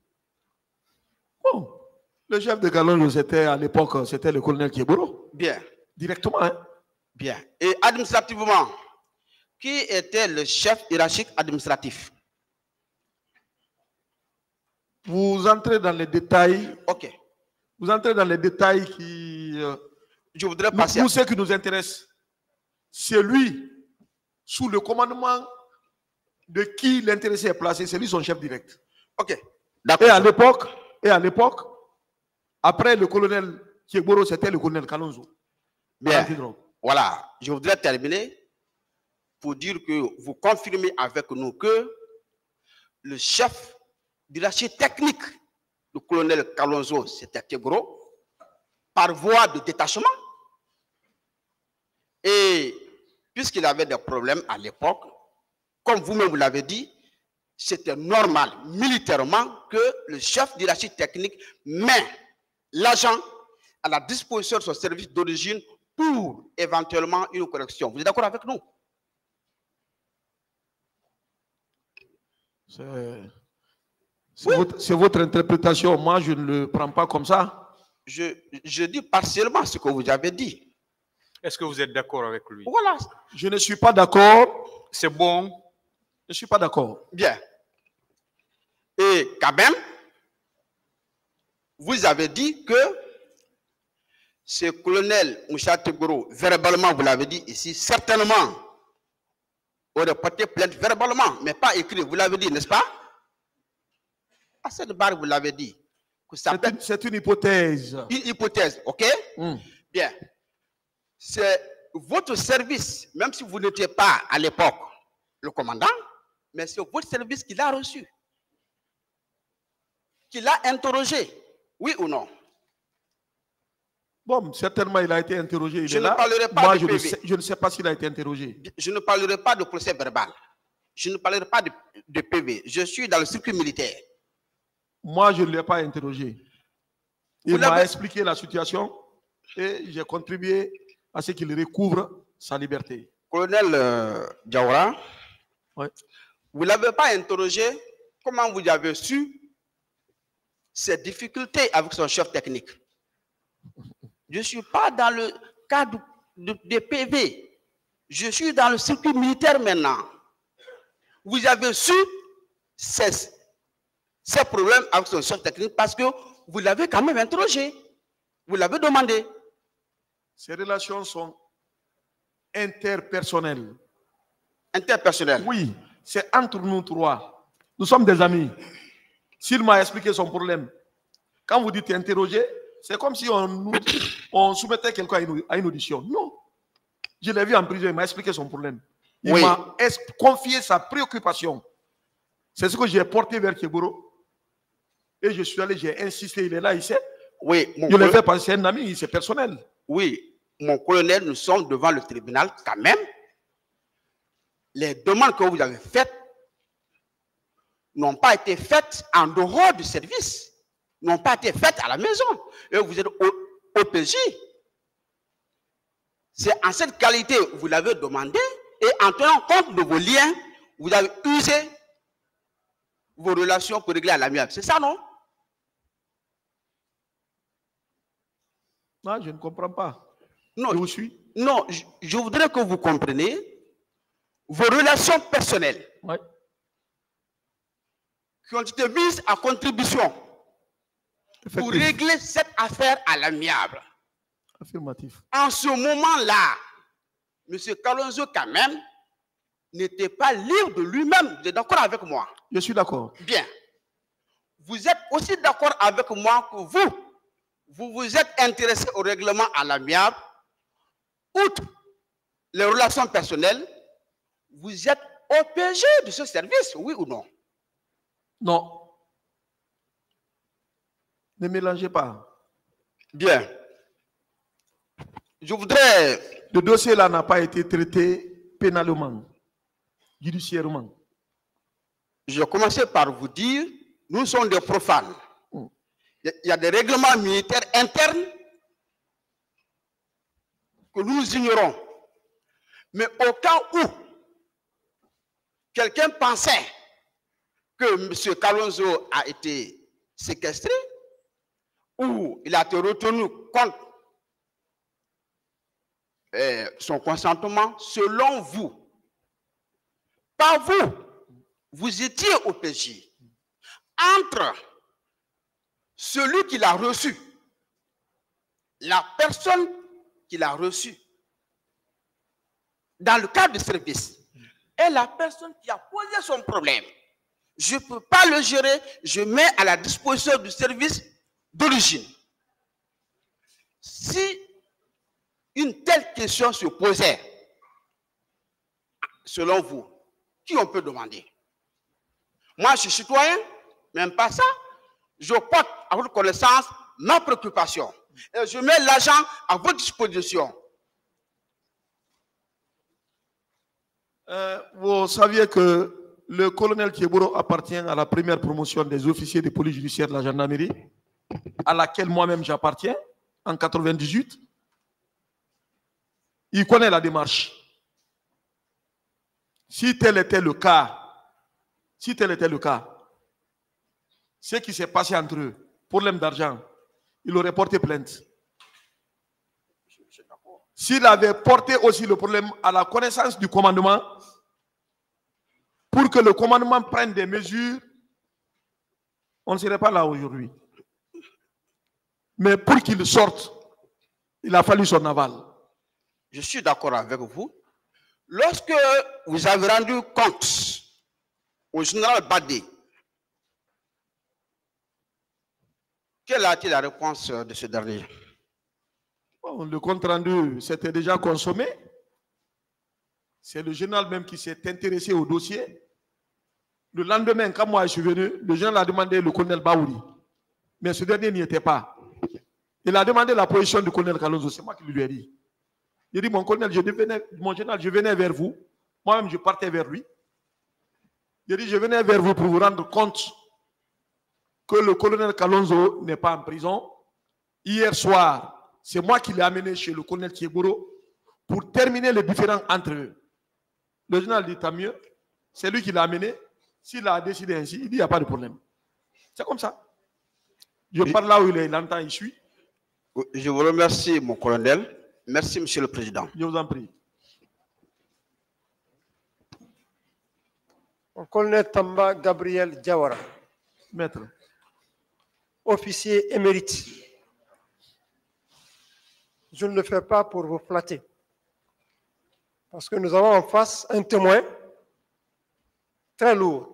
Bon, le chef de Kalonzo, c'était à l'époque, c'était le colonel Kieboro. Bien. Directement. Hein? Bien. Et administrativement, qui était le chef hiérarchique administratif? Vous entrez dans les détails. Ok. Vous entrez dans les détails qui. Euh, je voudrais nous, passer. nous, ce qui nous intéresse, c'est lui, sous le commandement de qui l'intéressé est placé, c'est lui son chef direct. Ok. Et à l'époque, et à l'époque, après le colonel Tchegboro, c'était le colonel Kalonzo. Bien. Voilà. Je voudrais terminer pour dire que vous confirmez avec nous que le chef de l'archi technique, le colonel Kalonzo, c'était Tchegboro, par voie de détachement. Et puisqu'il avait des problèmes à l'époque, comme vous-même vous l'avez dit, c'était normal militairement que le chef de l'archi technique met l'agent à la disposition de son service d'origine pour éventuellement une correction. Vous êtes d'accord avec nous? C'est oui. votre, votre interprétation. Moi, je ne le prends pas comme ça. Je, je dis partiellement ce que vous avez dit. Est-ce que vous êtes d'accord avec lui? Voilà. Je ne suis pas d'accord. C'est bon. Je ne suis pas d'accord. Bien. Et quand même, vous avez dit que ce colonel Moussa Tchegboro, verbalement, vous l'avez dit ici, certainement, aurait porté plainte verbalement, mais pas écrit. Vous l'avez dit, n'est-ce pas? À cette barre, vous l'avez dit. C'est une, une hypothèse. Une hypothèse, ok? Mm. Bien. C'est votre service, même si vous n'étiez pas à l'époque le commandant, mais c'est votre service qui l'a reçu, qui l'a interrogé, oui ou non? Bon, certainement, il a été interrogé. Il je est ne là. parlerai pas Moi, de je, P V. Ne sais, je ne sais pas s'il a été interrogé. Je ne parlerai pas de procès verbal. Je ne parlerai pas de, de P V. Je suis dans le circuit militaire. Moi, je ne l'ai pas interrogé. Il m'a expliqué la situation et j'ai contribué à ce qu'il recouvre sa liberté. Colonel euh, Diawara, ouais. Vous ne l'avez pas interrogé. Comment vous avez su ces difficultés avec son chef technique? Je ne suis pas dans le cadre de, de P V. Je suis dans le circuit militaire maintenant. Vous avez su ces, ces problèmes avec son chef technique parce que vous l'avez quand même interrogé. Vous l'avez demandé. Ces relations sont interpersonnelles. Interpersonnelles? Oui, c'est entre nous trois. Nous sommes des amis. S'il m'a expliqué son problème, quand vous dites interroger, c'est comme si on, on soumettait quelqu'un à une, à une audition. Non. Je l'ai vu en prison, il m'a expliqué son problème. Il oui. m'a confié sa préoccupation. C'est ce que j'ai porté vers Tchegboro. Et je suis allé, j'ai insisté, il est là, il sait. Oui, mon je l'ai fait parce que c'est un ami, c'est personnel. Oui, mon colonel, nous sommes devant le tribunal quand même. Les demandes que vous avez faites n'ont pas été faites en dehors du service, n'ont pas été faites à la maison. Et vous êtes au, au P J. C'est en cette qualité que vous l'avez demandé et en tenant compte de vos liens, vous avez usé vos relations pour régler à l'amiable. C'est ça, non? Non, je ne comprends pas. Non, je vous suis. Non, je, je voudrais que vous compreniez vos relations personnelles. Ouais. Qui ont été mises à contribution pour régler cette affaire à l'amiable. Affirmatif. En ce moment-là, M. Kalonzo, quand même, n'était pas libre de lui-même. Vous êtes d'accord avec moi? Je suis d'accord. Bien. Vous êtes aussi d'accord avec moi que vous, vous vous êtes intéressé au règlement à l'amiable, outre les relations personnelles, vous êtes au P G de ce service, oui ou non? Non. Ne mélangez pas. Bien. Je voudrais... Le dossier-là n'a pas été traité pénalement, judiciairement. Je vais commencer par vous dire, nous sommes des profanes. Mm. Il y a des règlements militaires internes que nous ignorons. Mais au cas où quelqu'un pensait que M. Kalonzo a été séquestré ou il a été retenu contre euh, son consentement, selon vous, pas vous, vous étiez au P J. Entre celui qui l'a reçu, la personne qu'il a reçu dans le cadre du service est la personne qui a posé son problème. Je ne peux pas le gérer, je mets à la disposition du service d'origine. Si une telle question se posait, selon vous, qui on peut demander? Moi, je suis citoyen, même pas ça. Je porte à votre connaissance ma préoccupation. Et je mets l'argent à votre disposition. Euh, vous saviez que le colonel Thieboro appartient à la première promotion des officiers de police judiciaire de la gendarmerie, à laquelle moi-même j'appartiens, en quatre-vingt-dix-huit. Il connaît la démarche. Si tel était le cas, si tel était le cas, ce qui s'est passé entre eux, problème d'argent, il aurait porté plainte. S'il avait porté aussi le problème à la connaissance du commandement, pour que le commandement prenne des mesures, on ne serait pas là aujourd'hui. Mais pour qu'il sorte, il a fallu son aval. Je suis d'accord avec vous. Lorsque vous avez rendu compte au général Badé, quelle a été la réponse de ce dernier? Bon, le compte rendu s'était déjà consommé. C'est le général même qui s'est intéressé au dossier. Le lendemain, quand moi je suis venu, le général a demandé le colonel Baouri. Mais ce dernier n'y était pas. Il a demandé la position du colonel Kalonzo. C'est moi qui lui ai dit. Il a dit, mon colonel, je devenais, mon général, je venais vers vous. Moi-même, je partais vers lui. Il a dit, je venais vers vous pour vous rendre compte que le colonel Kalonzo n'est pas en prison. Hier soir, c'est moi qui l'ai amené chez le colonel Thieboro pour terminer les différends entre eux. Le général dit, tant mieux. C'est lui qui l'a amené. S'il a décidé ainsi, il dit, il n'y a pas de problème. C'est comme ça. Je parle là où il est, il entend, il suit. Je vous remercie, mon colonel. Merci, Monsieur le Président. Je vous en prie. Mon colonel Tamba Gabriel Diawara. Maître. Officier émérite. Je ne le fais pas pour vous flatter. Parce que nous avons en face un témoin très lourd.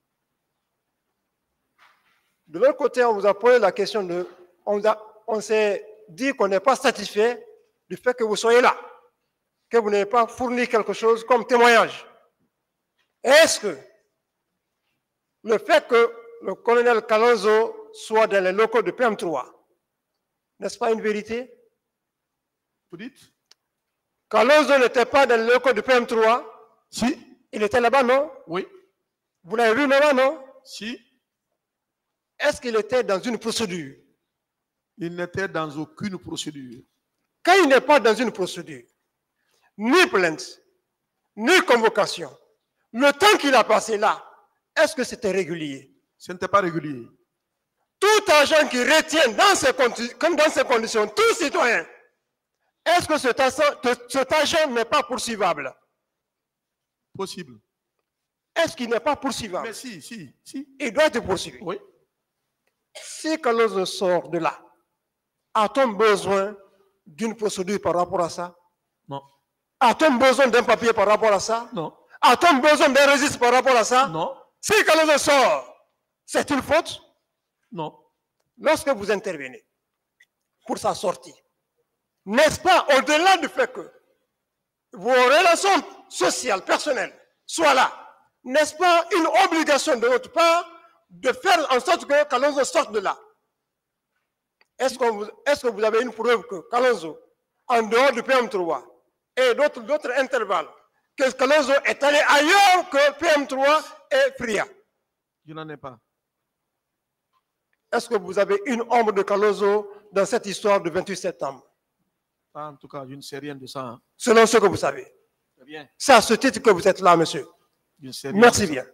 De l'autre côté, on vous a posé la question de... On, on s'est dit qu'on n'est pas satisfait du fait que vous soyez là, que vous n'avez pas fourni quelque chose comme témoignage. Est-ce que le fait que le colonel Kalonzo soit dans les locaux de P M trois, n'est-ce pas une vérité? Vous dites? Kalonzo n'était pas dans les locaux de P M trois? Si. Il était là-bas, non? Oui. Vous l'avez vu là-bas, non? Si. Est-ce qu'il était dans une procédure? Il n'était dans aucune procédure. Quand il n'est pas dans une procédure, ni plainte, ni convocation, le temps qu'il a passé là, est-ce que c'était régulier? Ce n'était pas régulier. Tout agent qui retient dans ces, comme dans ces conditions, tout citoyen, est-ce que cet agent, cet agent n'est pas poursuivable? Possible. Est-ce qu'il n'est pas poursuivable? Mais si, si, si. Il doit être poursuivi. Oui. Si Kalonzo sort de là, a-t-on besoin d'une procédure par rapport à ça? Non. A-t-on besoin d'un papier par rapport à ça? Non. A-t-on besoin d'un registre par rapport à ça? Non. Si Kalonzo sort, c'est une faute? Non. Lorsque vous intervenez pour sa sortie, n'est-ce pas, au-delà du fait que vos relations sociales, personnelles soient là, n'est-ce pas une obligation de votre part de faire en sorte que Kalonzo sorte de là? Est-ce que, est-ce que vous avez une preuve que Kalonzo, en dehors du P M trois et d'autres, d'autres intervalles, que Kalonzo est allé ailleurs que P M trois et Fria? Je n'en ai pas. Est-ce que vous avez une ombre de Kalonzo dans cette histoire du vingt-huit septembre? En tout cas, je ne sais rien de ça. Hein. Selon ce que vous savez. Bien. C'est à ce titre que vous êtes là, monsieur. Je ne sais rien Merci de ça. bien.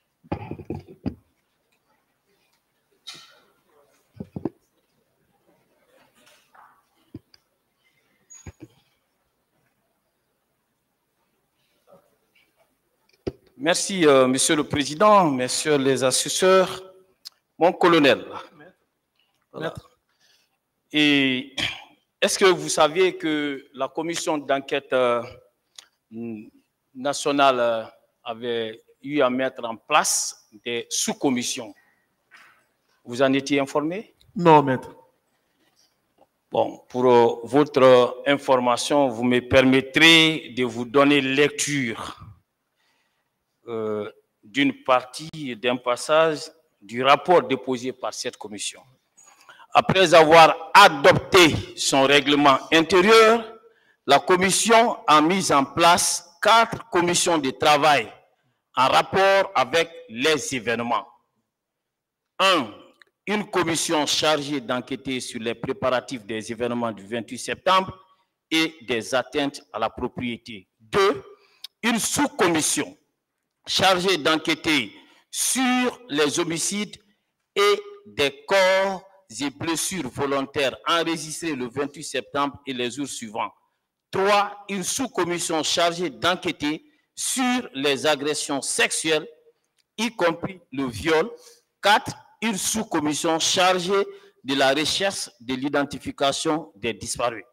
Merci, euh, Monsieur le Président, Messieurs les assesseurs, mon colonel. Voilà. Et est-ce que vous saviez que la commission d'enquête euh, nationale euh, avait eu à mettre en place des sous-commissions? Vous en étiez informé? Non, maître. Bon, pour euh, votre information, vous me permettrez de vous donner lecture euh, d'une partie, d'un passage du rapport déposé par cette commission. Après avoir adopté son règlement intérieur, la commission a mis en place quatre commissions de travail en rapport avec les événements. Un, une commission chargée d'enquêter sur les préparatifs des événements du vingt-huit septembre et des atteintes à la propriété. Deux, une sous-commission chargée d'enquêter sur les homicides et des corps et blessures volontaires enregistrés le vingt-huit septembre et les jours suivants. Trois, une sous-commission chargée d'enquêter sur les agressions sexuelles, y compris le viol. Quatre, une sous-commission chargée de la recherche de l'identification des disparus.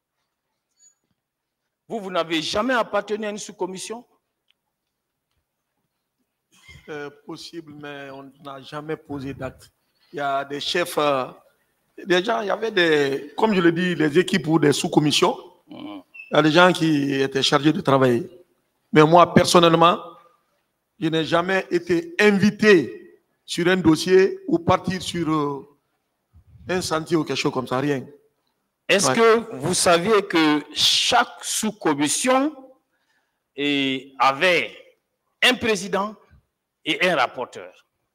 Vous, vous n'avez jamais appartenu à une sous-commission? Euh, possible, mais on n'a jamais posé d'acte. Il y a des chefs, euh, des gens, il y avait des, comme je le dis, les équipes ou des sous-commissions. Il y a des gens qui étaient chargés de travailler. Mais moi, personnellement, je n'ai jamais été invité sur un dossier ou partir sur euh, un sentier ou quelque chose comme ça, rien. Est-ce Ouais. que vous saviez que chaque sous-commission eh, avait un président et un rapporteur?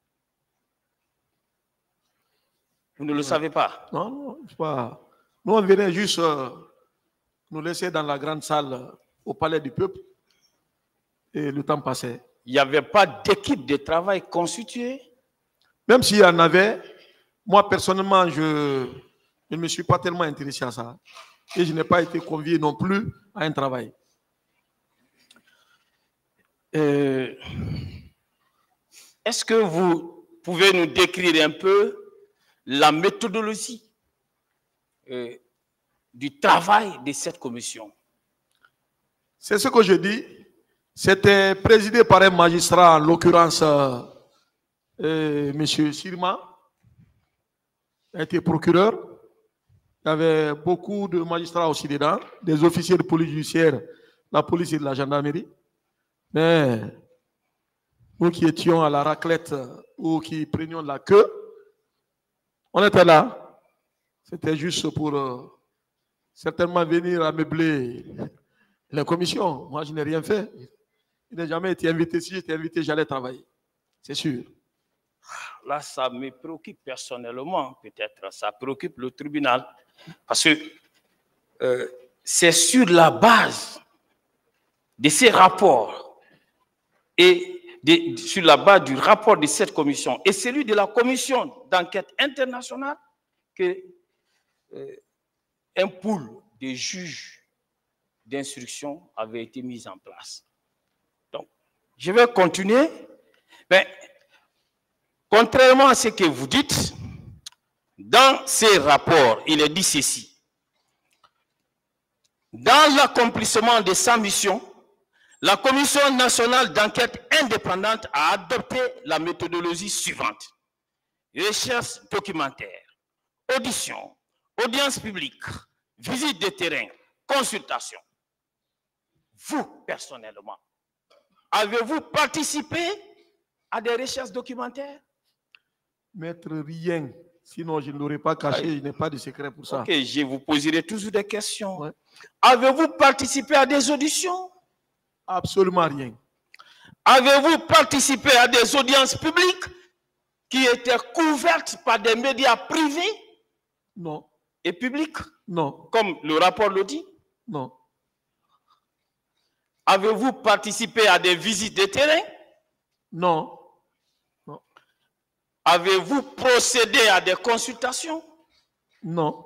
Vous ne le savez pas? Non, non, c'est pas. Nous, on venait juste euh, nous laisser dans la grande salle euh, au palais du peuple et le temps passait. Il n'y avait pas d'équipe de travail constituée? Même s'il y en avait, moi personnellement, je, je ne me suis pas tellement intéressé à ça. Et je n'ai pas été convié non plus à un travail. Euh, Est-ce que vous pouvez nous décrire un peu la méthodologie euh, du travail de cette commission? C'est ce que je dis. C'était présidé par un magistrat, en l'occurrence euh, euh, M. Sirma, a été procureur. Il y avait beaucoup de magistrats aussi dedans, des officiers de police judiciaire, la police et de la gendarmerie. Mais nous qui étions à la raclette ou qui prenions la queue, on était là. C'était juste pour euh, certainement venir ameubler la commission. Moi, je n'ai rien fait. Je n'ai jamais été invité. Si j'étais invité, j'allais travailler. C'est sûr. Là, ça me préoccupe personnellement, peut-être. Ça préoccupe le tribunal. Parce que euh, c'est sur la base de ces rapports et de, sur la base du rapport de cette commission et celui de la commission d'enquête internationale que euh, un pool de juges d'instruction avait été mis en place. Donc, je vais continuer. Mais, contrairement à ce que vous dites, dans ces rapports, il est dit ceci. Dans l'accomplissement de sa mission, la Commission nationale d'enquête indépendante a adopté la méthodologie suivante. Recherche documentaire, audition, audience publique, visite de terrain, consultation. Vous, personnellement, avez-vous participé à des recherches documentaires? Maître, rien. Sinon, je ne l'aurais pas caché. Je n'ai pas de secret pour ça. Ok, je vous poserai toujours des questions. Ouais. Avez-vous participé à des auditions? Absolument rien. Avez-vous participé à des audiences publiques qui étaient couvertes par des médias privés? Non. Et publics? Non. Comme le rapport le dit? Non. Avez-vous participé à des visites de terrain? Non. Non. Avez-vous procédé à des consultations? Non.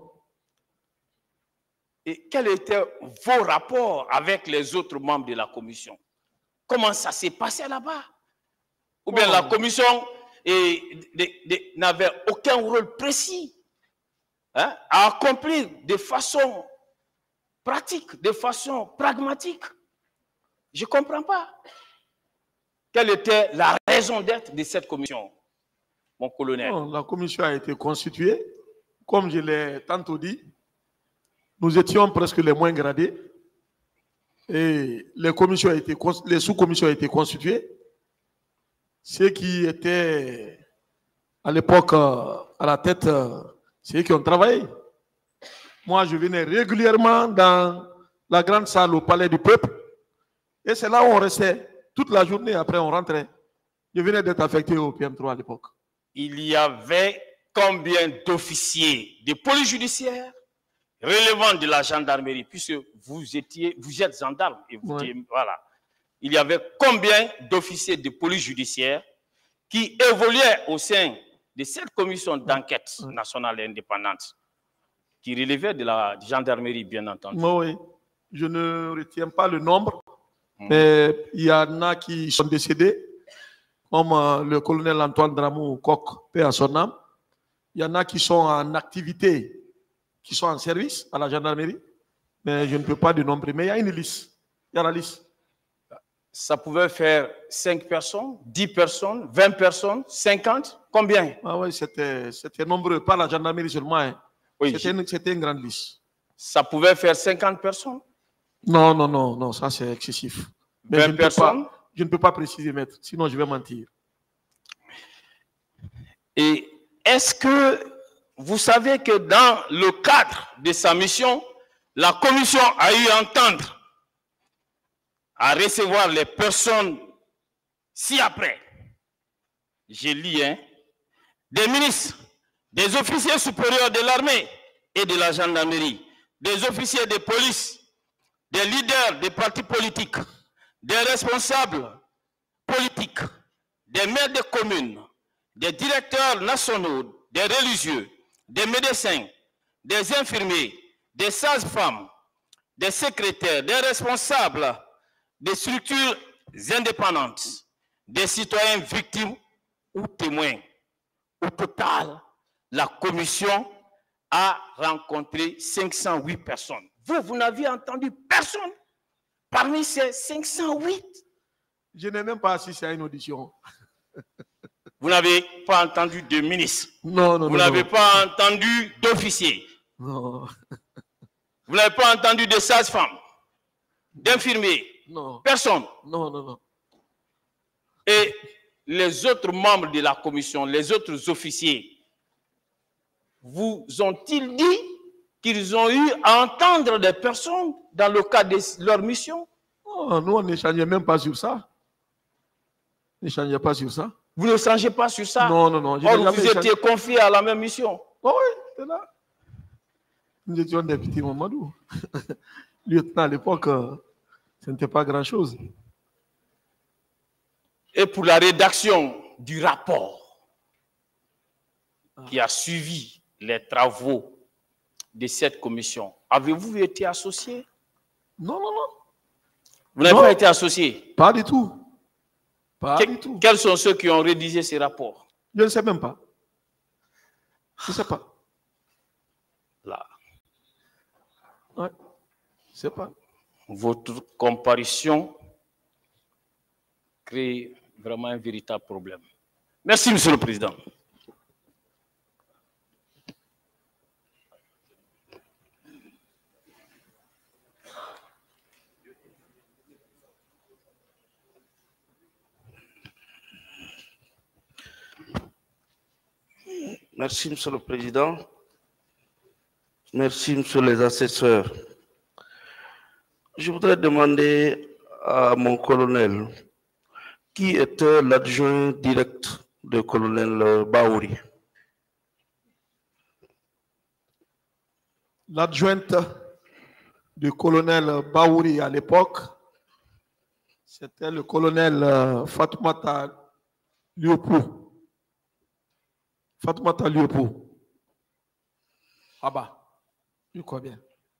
Et quels étaient vos rapports avec les autres membres de la commission? Comment ça s'est passé là-bas? Ou bien oh. la commission n'avait aucun rôle précis hein, à accomplir de façon pratique, de façon pragmatique. Je ne comprends pas. Quelle était la raison d'être de cette commission, mon colonel? Non, la commission a été constituée. Comme je l'ai tantôt dit, nous étions presque les moins gradés. Et les, commissions ont été, les sous-commissions ont été constituées. Ceux qui étaient à l'époque à la tête, c'est eux qui ont travaillé. Moi, je venais régulièrement dans la grande salle au Palais du Peuple. Et c'est là où on restait toute la journée. Après, on rentrait. Je venais d'être affecté au P M trois à l'époque. Il y avait combien d'officiers de police judiciaire relevant de la gendarmerie, puisque vous étiez, vous êtes gendarme, et vous Ouais. étiez- voilà. Il y avait combien d'officiers de police judiciaire qui évoluaient au sein de cette commission d'enquête nationale et indépendante, qui relevait de la gendarmerie, bien entendu. Moi, oui. Je ne retiens pas le nombre, mais il y en a qui sont décédés, comme euh, le colonel Antoine Dramou Coq, paix à son âme. Il y en a qui sont en activité, qui sont en service à la gendarmerie, mais je ne peux pas dénombrer. Mais il y a une liste. Il y a la liste. Ça pouvait faire cinq personnes, dix personnes, vingt personnes, cinquante, combien? Ah oui, c'était c'était nombreux, pas la gendarmerie seulement. Hein. Oui, C'était une, c'était une grande liste. Ça pouvait faire cinquante personnes? Non, non, non, non, ça c'est excessif. Mais vingt je ne peux personnes? pas- je ne peux pas préciser, maître, sinon je vais mentir. Et est-ce que vous savez que dans le cadre de sa mission, la commission a eu à entendre, à recevoir les personnes ci-après? J'ai lu, hein, des ministres, des officiers supérieurs de l'armée et de la gendarmerie, des officiers de police, des leaders des partis politiques, des responsables politiques, des maires de communes, des directeurs nationaux, des religieux, des médecins, des infirmiers, des sages-femmes, des secrétaires, des responsables des structures indépendantes, des citoyens victimes ou témoins. Au total, la commission a rencontré cinq cent huit personnes. Vous, vous n'aviez entendu personne parmi ces cinq cent huit? Je n'ai même pas assisté à une audition. Vous n'avez pas entendu de ministre. Non, non, Vous non, n'avez non. pas entendu d'officier. Non. Vous n'avez pas entendu de sage-femme, d'infirmier. Non. Personne. Non, non, non. Et les autres membres de la commission, les autres officiers, vous ont-ils dit qu'ils ont eu à entendre des personnes dans le cadre de leur mission? Oh, nous, on n'échangeait même pas sur ça. On n'échangeait pas sur ça. Vous ne changez pas sur ça? Non, non, non. je n'ai Or, jamais vous échangé. étiez confiés à la même mission. Oh, oui, c'est là. Nous étions des petits Mamadou. Lieutenant à l'époque, euh, ce n'était pas grand-chose. Et pour la rédaction du rapport qui a suivi les travaux de cette commission, avez-vous été associé? Non, non, non. Vous n'avez Non. pas été associé? Pas du tout. Pas Que- du tout. Quels sont ceux qui ont rédigé ces rapports? Je ne sais même pas. Je ne sais pas. Là. Ouais. Je ne sais pas. Votre comparution crée vraiment un véritable problème. Merci, Monsieur le Président. Merci, Monsieur le Président. Merci, Monsieur les assesseurs. Je voudrais demander à mon colonel qui était l'adjoint direct du colonel Baouri. L'adjointe du colonel Baouri à l'époque, c'était le colonel euh, Fatoumata Liopou. Fatoumata Liopou. Ah bah, je crois bien.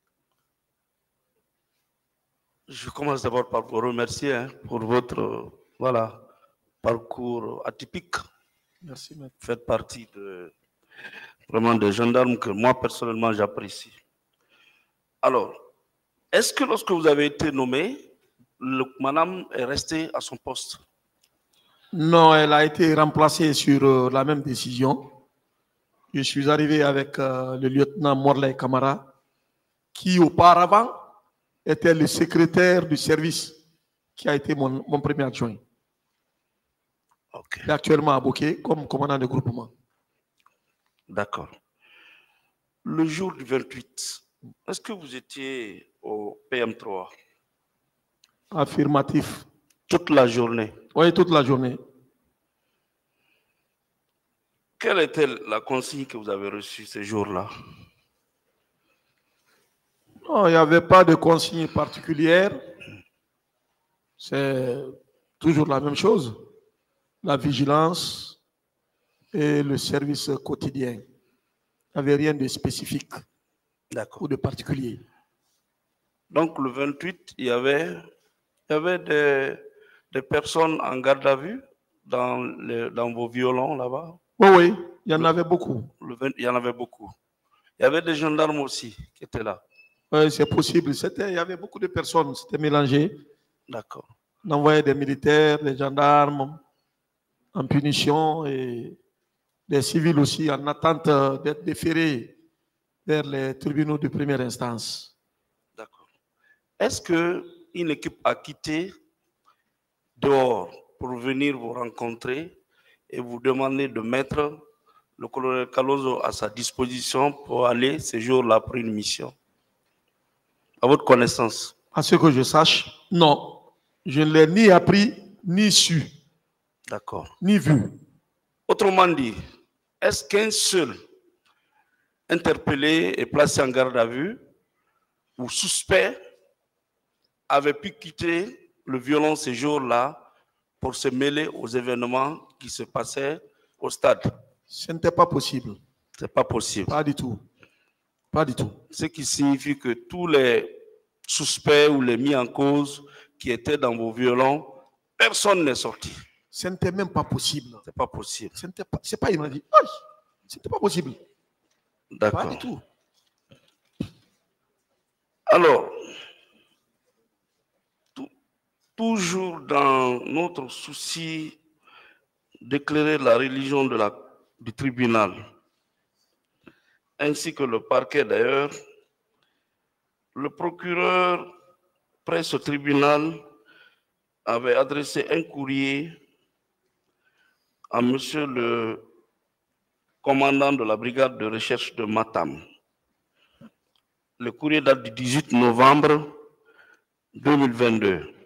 Je commence d'abord par vous remercier hein, pour votre euh, voilà, parcours atypique. Merci, maître. Vous faites partie de Vraiment des gendarmes que moi, personnellement, j'apprécie. Alors, est-ce que lorsque vous avez été nommé, le, madame est restée à son poste? Non, elle a été remplacée sur euh, la même décision. Je suis arrivé avec euh, le lieutenant Morley Camara, qui auparavant était le secrétaire du service, qui a été mon, mon premier adjoint. Okay. Il est actuellement à Bokeh comme commandant de groupement. D'accord. Le jour du vingt-huit, est-ce que vous étiez au P M trois? Affirmatif. Toute la journée? Oui, toute la journée. Quelle était la consigne que vous avez reçue ce jour-là? Non, il n'y avait pas de consigne particulière. C'est toujours la même chose. La vigilance et le service quotidien. Il n'y avait rien de spécifique ou de particulier. Donc le vingt-huit, il y avait, il y avait des, des personnes en garde à vue dans, les, dans vos violons là-bas? Oui, oui, il y en le, avait beaucoup. Le vingt, il y en avait beaucoup. Il y avait des gendarmes aussi qui étaient là. Oui, c'est possible. C'était, il y avait beaucoup de personnes, c'était mélangé. D'accord. On envoyait des militaires, des gendarmes en punition et des civils aussi en attente d'être déférés vers les tribunaux de première instance. D'accord. Est-ce qu'une équipe a quitté dehors pour venir vous rencontrer et vous demander de mettre le colonel Kalonzo à sa disposition pour aller ce jour-là pour une mission? À votre connaissance? À ce que je sache, non. Je ne l'ai ni appris, ni su. D'accord. Ni vu. Autrement dit, est-ce qu'un seul interpellé et placé en garde à vue ou suspect avait pu quitter le violon ce jour-là pour se mêler aux événements qui se passaient au stade? Ce n'était pas possible. Ce n'est pas possible. Pas du tout. Pas du tout. Ce qui signifie que tous les suspects ou les mis en cause qui étaient dans vos violons, personne n'est sorti. Ce n'était même pas possible. C'est pas possible. Ce n'était pas, c'est pas, il m'a dit, ce n'était pas possible. D'accord. Pas du tout. Alors, tout, toujours dans notre souci d'éclairer la religion de la, du tribunal, ainsi que le parquet d'ailleurs, le procureur presse au tribunal avait adressé un courrier à monsieur le commandant de la brigade de recherche de Matam. Le courrier date du dix-huit novembre deux mille vingt-deux.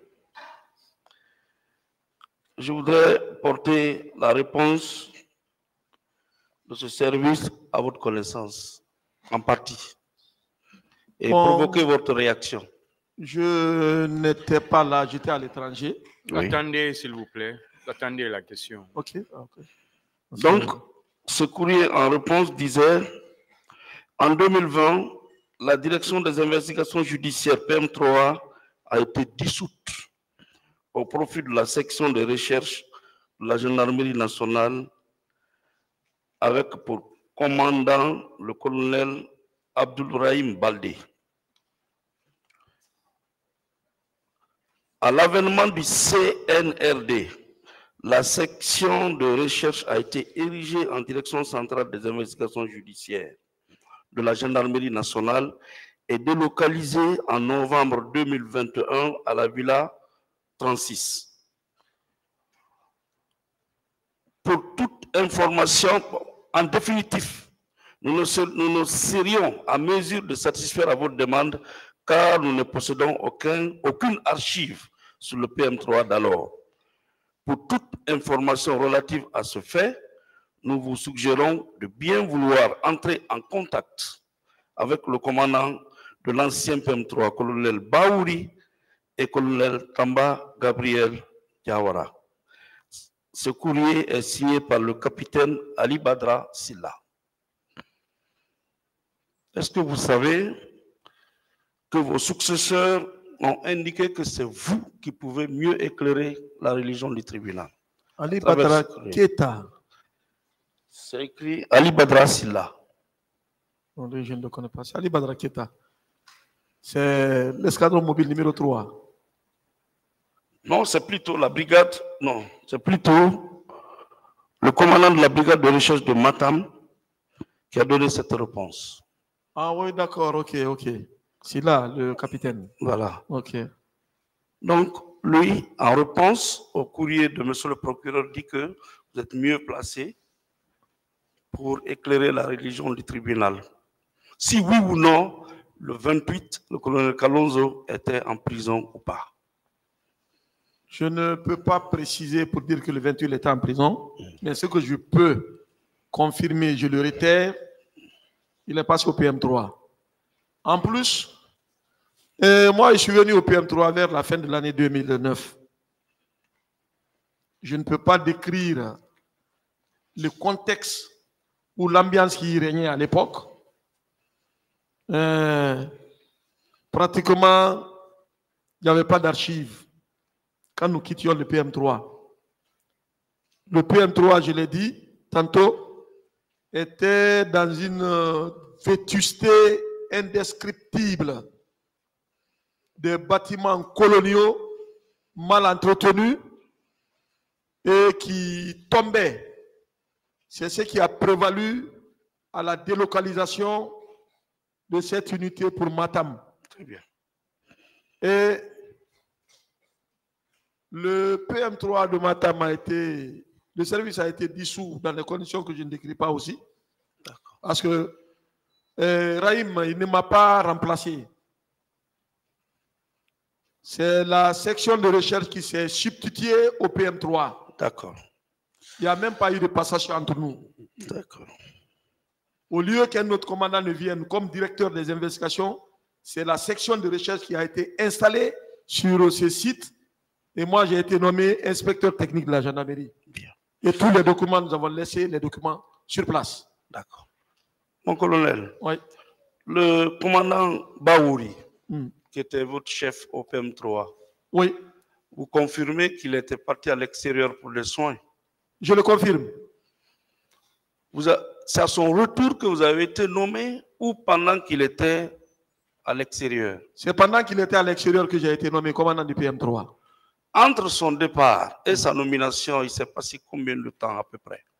Je voudrais porter la réponse de ce service à votre connaissance, en partie, et bon, provoquer votre réaction. Je n'étais pas là, j'étais à l'étranger. Oui. Attendez, s'il vous plaît. Attendez la question. Ok. okay. Donc, ce courrier en réponse disait, en deux mille vingt, la direction des investigations judiciaires P M trois a été dissoute au profit de la section de recherche de la gendarmerie nationale avec pour commandant le colonel Abdoulrahim Baldé. À l'avènement du C N R D, la section de recherche a été érigée en direction centrale des investigations judiciaires de la gendarmerie nationale et délocalisée en novembre deux mille vingt et un à la Villa trente-six. Pour toute information, en définitif, nous ne, nous ne serions à mesure de satisfaire à votre demande car nous ne possédons aucun, aucune archive sur le P M trois d'alors. Pour toute information relative à ce fait, nous vous suggérons de bien vouloir entrer en contact avec le commandant de l'ancien P M trois, colonel Baouri et colonel Tamba Gabriel Diawara. Ce courrier est signé par le capitaine Ali Badra Silla. Est-ce que vous savez que vos successeurs ont indiqué que c'est vous qui pouvez mieux éclairer la religion du tribunal? Ali Badra Keta. C'est écrit Ali Badra Silla. Non, je ne le connais pas. C'est Ali Badra Keita. C'est l'escadron mobile numéro trois. Non, c'est plutôt la brigade. Non, c'est plutôt le commandant de la brigade de recherche de Matam qui a donné cette réponse. Ah oui, d'accord, ok, ok. C'est là, le capitaine. Voilà. Ok. Donc, lui, en réponse au courrier de monsieur le procureur, dit que vous êtes mieux placé pour éclairer la religion du tribunal. Si oui ou non, le vingt-huit, le colonel Kalonzo était en prison ou pas. Je ne peux pas préciser pour dire que le vingt-huit il était en prison, mais ce que je peux confirmer, je le réitère, il est passé au P M trois. En plus, euh, moi je suis venu au P M trois vers la fin de l'année deux mille neuf. Je ne peux pas décrire le contexte ou l'ambiance qui régnait à l'époque. Euh, pratiquement, il n'y avait pas d'archives quand nous quittions le P M trois. Le P M trois, je l'ai dit tantôt, était dans une vétusté indescriptible. Des bâtiments coloniaux mal entretenus et qui tombaient. C'est ce qui a prévalu à la délocalisation de cette unité pour Matam. Très bien. Et le P M trois de Matam a été, le service a été dissous dans les conditions que je ne décris pas aussi. Parce que euh, Rahim, il ne m'a pas remplacé. C'est la section de recherche qui s'est substituée au P M trois. D'accord. Il n'y a même pas eu de passage entre nous. D'accord. Au lieu qu'un autre commandant ne vienne comme directeur des investigations, c'est la section de recherche qui a été installée sur ce site. Et moi, j'ai été nommé inspecteur technique de la gendarmerie. Bien. Et tous les documents, nous avons laissé les documents sur place. D'accord. Mon colonel, oui. Le commandant Baouri, hmm. qui était votre chef au P M trois, oui. Vous confirmez qu'il était parti à l'extérieur pour les soins? Je le confirme. C'est à son retour que vous avez été nommé ou pendant qu'il était à l'extérieur? C'est pendant qu'il était à l'extérieur que j'ai été nommé commandant du P M trois. Entre son départ et sa nomination, il s'est passé combien de temps à peu près?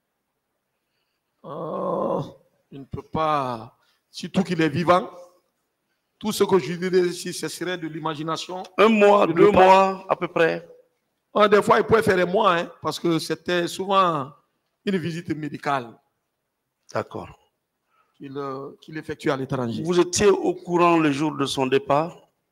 Oh, je ne peux pas... Surtout qu'il est vivant. Tout ce que je dirais ici, ce serait de l'imagination. Un mois, deux mois à peu près? Oh, des fois, il pouvait faire un mois, hein, parce que c'était souvent une visite médicale. D'accord. Qu'il euh, qu'il effectue à l'étranger. Vous étiez au courant le jour de son départ?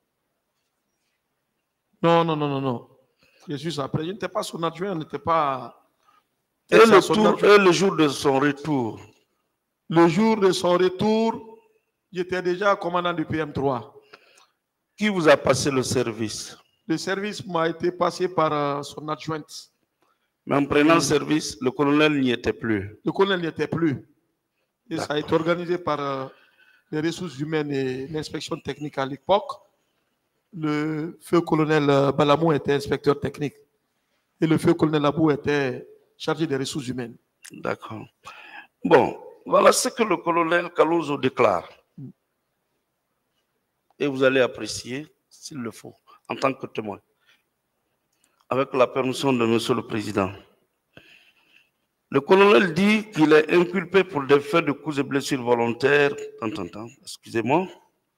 Non, non, non, non, non. Je suis après. Je n'étais pas son adjoint, je n'étais pas... Et le, tour, et le jour de son retour? Le jour de son retour, j'étais déjà commandant du P M trois. Qui vous a passé le service? Le service m'a été passé par euh, son adjointe. Mais en prenant le service, le colonel n'y était plus? Le colonel n'y était plus. Et ça a été organisé par euh, les ressources humaines et l'inspection technique à l'époque. Le feu colonel euh, Balamou était inspecteur technique. Et le feu colonel Abou était chargé des ressources humaines. D'accord. Bon, voilà ce que le colonel Kalonzo déclare. Et vous allez apprécier, s'il le faut, en tant que témoin. Avec la permission de Monsieur le Président. Le colonel dit qu'il est inculpé pour des faits de coups et blessures volontaires. Excusez-moi.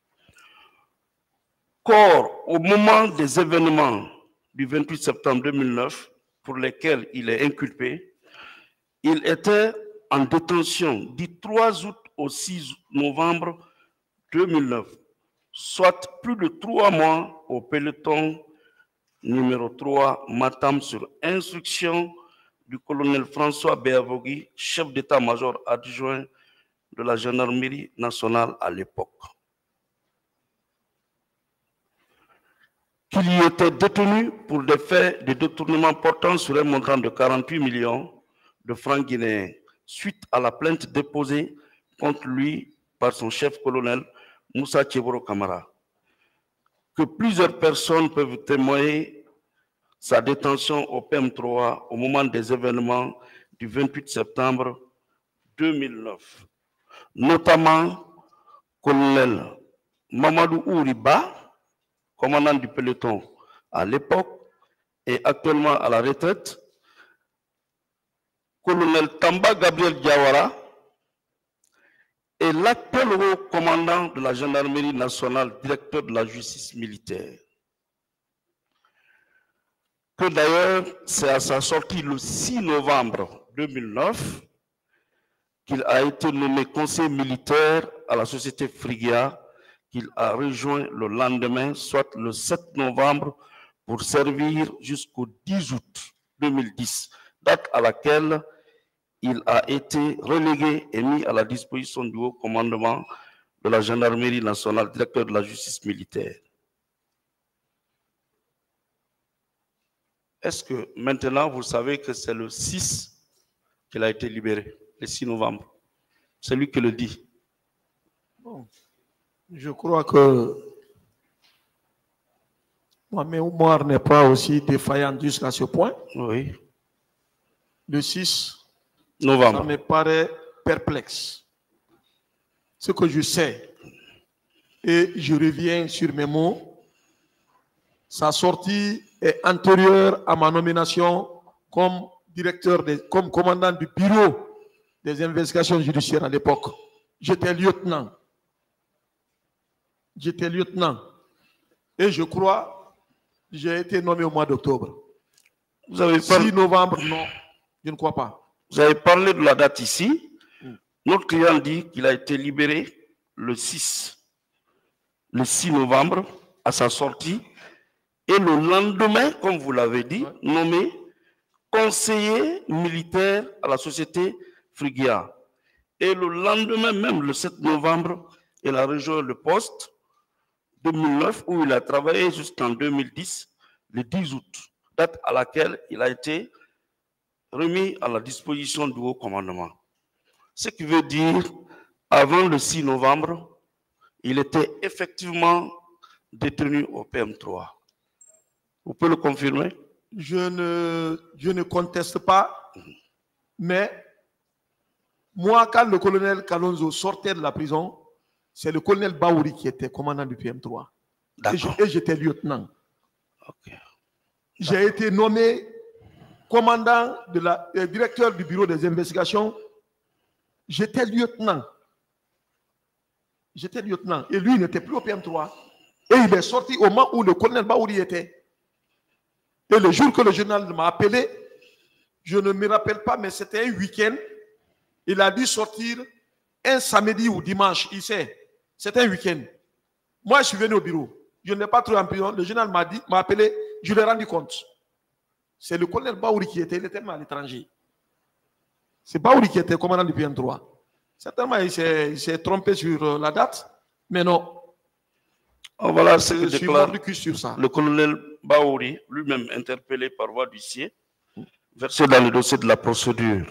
Qu'or, au moment des événements du vingt-huit septembre deux mille neuf, pour lesquels il est inculpé, il était en détention du trois août au six novembre deux mille neuf, soit plus de trois mois au peloton numéro trois Matam sur instruction du colonel François Béavogui, chef d'état-major adjoint de la gendarmerie nationale à l'époque. Qu'il y était détenu pour des faits de détournement portant sur un montant de quarante-huit millions de francs guinéens, suite à la plainte déposée contre lui par son chef colonel Moussa Tcheboro Kamara. Que plusieurs personnes peuvent témoigner sa détention au P M trois au moment des événements du vingt-huit septembre deux mille neuf, notamment colonel Mamadou Ouriba, commandant du peloton à l'époque et actuellement à la retraite, colonel Tamba Gabriel Diawara est l'actuel haut commandant de la gendarmerie nationale, directeur de la justice militaire. Que d'ailleurs, c'est à sa sortie le six novembre deux mille neuf qu'il a été nommé conseiller militaire à la société Frigia, qu'il a rejoint le lendemain, soit le sept novembre, pour servir jusqu'au dix août deux mille dix, date à laquelle il a été relégué et mis à la disposition du haut commandement de la gendarmerie nationale, directeur de la justice militaire. Est-ce que maintenant vous savez que c'est le six qu'il a été libéré, le six novembre? C'est lui qui le dit. Bon, je crois que ma mémoire n'est pas aussi défaillante jusqu'à ce point. Oui. Le six novembre. Ça me paraît perplexe. Ce que je sais, et je reviens sur mes mots, sa sortie est antérieure à ma nomination comme directeur, des, comme commandant du bureau des investigations judiciaires à l'époque. J'étais lieutenant. J'étais lieutenant. Et je crois, j'ai été nommé au mois d'octobre. Vous avez six novembre, non, je ne crois pas. Vous avez parlé de la date ici. Notre client dit qu'il a été libéré le six, le six novembre à sa sortie. Et le lendemain, comme vous l'avez dit, nommé conseiller militaire à la société Frigia. Et le lendemain même, le sept novembre, il a rejoint le poste deux mille neuf où il a travaillé jusqu'en deux mille dix, le dix août, date à laquelle il a été remis à la disposition du haut commandement. Ce qui veut dire, avant le six novembre, il était effectivement détenu au P M trois. Vous pouvez le confirmer? Je ne, je ne conteste pas, mais moi, quand le colonel Kalonzo sortait de la prison, c'est le colonel Baouri qui était commandant du P M trois. Et j'étais lieutenant. Okay. J'ai été nommé commandant de la, euh, directeur du bureau des investigations. J'étais lieutenant. J'étais lieutenant. Et lui, il n'était plus au P M trois. Et il est sorti au moment où le colonel Baouri était. Et le jour que le journal m'a appelé, je ne me rappelle pas, mais c'était un week-end. Il a dû sortir un samedi ou dimanche, il sait. C'était un week-end. Moi, je suis venu au bureau. Je n'ai pas trouvé en prison. Le journal m'a dit, m'a appelé, je l'ai rendu compte. C'est le colonel Baouri qui était, il était à l'étranger. C'est Baouri qui était commandant du P M trois. Certainement, il s'est trompé sur la date, mais non. Oh, voilà ce que je déclare suis sur ça. le colonel Baouri, lui-même interpellé par voie d'huissier, versé dans le dossier de la procédure.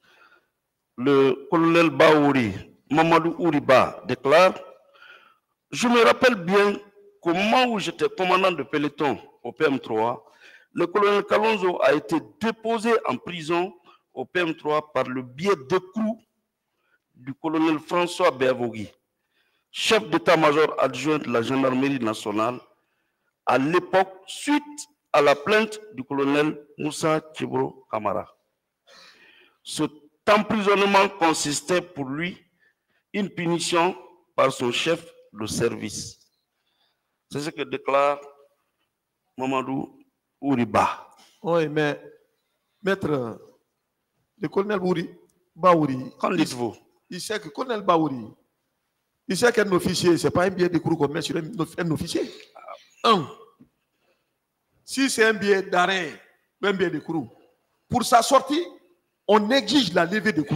Le colonel Baouri, Mamadou Ouriba, déclare: je me rappelle bien qu'au moment où j'étais commandant de peloton au P M trois, le colonel Kalonzo a été déposé en prison au P M trois par le biais d'écrou du colonel François Béavogui, chef d'état-major adjoint de la gendarmerie nationale, à l'époque, suite à la plainte du colonel Moussa Tchibro Kamara. Cet emprisonnement consistait pour lui une punition par son chef de service. C'est ce que déclare Mamadou Ouriba. Oui, mais, maître, le colonel Baouri, qu'en dites-vous? Il sait que le colonel Baouri, il sait qu'un officier, ce n'est pas un billet d'écrou qu'on met sur un, un officier. Un, si c'est un billet d'arrêt, un billet d'écrou, pour sa sortie, on exige la levée d'écrou.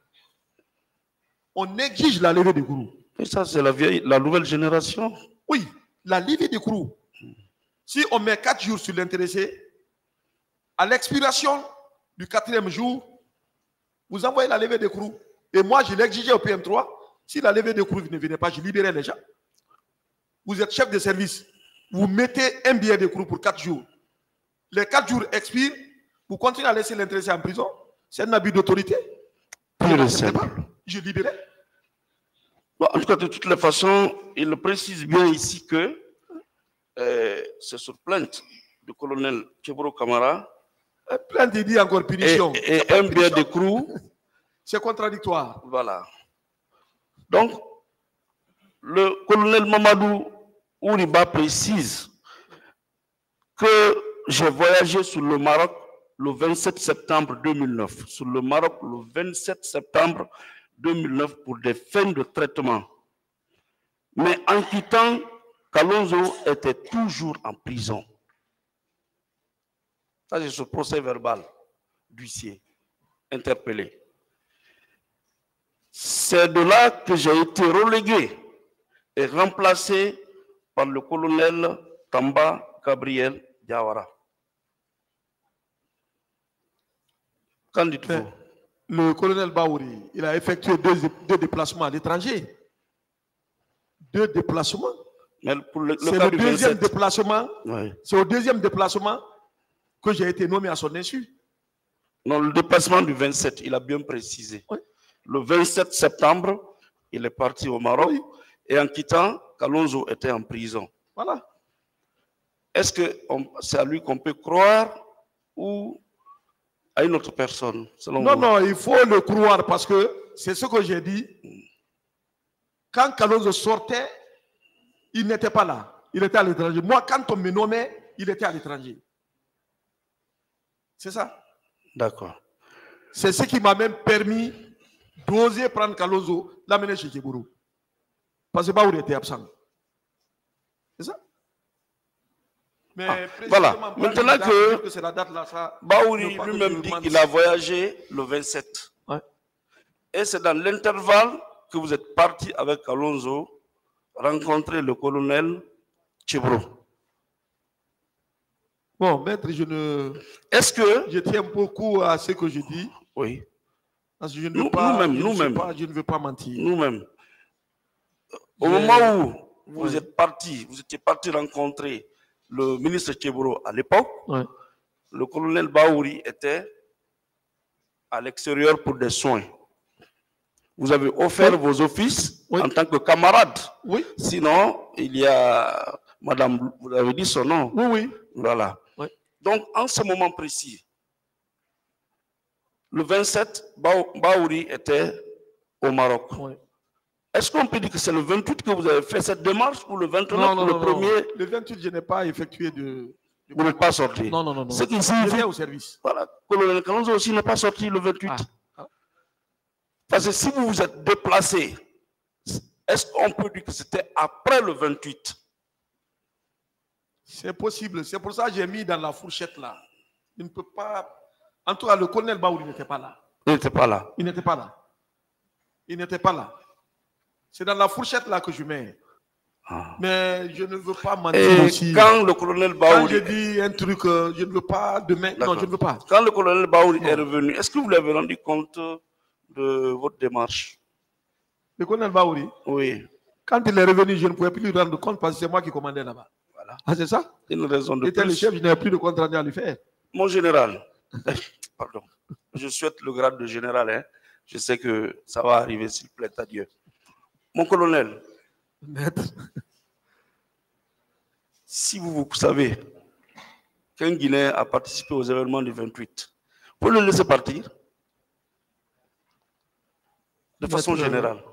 On exige la levée d'écrou. Et ça, c'est la vieille, la nouvelle génération. Oui, la levée d'écrou. Si on met quatre jours sur l'intéressé, à l'expiration du quatrième jour, vous envoyez la levée d'écrou. Et moi, je l'exigeais au P M trois. Si la levée d'écrou ne venait pas, je libérais les gens. Vous êtes chef de service. Vous mettez un billet d'écrou pour quatre jours. Les quatre jours expirent. Vous continuez à laisser l'intéressé en prison. C'est un abus d'autorité. Pur et simple. Je libérais. Bon, en tout cas, de toutes les façons, il précise bien ici que euh, c'est sur plainte du colonel Chebro Kamara. Plainte, il dit encore punition. Et, et un bien d'écrou. C'est contradictoire. Voilà. Donc, le colonel Mamadou Ouriba précise que j'ai voyagé sur le Maroc le vingt-sept septembre deux mille neuf. Sur le Maroc le vingt-sept septembre deux mille neuf pour des fins de traitement. Mais en quittant, Kalonzo était toujours en prison. Ça, c'est ce procès verbal d'huissier interpellé. C'est de là que j'ai été relégué et remplacé par le colonel Tamba Gabriel Diawara. Qu'en dites-vous? Le colonel Baouri, il a effectué deux, deux déplacements à l'étranger. Deux déplacements. C'est le, le deuxième déplacement. Oui. C'est au deuxième déplacement que j'ai été nommé à son insu. Non, le déplacement du vingt-sept, il a bien précisé. Oui. Le vingt-sept septembre, il est parti au Maroc, oui. Et en quittant, Kalonzo était en prison. Voilà. Est-ce que c'est à lui qu'on peut croire ou à une autre personne, selon Non, vous? non, il faut le croire parce que c'est ce que j'ai dit. Quand Kalonzo sortait, il n'était pas là. Il était à l'étranger. Moi, quand on me nommait, il était à l'étranger. C'est ça. D'accord. C'est ce qui m'a même permis d'oser prendre Kalonzo, l'amener chez Djibourou. Parce que Baouri était absent. C'est ça. Mais ah, voilà. Maintenant que, que c'est la date là, ça, Baouri lui-même dit qu'il a voyagé le vingt-sept. Ouais. Et c'est dans l'intervalle que vous êtes parti avec Kalonzo rencontrer le colonel Chebro. Bon, maître, je ne. Est-ce que. Je tiens beaucoup à ce que je dis. Oui. Parce que je ne veux pas. Nous-mêmes, je nous-mêmes. Pas, je ne veux pas mentir. Nous-mêmes. Au je... moment où vous oui. êtes parti, vous étiez parti rencontrer le ministre Chebro à l'époque, oui. Le colonel Baouri était à l'extérieur pour des soins. Vous avez offert oui. vos offices oui. en tant que camarade. Oui. Sinon, il y a Madame, vous avez dit son nom. Oui, oui. Voilà. Oui. Donc, en ce moment précis, le vingt-sept, Baouri était au Maroc. Oui. Est-ce qu'on peut dire que c'est le vingt-huit que vous avez fait cette démarche ou le vingt-neuf non, non, le non, premier non. Le vingt-huit, je n'ai pas effectué de... de... Vous n'êtes pas sorti. Non, non, non. non. Ce qui signifie au service. Voilà. Colonel Kalonzo aussi n'est pas sorti le vingt-huit. Ah. Ah. Parce que si vous vous êtes déplacé, est-ce qu'on peut dire que c'était après le vingt-huit? C'est possible. C'est pour ça que j'ai mis dans la fourchette là. Il ne peut pas... En tout cas, le colonel Baouri n'était pas là. Il n'était pas là. Il n'était pas là. Il n'était pas là. C'est dans la fourchette là que je mets. Ah. Mais je ne veux pas mentir Et aussi. Quand le colonel Baouri... Quand je dis un truc, euh, je ne veux pas demain. Non, je ne veux pas. Quand le colonel Baouri non. est revenu, est-ce que vous lui avez rendu compte de votre démarche? Le colonel Baouri? Oui. Quand il est revenu, je ne pouvais plus lui rendre compte parce que c'est moi qui commandais là-bas. Voilà. Ah, c'est ça? Une raison de J'étais plus. le chef, je n'avais plus de compte rendu à lui faire. Mon général, pardon, je souhaite le grade de général. Hein. Je sais que ça va arriver s'il plaît à Dieu. Mon colonel, Maître. Si vous, vous savez qu'un Guinéen a participé aux événements du vingt-huit, vous le laissez partir de Maître, façon générale.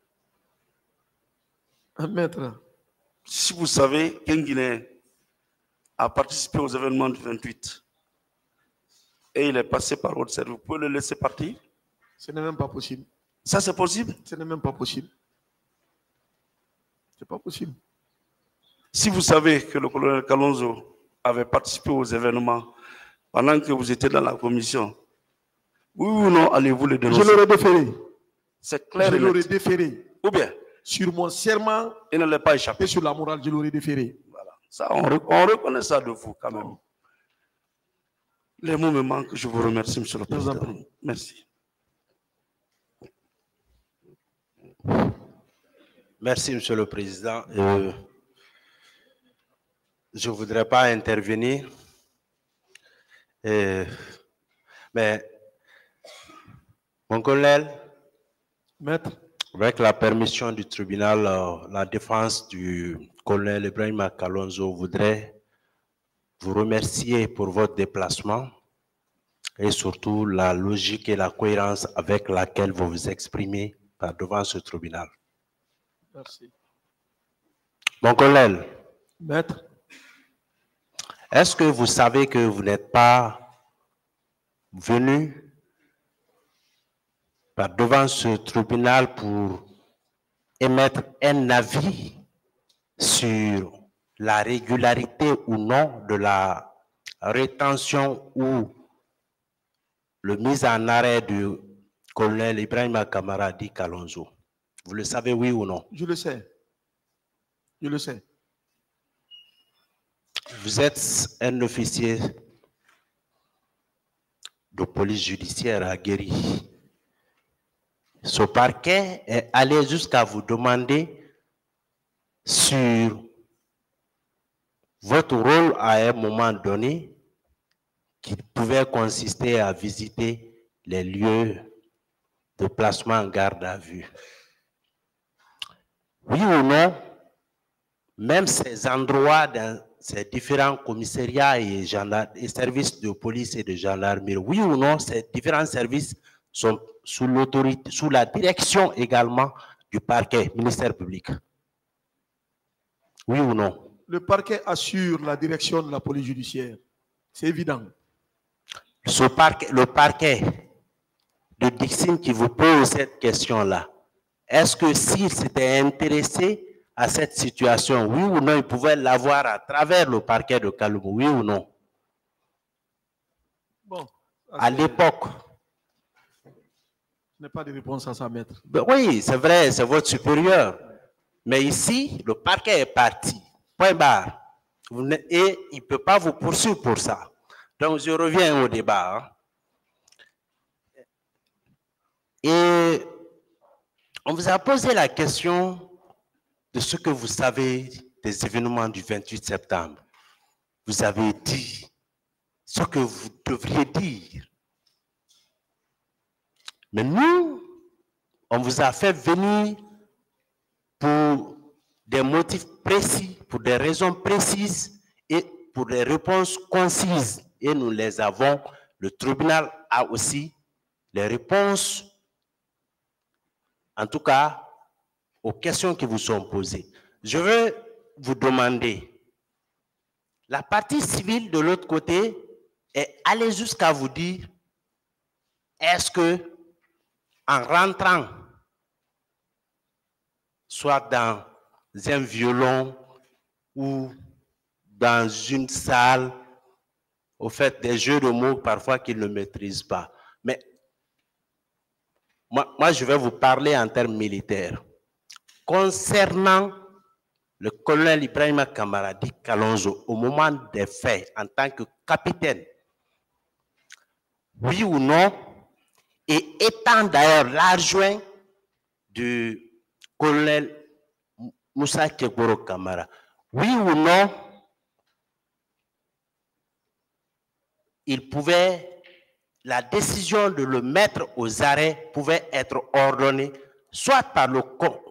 Maître. Si vous savez qu'un Guinéen a participé aux événements du vingt-huit et il est passé par votre service, vous pouvez le laisser partir? Ce n'est même pas possible. Ça, c'est possible? Ce n'est même pas possible. C'est pas possible. Si vous savez que le colonel Kalonzo avait participé aux événements pendant que vous étiez dans la commission, oui ou non, allez-vous le dénoncer? Je l'aurais déféré. C'est clair. Je l'aurais déféré. Ou bien? Sur mon serment. Et ne l'est pas échappé. Et sur la morale, je l'aurais déféré. Voilà. Ça, on, on reconnaît ça de vous quand même. Les mots me manquent. Je vous remercie, Monsieur le Président. Merci. Merci, Monsieur le Président. Euh, je ne voudrais pas intervenir, euh, mais mon collègue, Maître, Avec la permission du tribunal, euh, la défense du colonel Ibrahim Kalonzo voudrait vous remercier pour votre déplacement et surtout la logique et la cohérence avec laquelle vous vous exprimez devant ce tribunal. Merci. Mon colonel, Maître, est-ce que vous savez que vous n'êtes pas venu devant ce tribunal pour émettre un avis sur la régularité ou non de la rétention ou le mise en arrêt du colonel Ibrahim Kamara Di Kalonzo? Vous le savez, oui ou non? Je le sais. Je le sais. Vous êtes un officier de police judiciaire aguerri. Ce parquet est allé jusqu'à vous demander sur votre rôle à un moment donné qui pouvait consister à visiter les lieux de placement en garde à vue. Oui ou non, même ces endroits dans ces différents commissariats et, et services de police et de gendarmerie, oui ou non, ces différents services sont sous l'autorité, sous la direction également du parquet, ministère public. Oui ou non? Le parquet assure la direction de la police judiciaire. C'est évident. Ce parquet, le parquet de Dixine qui vous pose cette question-là, est-ce que s'il s'était intéressé à cette situation, oui ou non, il pouvait l'avoir à travers le parquet de Kaloumou, oui ou non? Bon, à l'époque. Je n'ai pas de réponse à ça, maître. Ben oui, c'est vrai, c'est votre supérieur. Mais ici, le parquet est parti. Point barre. Et il ne peut pas vous poursuivre pour ça. Donc, je reviens au débat. Hein. Et on vous a posé la question de ce que vous savez des événements du vingt-huit septembre. Vous avez dit ce que vous devriez dire. Mais nous, on vous a fait venir pour des motifs précis, pour des raisons précises et pour des réponses concises. Et nous les avons. Le tribunal a aussi les réponses, en tout cas, aux questions qui vous sont posées. Je veux vous demander, la partie civile de l'autre côté est allée jusqu'à vous dire, est-ce que en rentrant, soit dans un violon ou dans une salle, au fait des jeux de mots parfois qu'ils ne maîtrisent pas. Mais moi, moi, je vais vous parler en termes militaires. Concernant le colonel Ibrahim Kamara Di Kalonzo, au moment des faits, en tant que capitaine, oui ou non, et étant d'ailleurs l'adjoint du colonel Moussa Keboro Kamara, oui ou non, il pouvait, la décision de le mettre aux arrêts pouvait être ordonnée soit par le,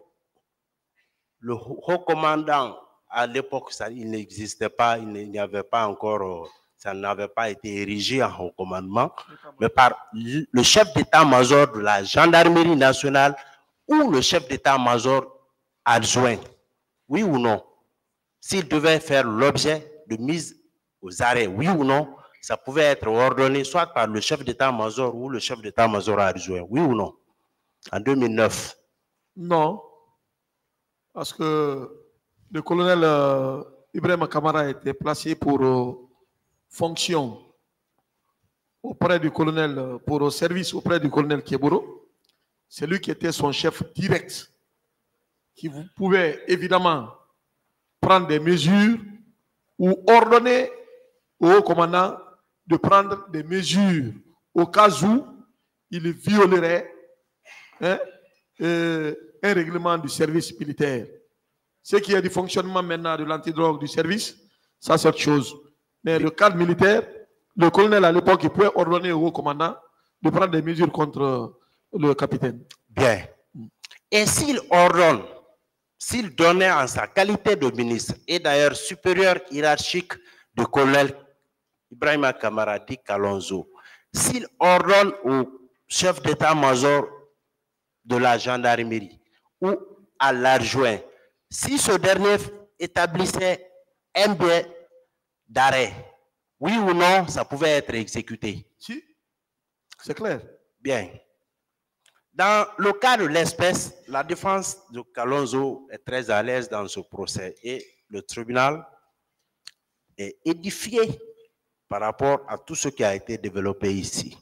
le haut commandant, à l'époque il n'existait pas, il n'y avait pas encore, ça n'avait pas été érigé en haut commandement, mais par le chef d'état-major de la gendarmerie nationale ou le chef d'état-major adjoint, oui ou non, s'il devait faire l'objet de mise aux arrêts, oui ou non, ça pouvait être ordonné soit par le chef d'état-major ou le chef d'état-major adjoint, oui ou non, en deux mille neuf. Non, parce que le colonel euh, Ibrahim Kamara a été placé pour euh, fonction auprès du colonel, euh, pour euh, service auprès du colonel Keboro. C'est lui qui était son chef direct, qui vous pouvait évidemment prendre des mesures ou ordonner au commandant de prendre des mesures au cas où il violerait hein, euh, un règlement du service militaire. Ce qui est du fonctionnement maintenant de l'antidrogue du service, ça c'est autre chose. Mais le cadre militaire, le colonel à l'époque, il pouvait ordonner au commandant de prendre des mesures contre le capitaine. Bien. Et s'il ordonne, s'il donnait en sa qualité de ministre, et d'ailleurs supérieur hiérarchique du colonel Ibrahima Kamara Di Kalonzo, s'il ordonne au chef d'état-major de la gendarmerie ou à l'adjoint, si ce dernier établissait un bien d'arrêt, oui ou non, ça pouvait être exécuté. Si, c'est clair. Bien. Dans le cas de l'espèce, la défense de Kalonzo est très à l'aise dans ce procès et le tribunal est édifié par rapport à tout ce qui a été développé ici.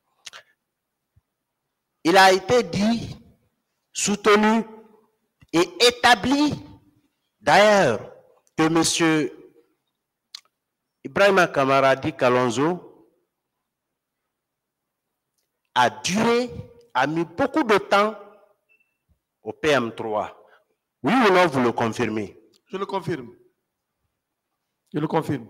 Il a été dit, soutenu et établi d'ailleurs que M. Ibrahima Kamara Di Kalonzo a duré, a mis beaucoup de temps au P M trois. Oui ou non, vous le confirmez? Je le confirme. Je le confirme.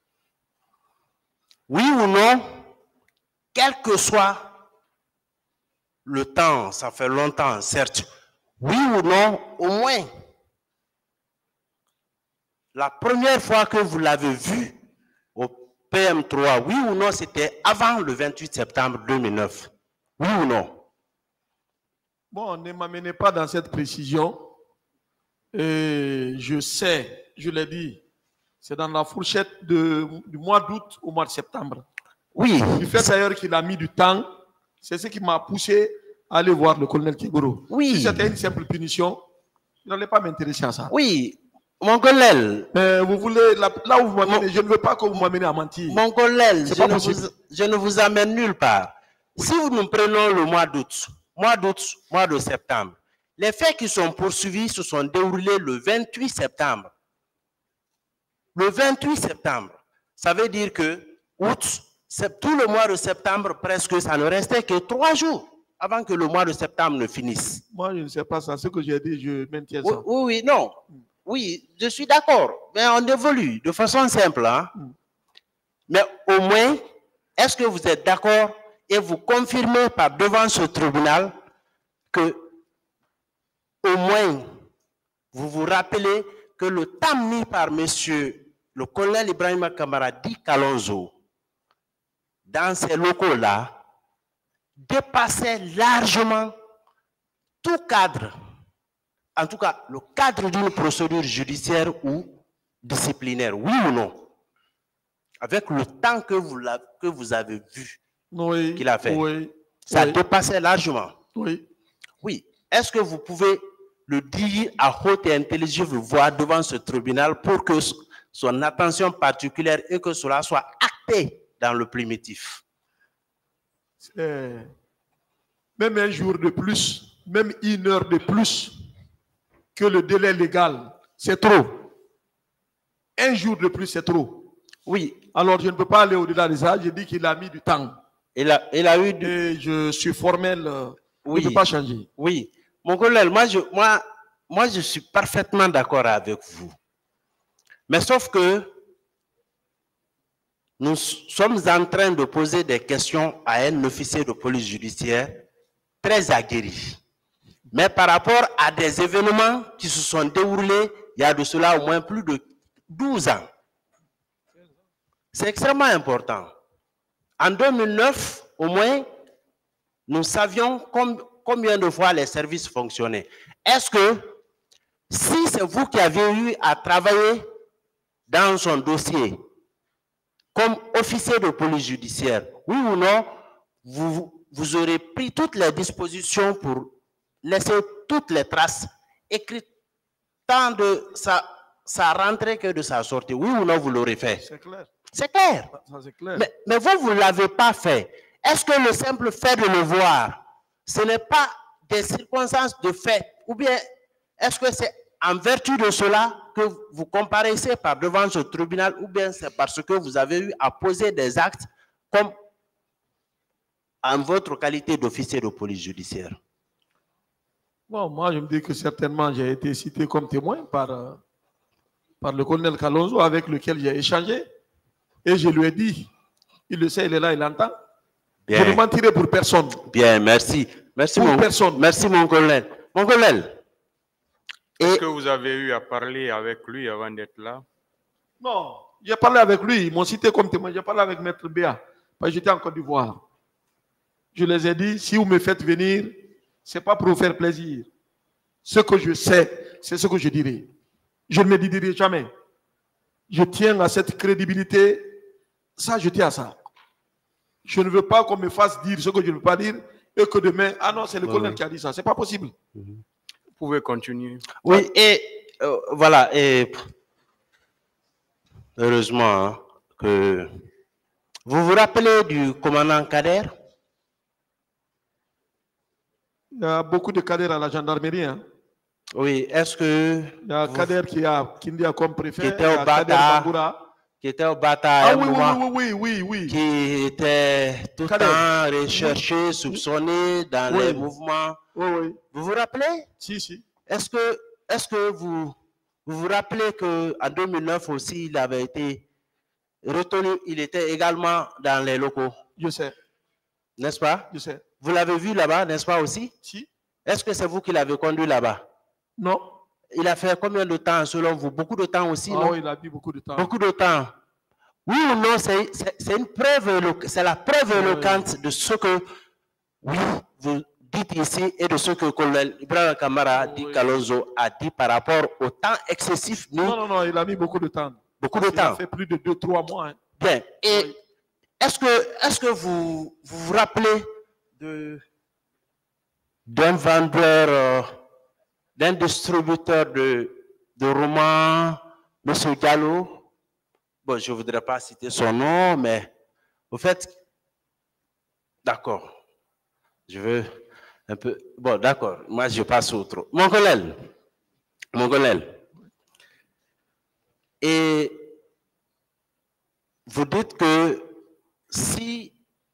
Oui ou non, quel que soit le temps, ça fait longtemps, certes. Oui ou non, au moins, la première fois que vous l'avez vu au P M trois, oui ou non, c'était avant le vingt-huit septembre deux mille neuf. Oui ou non? Bon, ne m'amenez pas dans cette précision. Et je sais, je l'ai dit, c'est dans la fourchette de, du mois d'août au mois de septembre. Oui. Du fait d'ailleurs qu'il a mis du temps, c'est ce qui m'a poussé à aller voir le colonel Kegoro. Oui. Si c'était une simple punition, il n'allait pas m'intéresser à ça. Oui, mon colonel. Mais vous voulez, là, là où vous m'amenez, je ne veux pas que vous m'amenez à mentir. Mon colonel, je, pas ne possible. vous, je ne vous amène nulle part. Si nous prenons le mois d'août, mois d'août, mois de septembre, les faits qui sont poursuivis se sont déroulés le vingt-huit septembre. Le vingt-huit septembre, ça veut dire que août, tout le mois de septembre, presque, ça ne restait que trois jours avant que le mois de septembre ne finisse. Moi, je ne sais pas ça. Ce que j'ai dit, je maintiens ça. Oui, oui, oui, non. Oui, je suis d'accord. Mais on évolue de façon simple. Hein? Mm. Mais au moins, est-ce que vous êtes d'accord et vous confirmez par devant ce tribunal que au moins vous vous rappelez que le temps mis par monsieur le colonel Ibrahima Kamara Di Kalonzo dans ces locaux-là dépassait largement tout cadre, en tout cas le cadre d'une procédure judiciaire ou disciplinaire, oui ou non? Avec le temps que vous, que vous avez vu oui, qu'il a fait, oui, ça oui. dépassait largement. Oui. Oui. Est-ce que vous pouvez le dire à haute et intelligible voix devant ce tribunal pour que son attention particulière et que cela soit acté dans le primitif? Euh, même un jour de plus, même une heure de plus que le délai légal, c'est trop. Un jour de plus, c'est trop. Oui. Alors, je ne peux pas aller au-delà de ça. J'ai dit qu'il a mis du temps. Il a, il a eu du... Et je suis formel. Oui. Je ne peux pas changer. Oui. Mon colonel, moi je, moi, moi, je suis parfaitement d'accord avec vous. Mais sauf que nous sommes en train de poser des questions à un officier de police judiciaire très aguerri. Mais par rapport à des événements qui se sont déroulés il y a de cela au moins plus de douze ans. C'est extrêmement important. En deux mille neuf, au moins, nous savions com- combien de fois les services fonctionnaient. Est-ce que, si c'est vous qui avez eu à travailler dans son dossier, comme officier de police judiciaire, oui ou non, vous, vous aurez pris toutes les dispositions pour laisser toutes les traces écrites tant de sa, sa rentrée que de sa sortie. Oui ou non, vous l'aurez fait? C'est clair. C'est clair. Ça, c'est clair. Mais, mais vous, vous ne l'avez pas fait. Est-ce que le simple fait de le voir, ce n'est pas des circonstances de fait? Ou bien est-ce que c'est en vertu de cela que vous comparaissez par devant ce tribunal, ou bien c'est parce que vous avez eu à poser des actes comme en votre qualité d'officier de police judiciaire? Bon, moi, je me dis que certainement j'ai été cité comme témoin par, euh, par le colonel Kalonzo avec lequel j'ai échangé. Et je lui ai dit, il le sait, il est là, il entend. Bien. Je ne mentirai pour personne. Bien, merci. Merci, pour mon, personne. Merci, mon colonel. Mon colonel. Est-ce que vous avez eu à parler avec lui avant d'être là? Non, j'ai parlé avec lui, ils m'ont cité comme témoin. J'ai parlé avec Maître Béa, parce que j'étais en Côte d'Ivoire. Je les ai dit, si vous me faites venir, ce n'est pas pour vous faire plaisir. Ce que je sais, c'est ce que je dirai. Je ne me dirai jamais. Je tiens à cette crédibilité. Ça, je tiens à ça. Je ne veux pas qu'on me fasse dire ce que je ne veux pas dire et que demain, ah non, c'est le colonel qui a dit ça. Ce n'est pas possible. Vous pouvez continuer. Oui, et euh, voilà, et heureusement hein, que vous vous rappelez du commandant Kader? Il y a beaucoup de cadres à la gendarmerie. Hein. Oui, est-ce que... Il y a Kader qui a Kindi a comme préfet, qui était il y au a Kader Bata, Bangoura. qui était au Bata à Ah un oui, moment, oui, oui, oui, oui, oui. qui était tout le Kader. temps recherché, soupçonné dans Oui. les mouvements. Oui, oui. Vous vous rappelez? Si, si. Est-ce que, est-ce que vous, vous vous rappelez qu'en deux mille neuf aussi, il avait été retenu, il était également dans les locaux? Je sais. N'est-ce pas? Je sais. Vous l'avez vu là-bas, n'est-ce pas aussi? Si. Est-ce que c'est vous qui l'avez conduit là-bas? Non. Il a fait combien de temps selon vous? Beaucoup de temps aussi, Ah non? oui, il a mis beaucoup de temps. Beaucoup de temps. Oui ou non, c'est c'est- c'est une preuve, élo- c'est la preuve Oui. éloquente de ce que, oui, vous dites ici et de ce que le colonel Ibrahim Kamara dit, Kalonzo a dit par rapport au temps excessif. Nous, Non, non, non, il a mis beaucoup de temps. beaucoup de Il a temps. fait plus de deux, trois mois. Hein. Bien. Et est-ce que, est-ce que vous, vous vous rappelez de d'un vendeur, euh, d'un distributeur de, de romans, M. Gallo? Bon, je ne voudrais pas citer son nom, mais au fait, d'accord. Je veux un peu. Bon, d'accord. Moi, je passe au autre. Mon colonel. Mon colonel. Et vous dites que si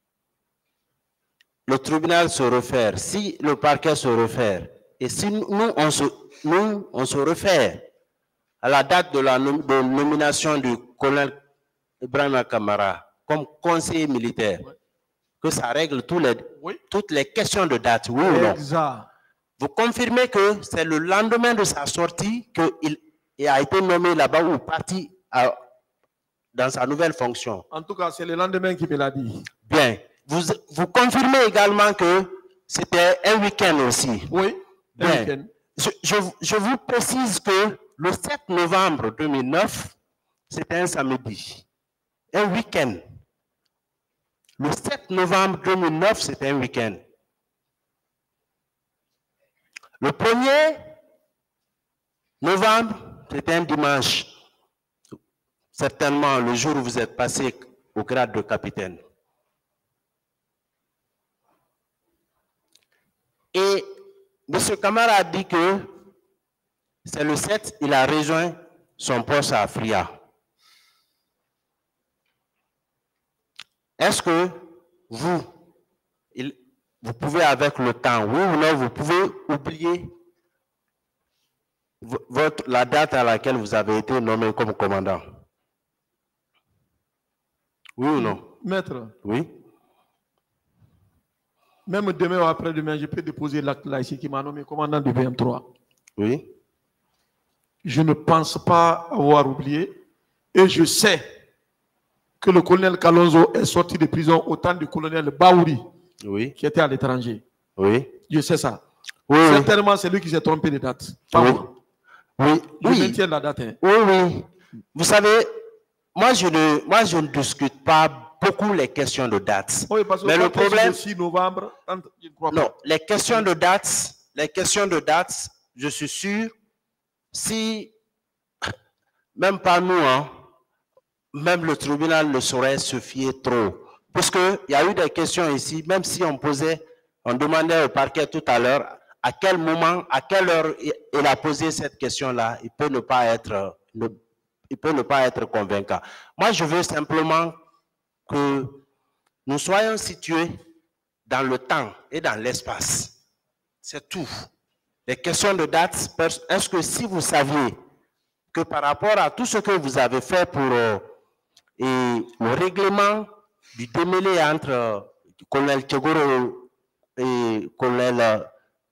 le tribunal se réfère, si le parquet se réfère, et si nous, on se, nous, on se réfère à la date de la nom- de nomination du colonel Ibrahim Kamara comme conseiller militaire, que ça règle tous les, toutes les questions de date, oui ou non? Exact. Vous confirmez que c'est le lendemain de sa sortie qu'il il a été nommé là-bas ou parti à- dans sa nouvelle fonction? En tout cas, c'est le lendemain qu'il me l'a dit. Bien. Vous, vous confirmez également que c'était un week-end aussi? Oui, un Bien. week-end. Je, je, je vous précise que le sept novembre deux mille neuf, c'était un samedi, un week-end. Le sept novembre deux mille neuf, c'était un week-end. Le premier novembre, c'était un dimanche. Certainement le jour où vous êtes passé au grade de capitaine. Et M. Kamara a dit que c'est le sept, il a rejoint son poste à Afria. Est-ce que vous, il- vous pouvez avec le temps, oui ou non, vous pouvez oublier vo- votre, la date à laquelle vous avez été nommé comme commandant? Oui ou non? Maître, Oui. même demain ou après-demain, je peux déposer l'acte là ici qui m'a nommé commandant du V M trois. Oui. Je ne pense pas avoir oublié et je sais que le colonel Kalonzo est sorti de prison au temps du colonel Baouri, oui, qui était à l'étranger. Oui. Je sais ça. Oui, oui. Certainement, c'est lui qui s'est trompé de date. Pas Oui. moi. Oui. Je Oui. maintiens la date. hein. Oui, oui. Vous savez, moi je ne, moi, je ne discute pas beaucoup les questions de date. Oui, parce que Mais le quand c'est problème, le six novembre, je ne crois pas. non, les questions de date, les questions de date, je suis sûr, si, même pas nous, hein, même le tribunal ne saurait se fier trop. Parce qu'il y a eu des questions ici, même si on posait, on demandait au parquet tout à l'heure, à quel moment, à quelle heure il a posé cette question-là, il peut ne pas être, ne- il peut ne pas être convaincant. Moi, je veux simplement que nous soyons situés dans le temps et dans l'espace. C'est tout. Les questions de date, est-ce que si vous saviez que par rapport à tout ce que vous avez fait pour euh, et le règlement du démêlé entre euh, colonel Tchegoro et colonel euh,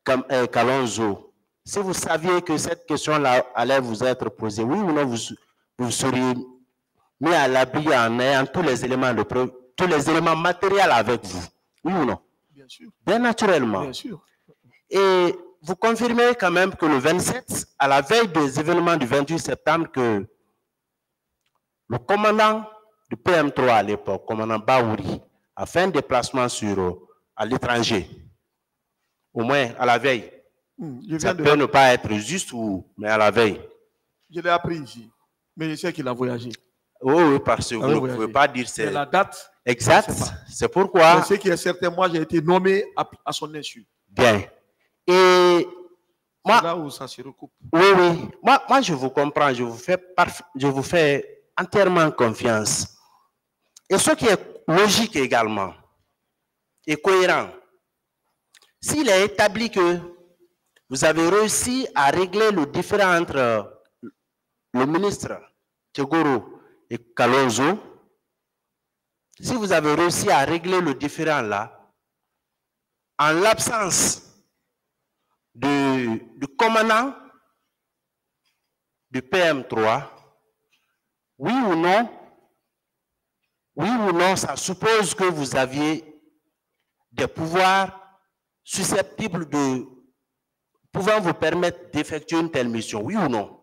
Cam- euh, Kalonzo, si vous saviez que cette question-là allait vous être posée, oui ou non, vous, vous seriez mis à l'abri en ayant tous les éléments de preuve, tous les éléments matériels avec vous, oui ou non? Bien sûr. Bien naturellement. Bien sûr. Et vous confirmez quand même que le vingt-sept, à la veille des événements du vingt-huit septembre, que le commandant du P M trois à l'époque, commandant Baouri, a fait un déplacement sur, euh, à l'étranger, au moins à la veille. Hmm, je Ça viens de peut la- ne pas être juste, ou, mais à la veille. Je l'ai appris ici, mais je sais qu'il a voyagé. Oui, oui, parce que Il vous avait ne voyagé. pouvez pas dire c'est Mais la date, exact. je sais pas. C'est pourquoi. Je sais qu'il y a certains mois, j'ai été nommé à, à son insu. Bien. Et moi, C'est là où ça se recoupe. oui, oui. Moi, moi, je vous comprends. Je vous fais, parf- je vous fais entièrement confiance. Et ce qui est logique également et cohérent, s'il est établi que vous avez réussi à régler le différend entre le ministre Tchegoro et Kalonzo, si vous avez réussi à régler le différend là, en l'absence du, du commandant du P M trois, oui ou non, oui ou non, ça suppose que vous aviez des pouvoirs susceptibles de pouvant vous permettre d'effectuer une telle mission, oui ou non?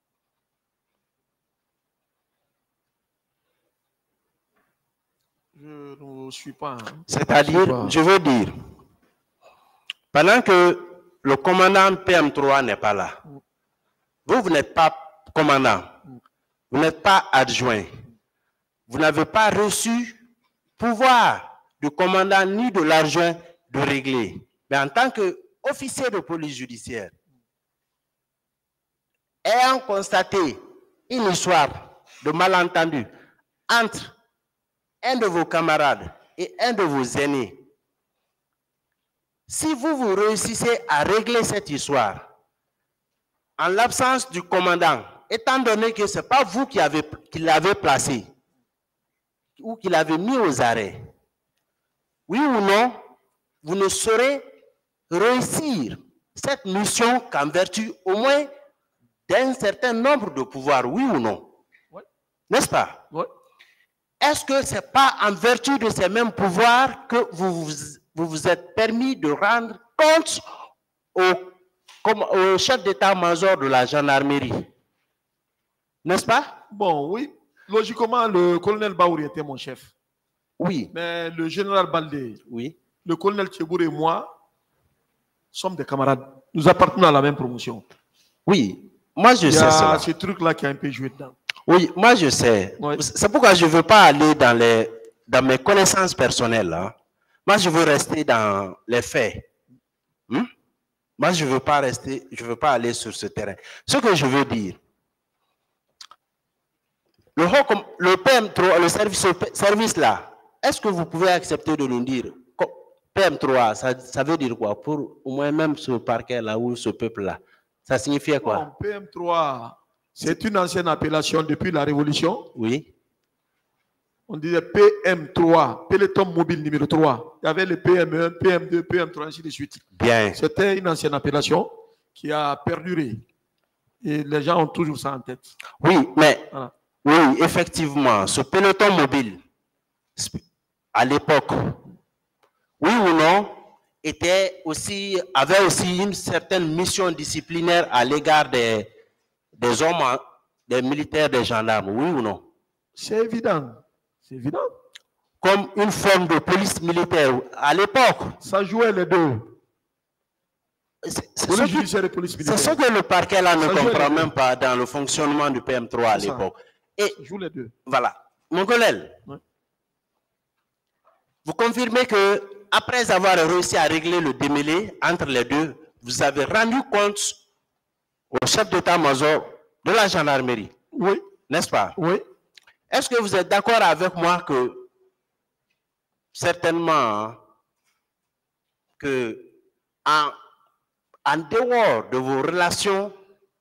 Je ne suis pas. hein. C'est-à-dire, Je suis pas- je veux dire, pendant que le commandant P M trois n'est pas là, vous, vous n'êtes pas commandant, vous n'êtes pas adjoint, vous n'avez pas reçu pouvoir du commandant ni de l'adjoint de régler. Mais en tant qu'officier de police judiciaire, ayant constaté une histoire de malentendu entre un de vos camarades et un de vos aînés, si vous, vous réussissez à régler cette histoire, en l'absence du commandant, étant donné que ce n'est pas vous qui, avez, qui l'avez placé ou qui l'avez mis aux arrêts, oui ou non, vous ne saurez réussir cette mission qu'en vertu au moins d'un certain nombre de pouvoirs, oui ou non? Ouais. N'est-ce pas? Ouais. Est-ce que ce n'est pas en vertu de ces mêmes pouvoirs que vous vous, vous, vous êtes permis de rendre compte au, comme, au chef d'état-major de la gendarmerie? N'est-ce pas? Bon, oui. Logiquement, le colonel Baouri était mon chef. Oui. Mais le général Baldé, oui. Le colonel Tchebour et moi sommes des camarades. Nous appartenons à la même promotion. Oui. Moi, je Il y sais a cela. ce truc-là qui a un peu joué dedans. Oui, moi je sais. Ouais. C'est pourquoi je ne veux pas aller dans, les, dans mes connaissances personnelles. Hein. Moi, je veux rester dans les faits. Hmm? Moi, je ne veux pas rester, je veux pas aller sur ce terrain. Ce que je veux dire, le, haut com- le P M trois, le service, service là, est-ce que vous pouvez accepter de nous dire co- P M trois, ça, ça veut dire quoi pour au moins même ce parquet-là ou ce peuple-là? Ça signifiait quoi? Bon, P M trois, c'est une ancienne appellation depuis la Révolution. Oui. On disait P M trois, peloton mobile numéro trois. Il y avait le P M un, P M deux, P M trois, ainsi de suite. Bien. C'était une ancienne appellation qui a perduré. Et les gens ont toujours ça en tête. Oui, mais Voilà. oui, effectivement, ce peloton mobile, à l'époque, oui ou non, était aussi, avait aussi une certaine mission disciplinaire à l'égard des, des hommes, en- des militaires, des gendarmes, oui ou non? C'est évident. C'est évident. Comme une forme de police militaire à l'époque. Ça jouait les deux. C'est ce, Police que- judiciaire et police c'est militaire. ce que le parquet là ne Ça jouait comprend les deux. même pas dans le fonctionnement du P M trois à C'est ça. l'époque. Et Ça joue les deux. voilà. Mon collègue, Ouais. vous confirmez que après avoir réussi à régler le démêlé entre les deux, vous avez rendu compte au chef d'état-major de la gendarmerie. Oui. N'est-ce pas? Oui. Est-ce que vous êtes d'accord avec moi que certainement hein, que en, en dehors de vos relations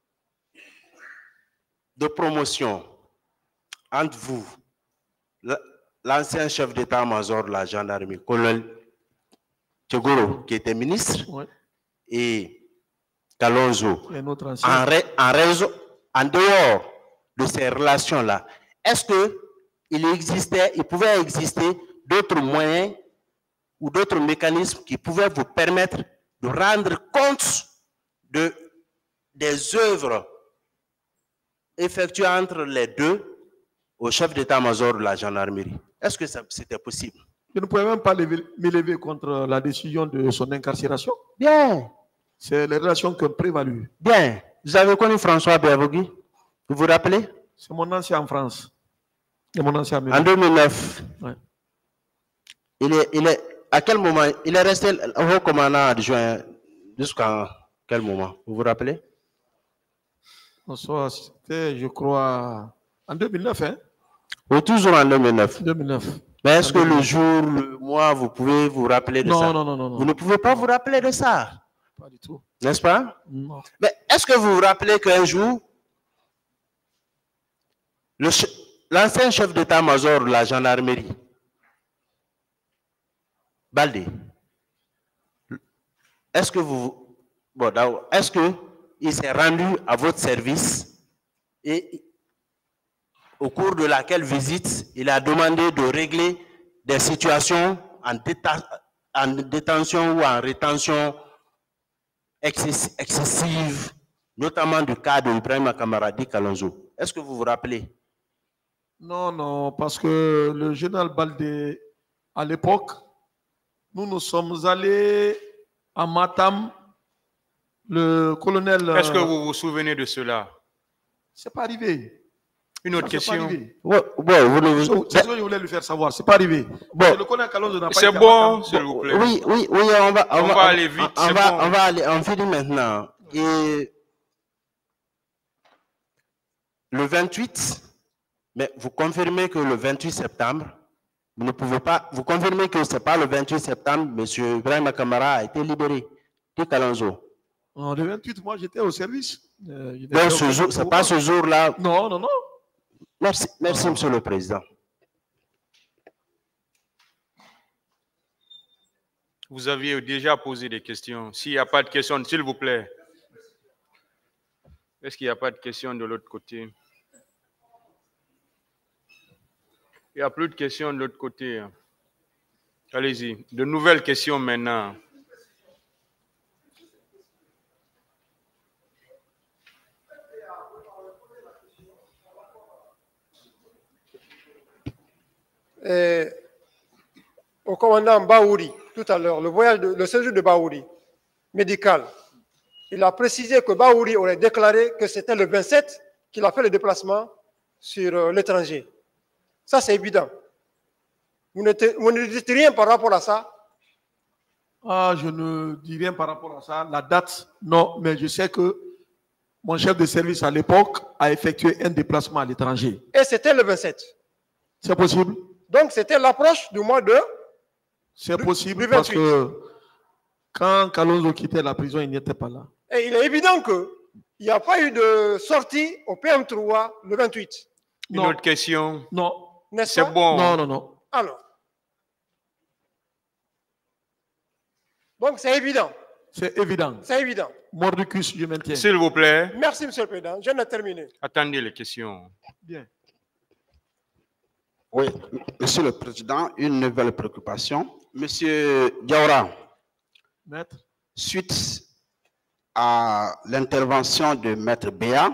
de promotion entre vous, la- l'ancien chef d'état-major de la gendarmerie, colonel Tchegoro, qui était ministre, Ouais. et Kalonzo, Et notre ancien. en, ra- en raison, en dehors de ces relations-là, est-ce qu'il existait, il pouvait exister d'autres moyens ou d'autres mécanismes qui pouvaient vous permettre de rendre compte de, des œuvres effectuées entre les deux au chef d'état-major de la gendarmerie? Est-ce que ça- c'était possible? Je ne pouvais même pas lever- m'élever contre la décision de son incarcération. Bien. C'est les relations qui ont prévalu. Bien. Vous avez connu François Bervogui? Vous vous rappelez? C'est mon ancien en France. C'est mon ancien En deux mille neuf. Ouais. Il est, il est, à quel moment? Il est resté au commandant adjoint jusqu'à quel moment? Vous vous rappelez? Bonsoir, c'était, je crois, en deux mille neuf. Hein? Oui, toujours en deux mille neuf. deux mille neuf. Mais est-ce En que deux mille neuf. le jour, le mois, vous pouvez vous rappeler de Non, ça? non, non, non, non. Vous ne pouvez pas vous rappeler de ça? Pas du tout. N'est-ce pas? Non. Mais est-ce que vous vous rappelez qu'un jour, le che- l'ancien chef d'état-major de la gendarmerie, Baldé, est-ce que vous, bon, d'abord, est-ce que il s'est rendu à votre service et au cours de laquelle visite, il a demandé de régler des situations en, déta- en détention ou en rétention excess- excessive, notamment du cas de Ibrahim Kamaradi Kalonzo? Est-ce que vous vous rappelez? Non, non, parce que le général Baldé, à l'époque, nous nous sommes allés à Matam, le colonel... Est-ce que euh, vous vous souvenez de cela? C'est pas arrivé. Une autre Ça, c'est pas question. arrivé. Ouais, ouais, vous ne vous- C'est ce que je voulais lui faire savoir. C'est pas arrivé. Bon. Le colonel Kalonzo n'a pas C'est été à bon, Matam. s'il vous plaît. Oui, oui, oui, on va, On va aller vite, On, c'est va, bon. on va aller, on finit maintenant. Et le vingt-huit, mais vous confirmez que le vingt-huit septembre, vous ne pouvez pas, vous confirmez que ce n'est pas le vingt-huit septembre, M. Ibrahim Kamara a été libéré de Kalonzo. En le vingt-huit, moi, j'étais au service. Euh, je n'étais Donc, pas ce au jour, pouvoir. c'est pas ce jour-là. Non, non, non. Merci, merci, Monsieur le Président. Vous aviez déjà posé des questions. S'il n'y a pas de questions, s'il vous plaît. Est-ce qu'il n'y a pas de questions de l'autre côté? Il n'y a plus de questions de l'autre côté. Allez-y. De nouvelles questions maintenant. Et au commandant Baouri, tout à l'heure, le voyage, de- le séjour de Baouri, médical, il a précisé que Baouri aurait déclaré que c'était le vingt-sept qu'il a fait le déplacement sur euh, l'étranger. Ça, c'est évident. Vous ne, te- vous ne dites rien par rapport à ça. Ah, je ne dis rien par rapport à ça. La date, non, mais je sais que mon chef de service à l'époque a effectué un déplacement à l'étranger. Et c'était le vingt-sept. C'est possible? Donc, c'était l'approche du mois de... C'est possible du parce vingt-huit. que quand Kalonzo quittait la prison, il n'était pas là. Et il est évident qu'il n'y a pas eu de sortie au P M trois le vingt-huit. Une autre question? Non. N'est-ce C'est pas? bon. Non, non, non. Alors. Donc, c'est évident. C'est évident. C'est évident. Mordicus, je maintiens. S'il vous plaît. Merci, Monsieur le Président. Je viens de terminer. Attendez les questions. Bien. Oui, Monsieur le Président, une nouvelle préoccupation. Monsieur Diawara, Maître. suite à l'intervention de Maître Béa,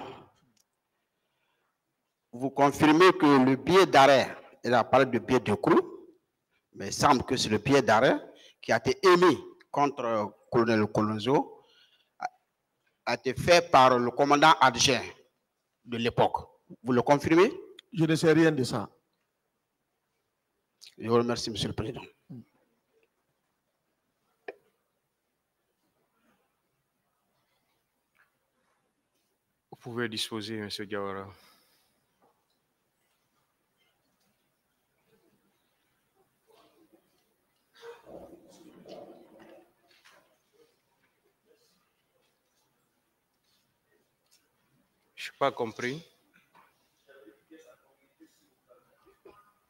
vous confirmez que le billet d'arrêt, il a parlé de billet de crue, mais il semble que c'est le billet d'arrêt qui a été émis contre le colonel Kalonzo, a- a été fait par le commandant adjoint de l'époque. Vous le confirmez? Je ne sais rien de ça. Je vous remercie, Monsieur le Président. Vous pouvez disposer, M. Diawara. Je n'ai pas compris.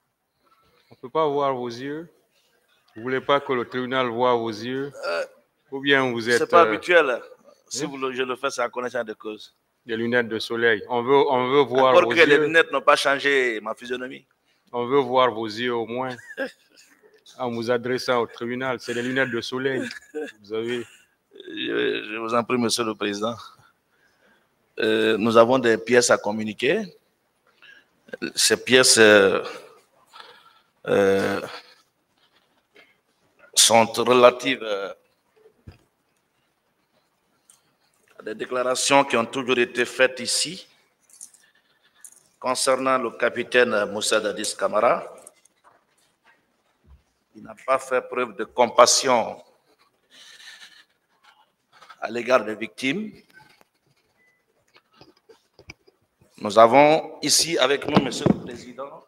On ne peut pas voir vos yeux. Vous ne voulez pas que le tribunal voit vos yeux? Ou bien vous êtes... C'est pas euh, habituel. Si hein? vous, le- je le fais, c'est en connaissance de cause. Des lunettes de soleil. On veut, on veut voir Encore vos que les yeux. lunettes n'ont pas changé ma physionomie. On veut voir vos yeux au moins. En vous adressant au tribunal. C'est des lunettes de soleil. Vous avez... Je, je vous en prie, Monsieur le Président. Euh, nous avons des pièces à communiquer. Ces pièces euh, euh, sont relatives euh, à des déclarations qui ont toujours été faites ici concernant le capitaine Moussa Dadis Camara. Il n'a pas fait preuve de compassion à l'égard des victimes. Nous avons ici avec nous, Monsieur le Président,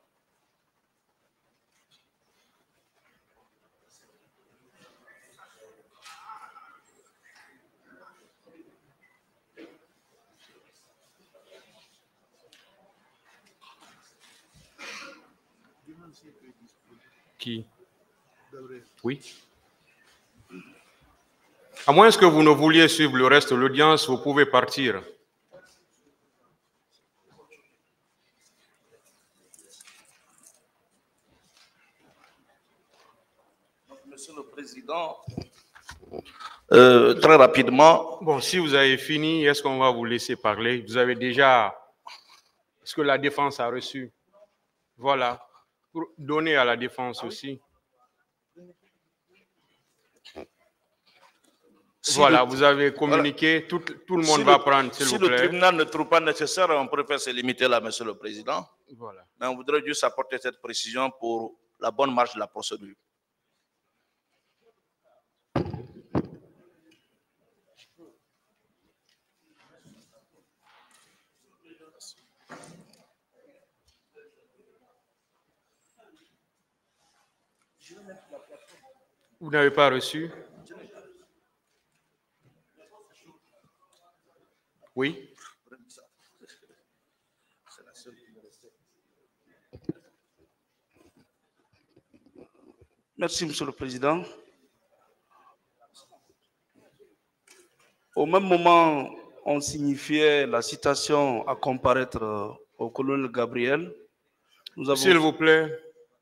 Qui? Oui. À moins que vous ne vouliez suivre le reste de l'audience, vous pouvez partir. Monsieur le Président, euh, très rapidement. Bon, si vous avez fini, est-ce qu'on va vous laisser parler? Vous avez déjà... Est-ce que la défense a reçu? Voilà. Pour donner à la défense aussi. Si Voilà, le- vous avez communiqué, tout, tout le monde Si va le- prendre, s'il Si vous le plaît. tribunal ne trouve pas nécessaire, on préfère se limiter là, Monsieur le Président. Voilà. Mais on voudrait juste apporter cette précision pour la bonne marche de la procédure. Vous n'avez pas reçu? Oui. Merci, Monsieur le Président. Au même moment, on signifiait la citation à comparaître euh, au colonel Gabriel. Nous avons- S'il vous plaît.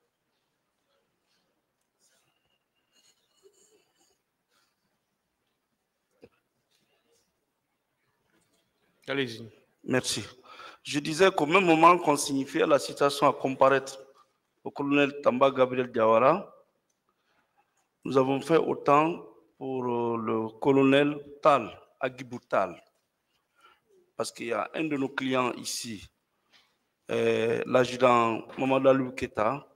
Allez-y. Merci. Je disais qu'au même moment qu'on signifiait la citation à comparaître au colonel Tamba Gabriel Diawara, nous avons fait autant pour euh, le colonel Tal, Agibou Tal. Parce qu'il y a un de nos clients ici, euh, l'adjudant Mamadou Alou Keta,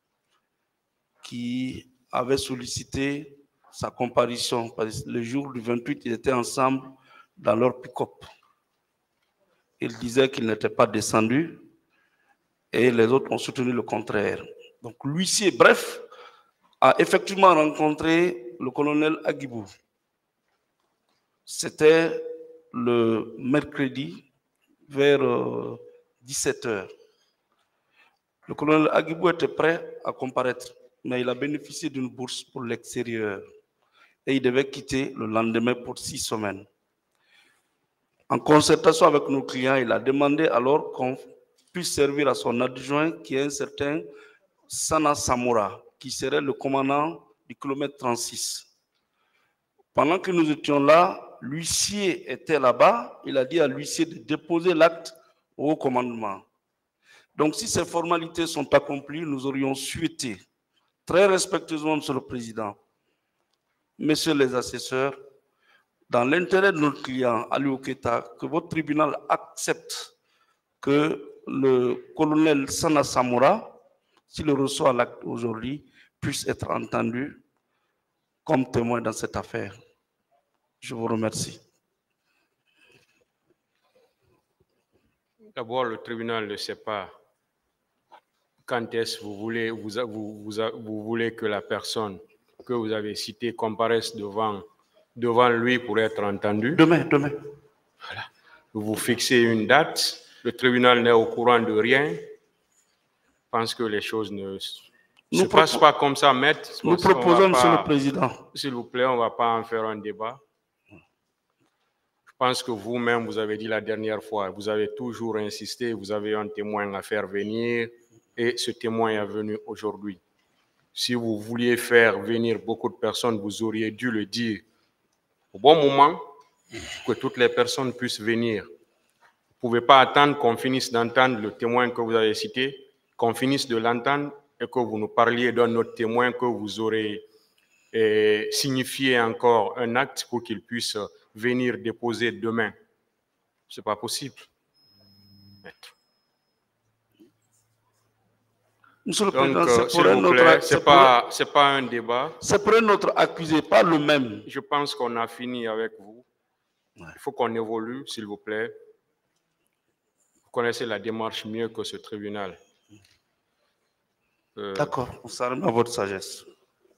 qui avait sollicité sa comparution. Parce que le jour du vingt-huit, ils étaient ensemble dans leur pick-up. Il disait qu'il n'était pas descendu et les autres ont soutenu le contraire. Donc l'huissier, bref, a effectivement rencontré le colonel Agibou. C'était le mercredi vers euh, dix-sept heures. Le colonel Agibou était prêt à comparaître, mais il a bénéficié d'une bourse pour l'extérieur et il devait quitter le lendemain pour six semaines. En concertation avec nos clients, il a demandé alors qu'on puisse servir à son adjoint, qui est un certain Sana Samoura, qui serait le commandant du kilomètre trente-six. Pendant que nous étions là, l'huissier était là-bas. Il a dit à l'huissier de déposer l'acte au haut commandement. Donc, si ces formalités sont accomplies, nous aurions souhaité, très respectueusement, Monsieur le Président, Messieurs les assesseurs, dans l'intérêt de notre client, Ali Oketa, que votre tribunal accepte que le colonel Sana Samoura, s'il reçoit l'acte aujourd'hui, puisse être entendu comme témoin dans cette affaire. Je vous remercie. D'abord, le tribunal ne sait pas quand est-ce que vous voulez, vous, vous, vous, vous voulez que la personne que vous avez citée comparaisse devant, devant lui pour être entendue. Demain, demain. Voilà. Vous fixez une date, le tribunal n'est au courant de rien, pense que les choses ne, ne se passe pas comme ça, maître. Nous proposons, Monsieur le Président. S'il vous plaît, on ne va pas en faire un débat. Je pense que vous-même, vous avez dit la dernière fois, vous avez toujours insisté, vous avez un témoin à faire venir et ce témoin est venu aujourd'hui. Si vous vouliez faire venir beaucoup de personnes, vous auriez dû le dire au bon moment pour que toutes les personnes puissent venir. Vous ne pouvez pas attendre qu'on finisse d'entendre le témoin que vous avez cité, qu'on finisse de l'entendre et que vous nous parliez d'un autre témoin que vous aurez eh, signifié encore un acte pour qu'il puisse venir déposer demain. Ce n'est pas possible. Maître. Monsieur le Donc, Président, euh, c'est pour un autre... Ce n'est pas, c'est pas un débat. C'est pour un autre accusé, pas le même. Je pense qu'on a fini avec vous. Il faut qu'on évolue, s'il vous plaît. Vous connaissez la démarche mieux que ce tribunal. Euh, D'accord, on s'arrête à votre sagesse.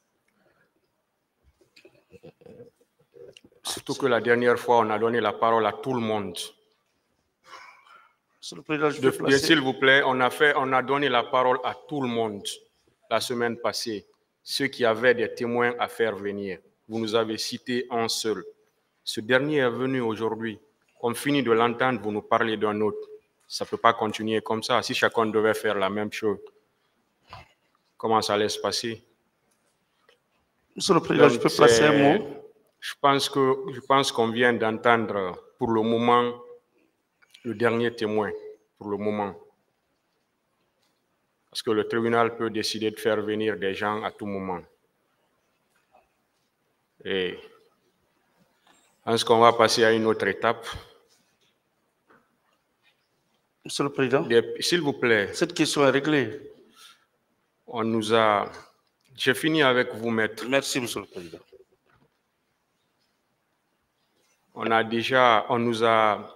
Surtout que la dernière fois, on a donné la parole à tout le monde. Monsieur le Président, je vais De- placer... S'il vous plaît, on a, fait, on a donné la parole à tout le monde la semaine passée, ceux qui avaient des témoins à faire venir. Vous nous avez cité un seul. Ce dernier est venu aujourd'hui. On finit de l'entendre, vous nous parlez d'un autre. Ça ne peut pas continuer comme ça. Si chacun devait faire la même chose, comment ça allait se passer? Monsieur le Président, Donc, je peux placer un c'est- mot? Je pense que je pense qu'on vient d'entendre pour le moment le dernier témoin, pour le moment. Parce que le tribunal peut décider de faire venir des gens à tout moment. Et je pense qu'on va passer à une autre étape. Monsieur le Président, Des- S'il vous plaît. cette question est réglée. On nous a... J'ai fini avec vous, maître. Merci, Monsieur le Président. On a déjà, on nous a,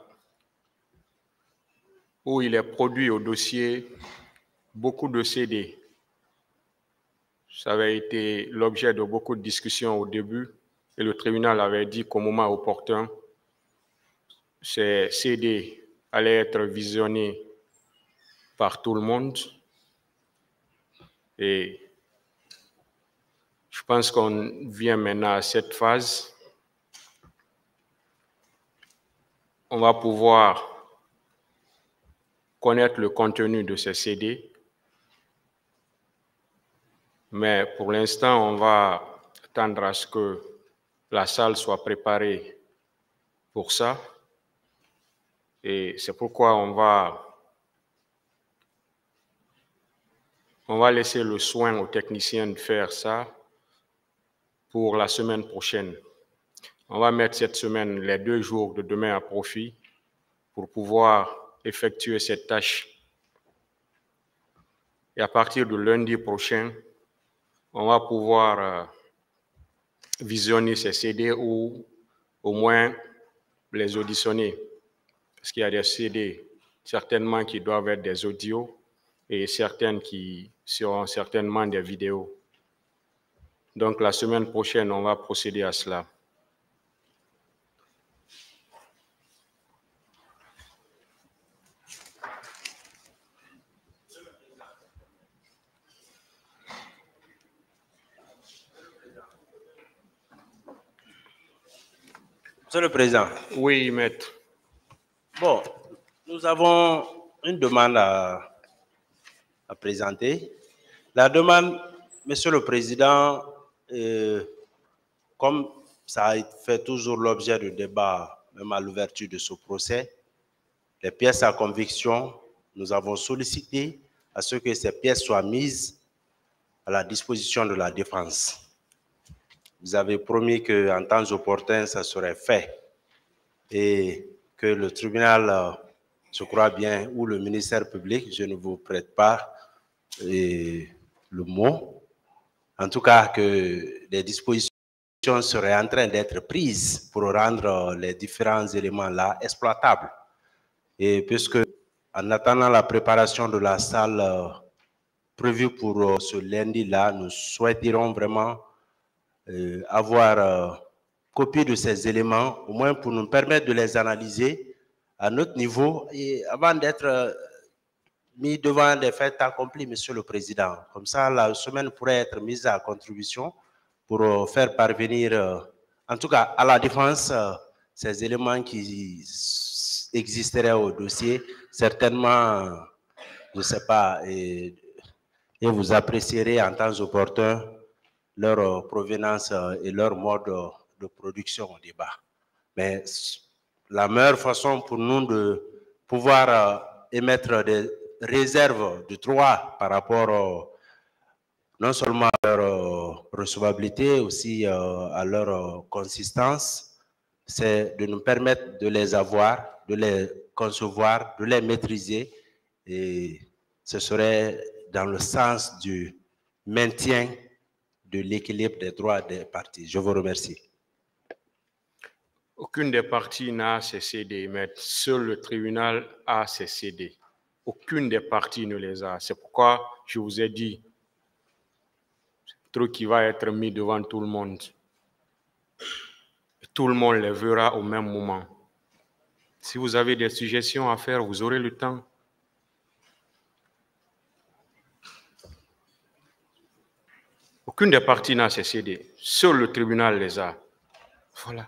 où il est produit au dossier, beaucoup de C D. Ça avait été l'objet de beaucoup de discussions au début et le tribunal avait dit qu'au moment opportun, ces C D allaient être visionnés par tout le monde. Et je pense qu'on vient maintenant à cette phase. On va pouvoir connaître le contenu de ces C D. Mais pour l'instant, on va attendre à ce que la salle soit préparée pour ça. Et c'est pourquoi on va, on va laisser le soin aux techniciens de faire ça pour la semaine prochaine. On va mettre cette semaine, les deux jours de demain à profit pour pouvoir effectuer cette tâche. Et à partir de lundi prochain, on va pouvoir euh, visionner ces C D ou au moins les auditionner. Parce qu'il y a des C D certainement qui doivent être des audios et certaines qui seront certainement des vidéos. Donc la semaine prochaine, on va procéder à cela. Monsieur le Président. Oui, maître. Bon, nous avons une demande à, à présenter. La demande, Monsieur le Président, euh, comme ça a fait toujours l'objet de débat, même à l'ouverture de ce procès, les pièces à conviction, nous avons sollicité à ce que ces pièces soient mises à la disposition de la défense. Vous avez promis qu'en temps opportun, ça serait fait et que le tribunal, je crois bien, ou le ministère public, je ne vous prête pas et, le mot, en tout cas que les dispositions seraient en train d'être prises pour rendre les différents éléments là exploitables. Et puisque, en attendant la préparation de la salle euh, prévue pour euh, ce lundi-là, nous souhaiterons vraiment euh, avoir euh, copie de ces éléments, au moins pour nous permettre de les analyser à notre niveau et avant d'être euh, mis devant des faits accomplis, Monsieur le Président. Comme ça, la semaine pourrait être mise à contribution pour euh, faire parvenir, euh, en tout cas à la défense, euh, ces éléments qui existeraient au dossier. Certainement, je ne sais pas, et, et vous apprécierez en temps opportun leur euh, provenance euh, et leur mode euh, de production au débat. Mais la meilleure façon pour nous de pouvoir euh, émettre des réserves de droit par rapport euh, non seulement à leur euh, recevabilité, aussi euh, à leur euh, consistance, c'est de nous permettre de les avoir, de les concevoir, de les maîtriser, et ce serait dans le sens du maintien de l'équilibre des droits des parties. Je vous remercie. Aucune des parties n'a cessé d'émettre. Seul le tribunal a cédé. Aucune des parties ne les a. C'est pourquoi je vous ai dit, c'est un truc qui va être mis devant tout le monde. Tout le monde les verra au même moment. Si vous avez des suggestions à faire, vous aurez le temps. Aucune des parties n'a cédé. Seul le tribunal les a. Voilà.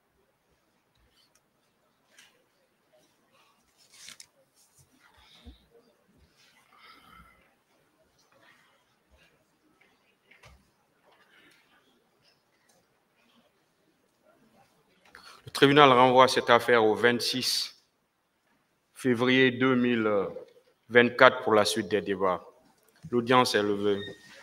Le tribunal renvoie cette affaire au vingt-six février deux mille vingt-quatre pour la suite des débats. L'audience est levée.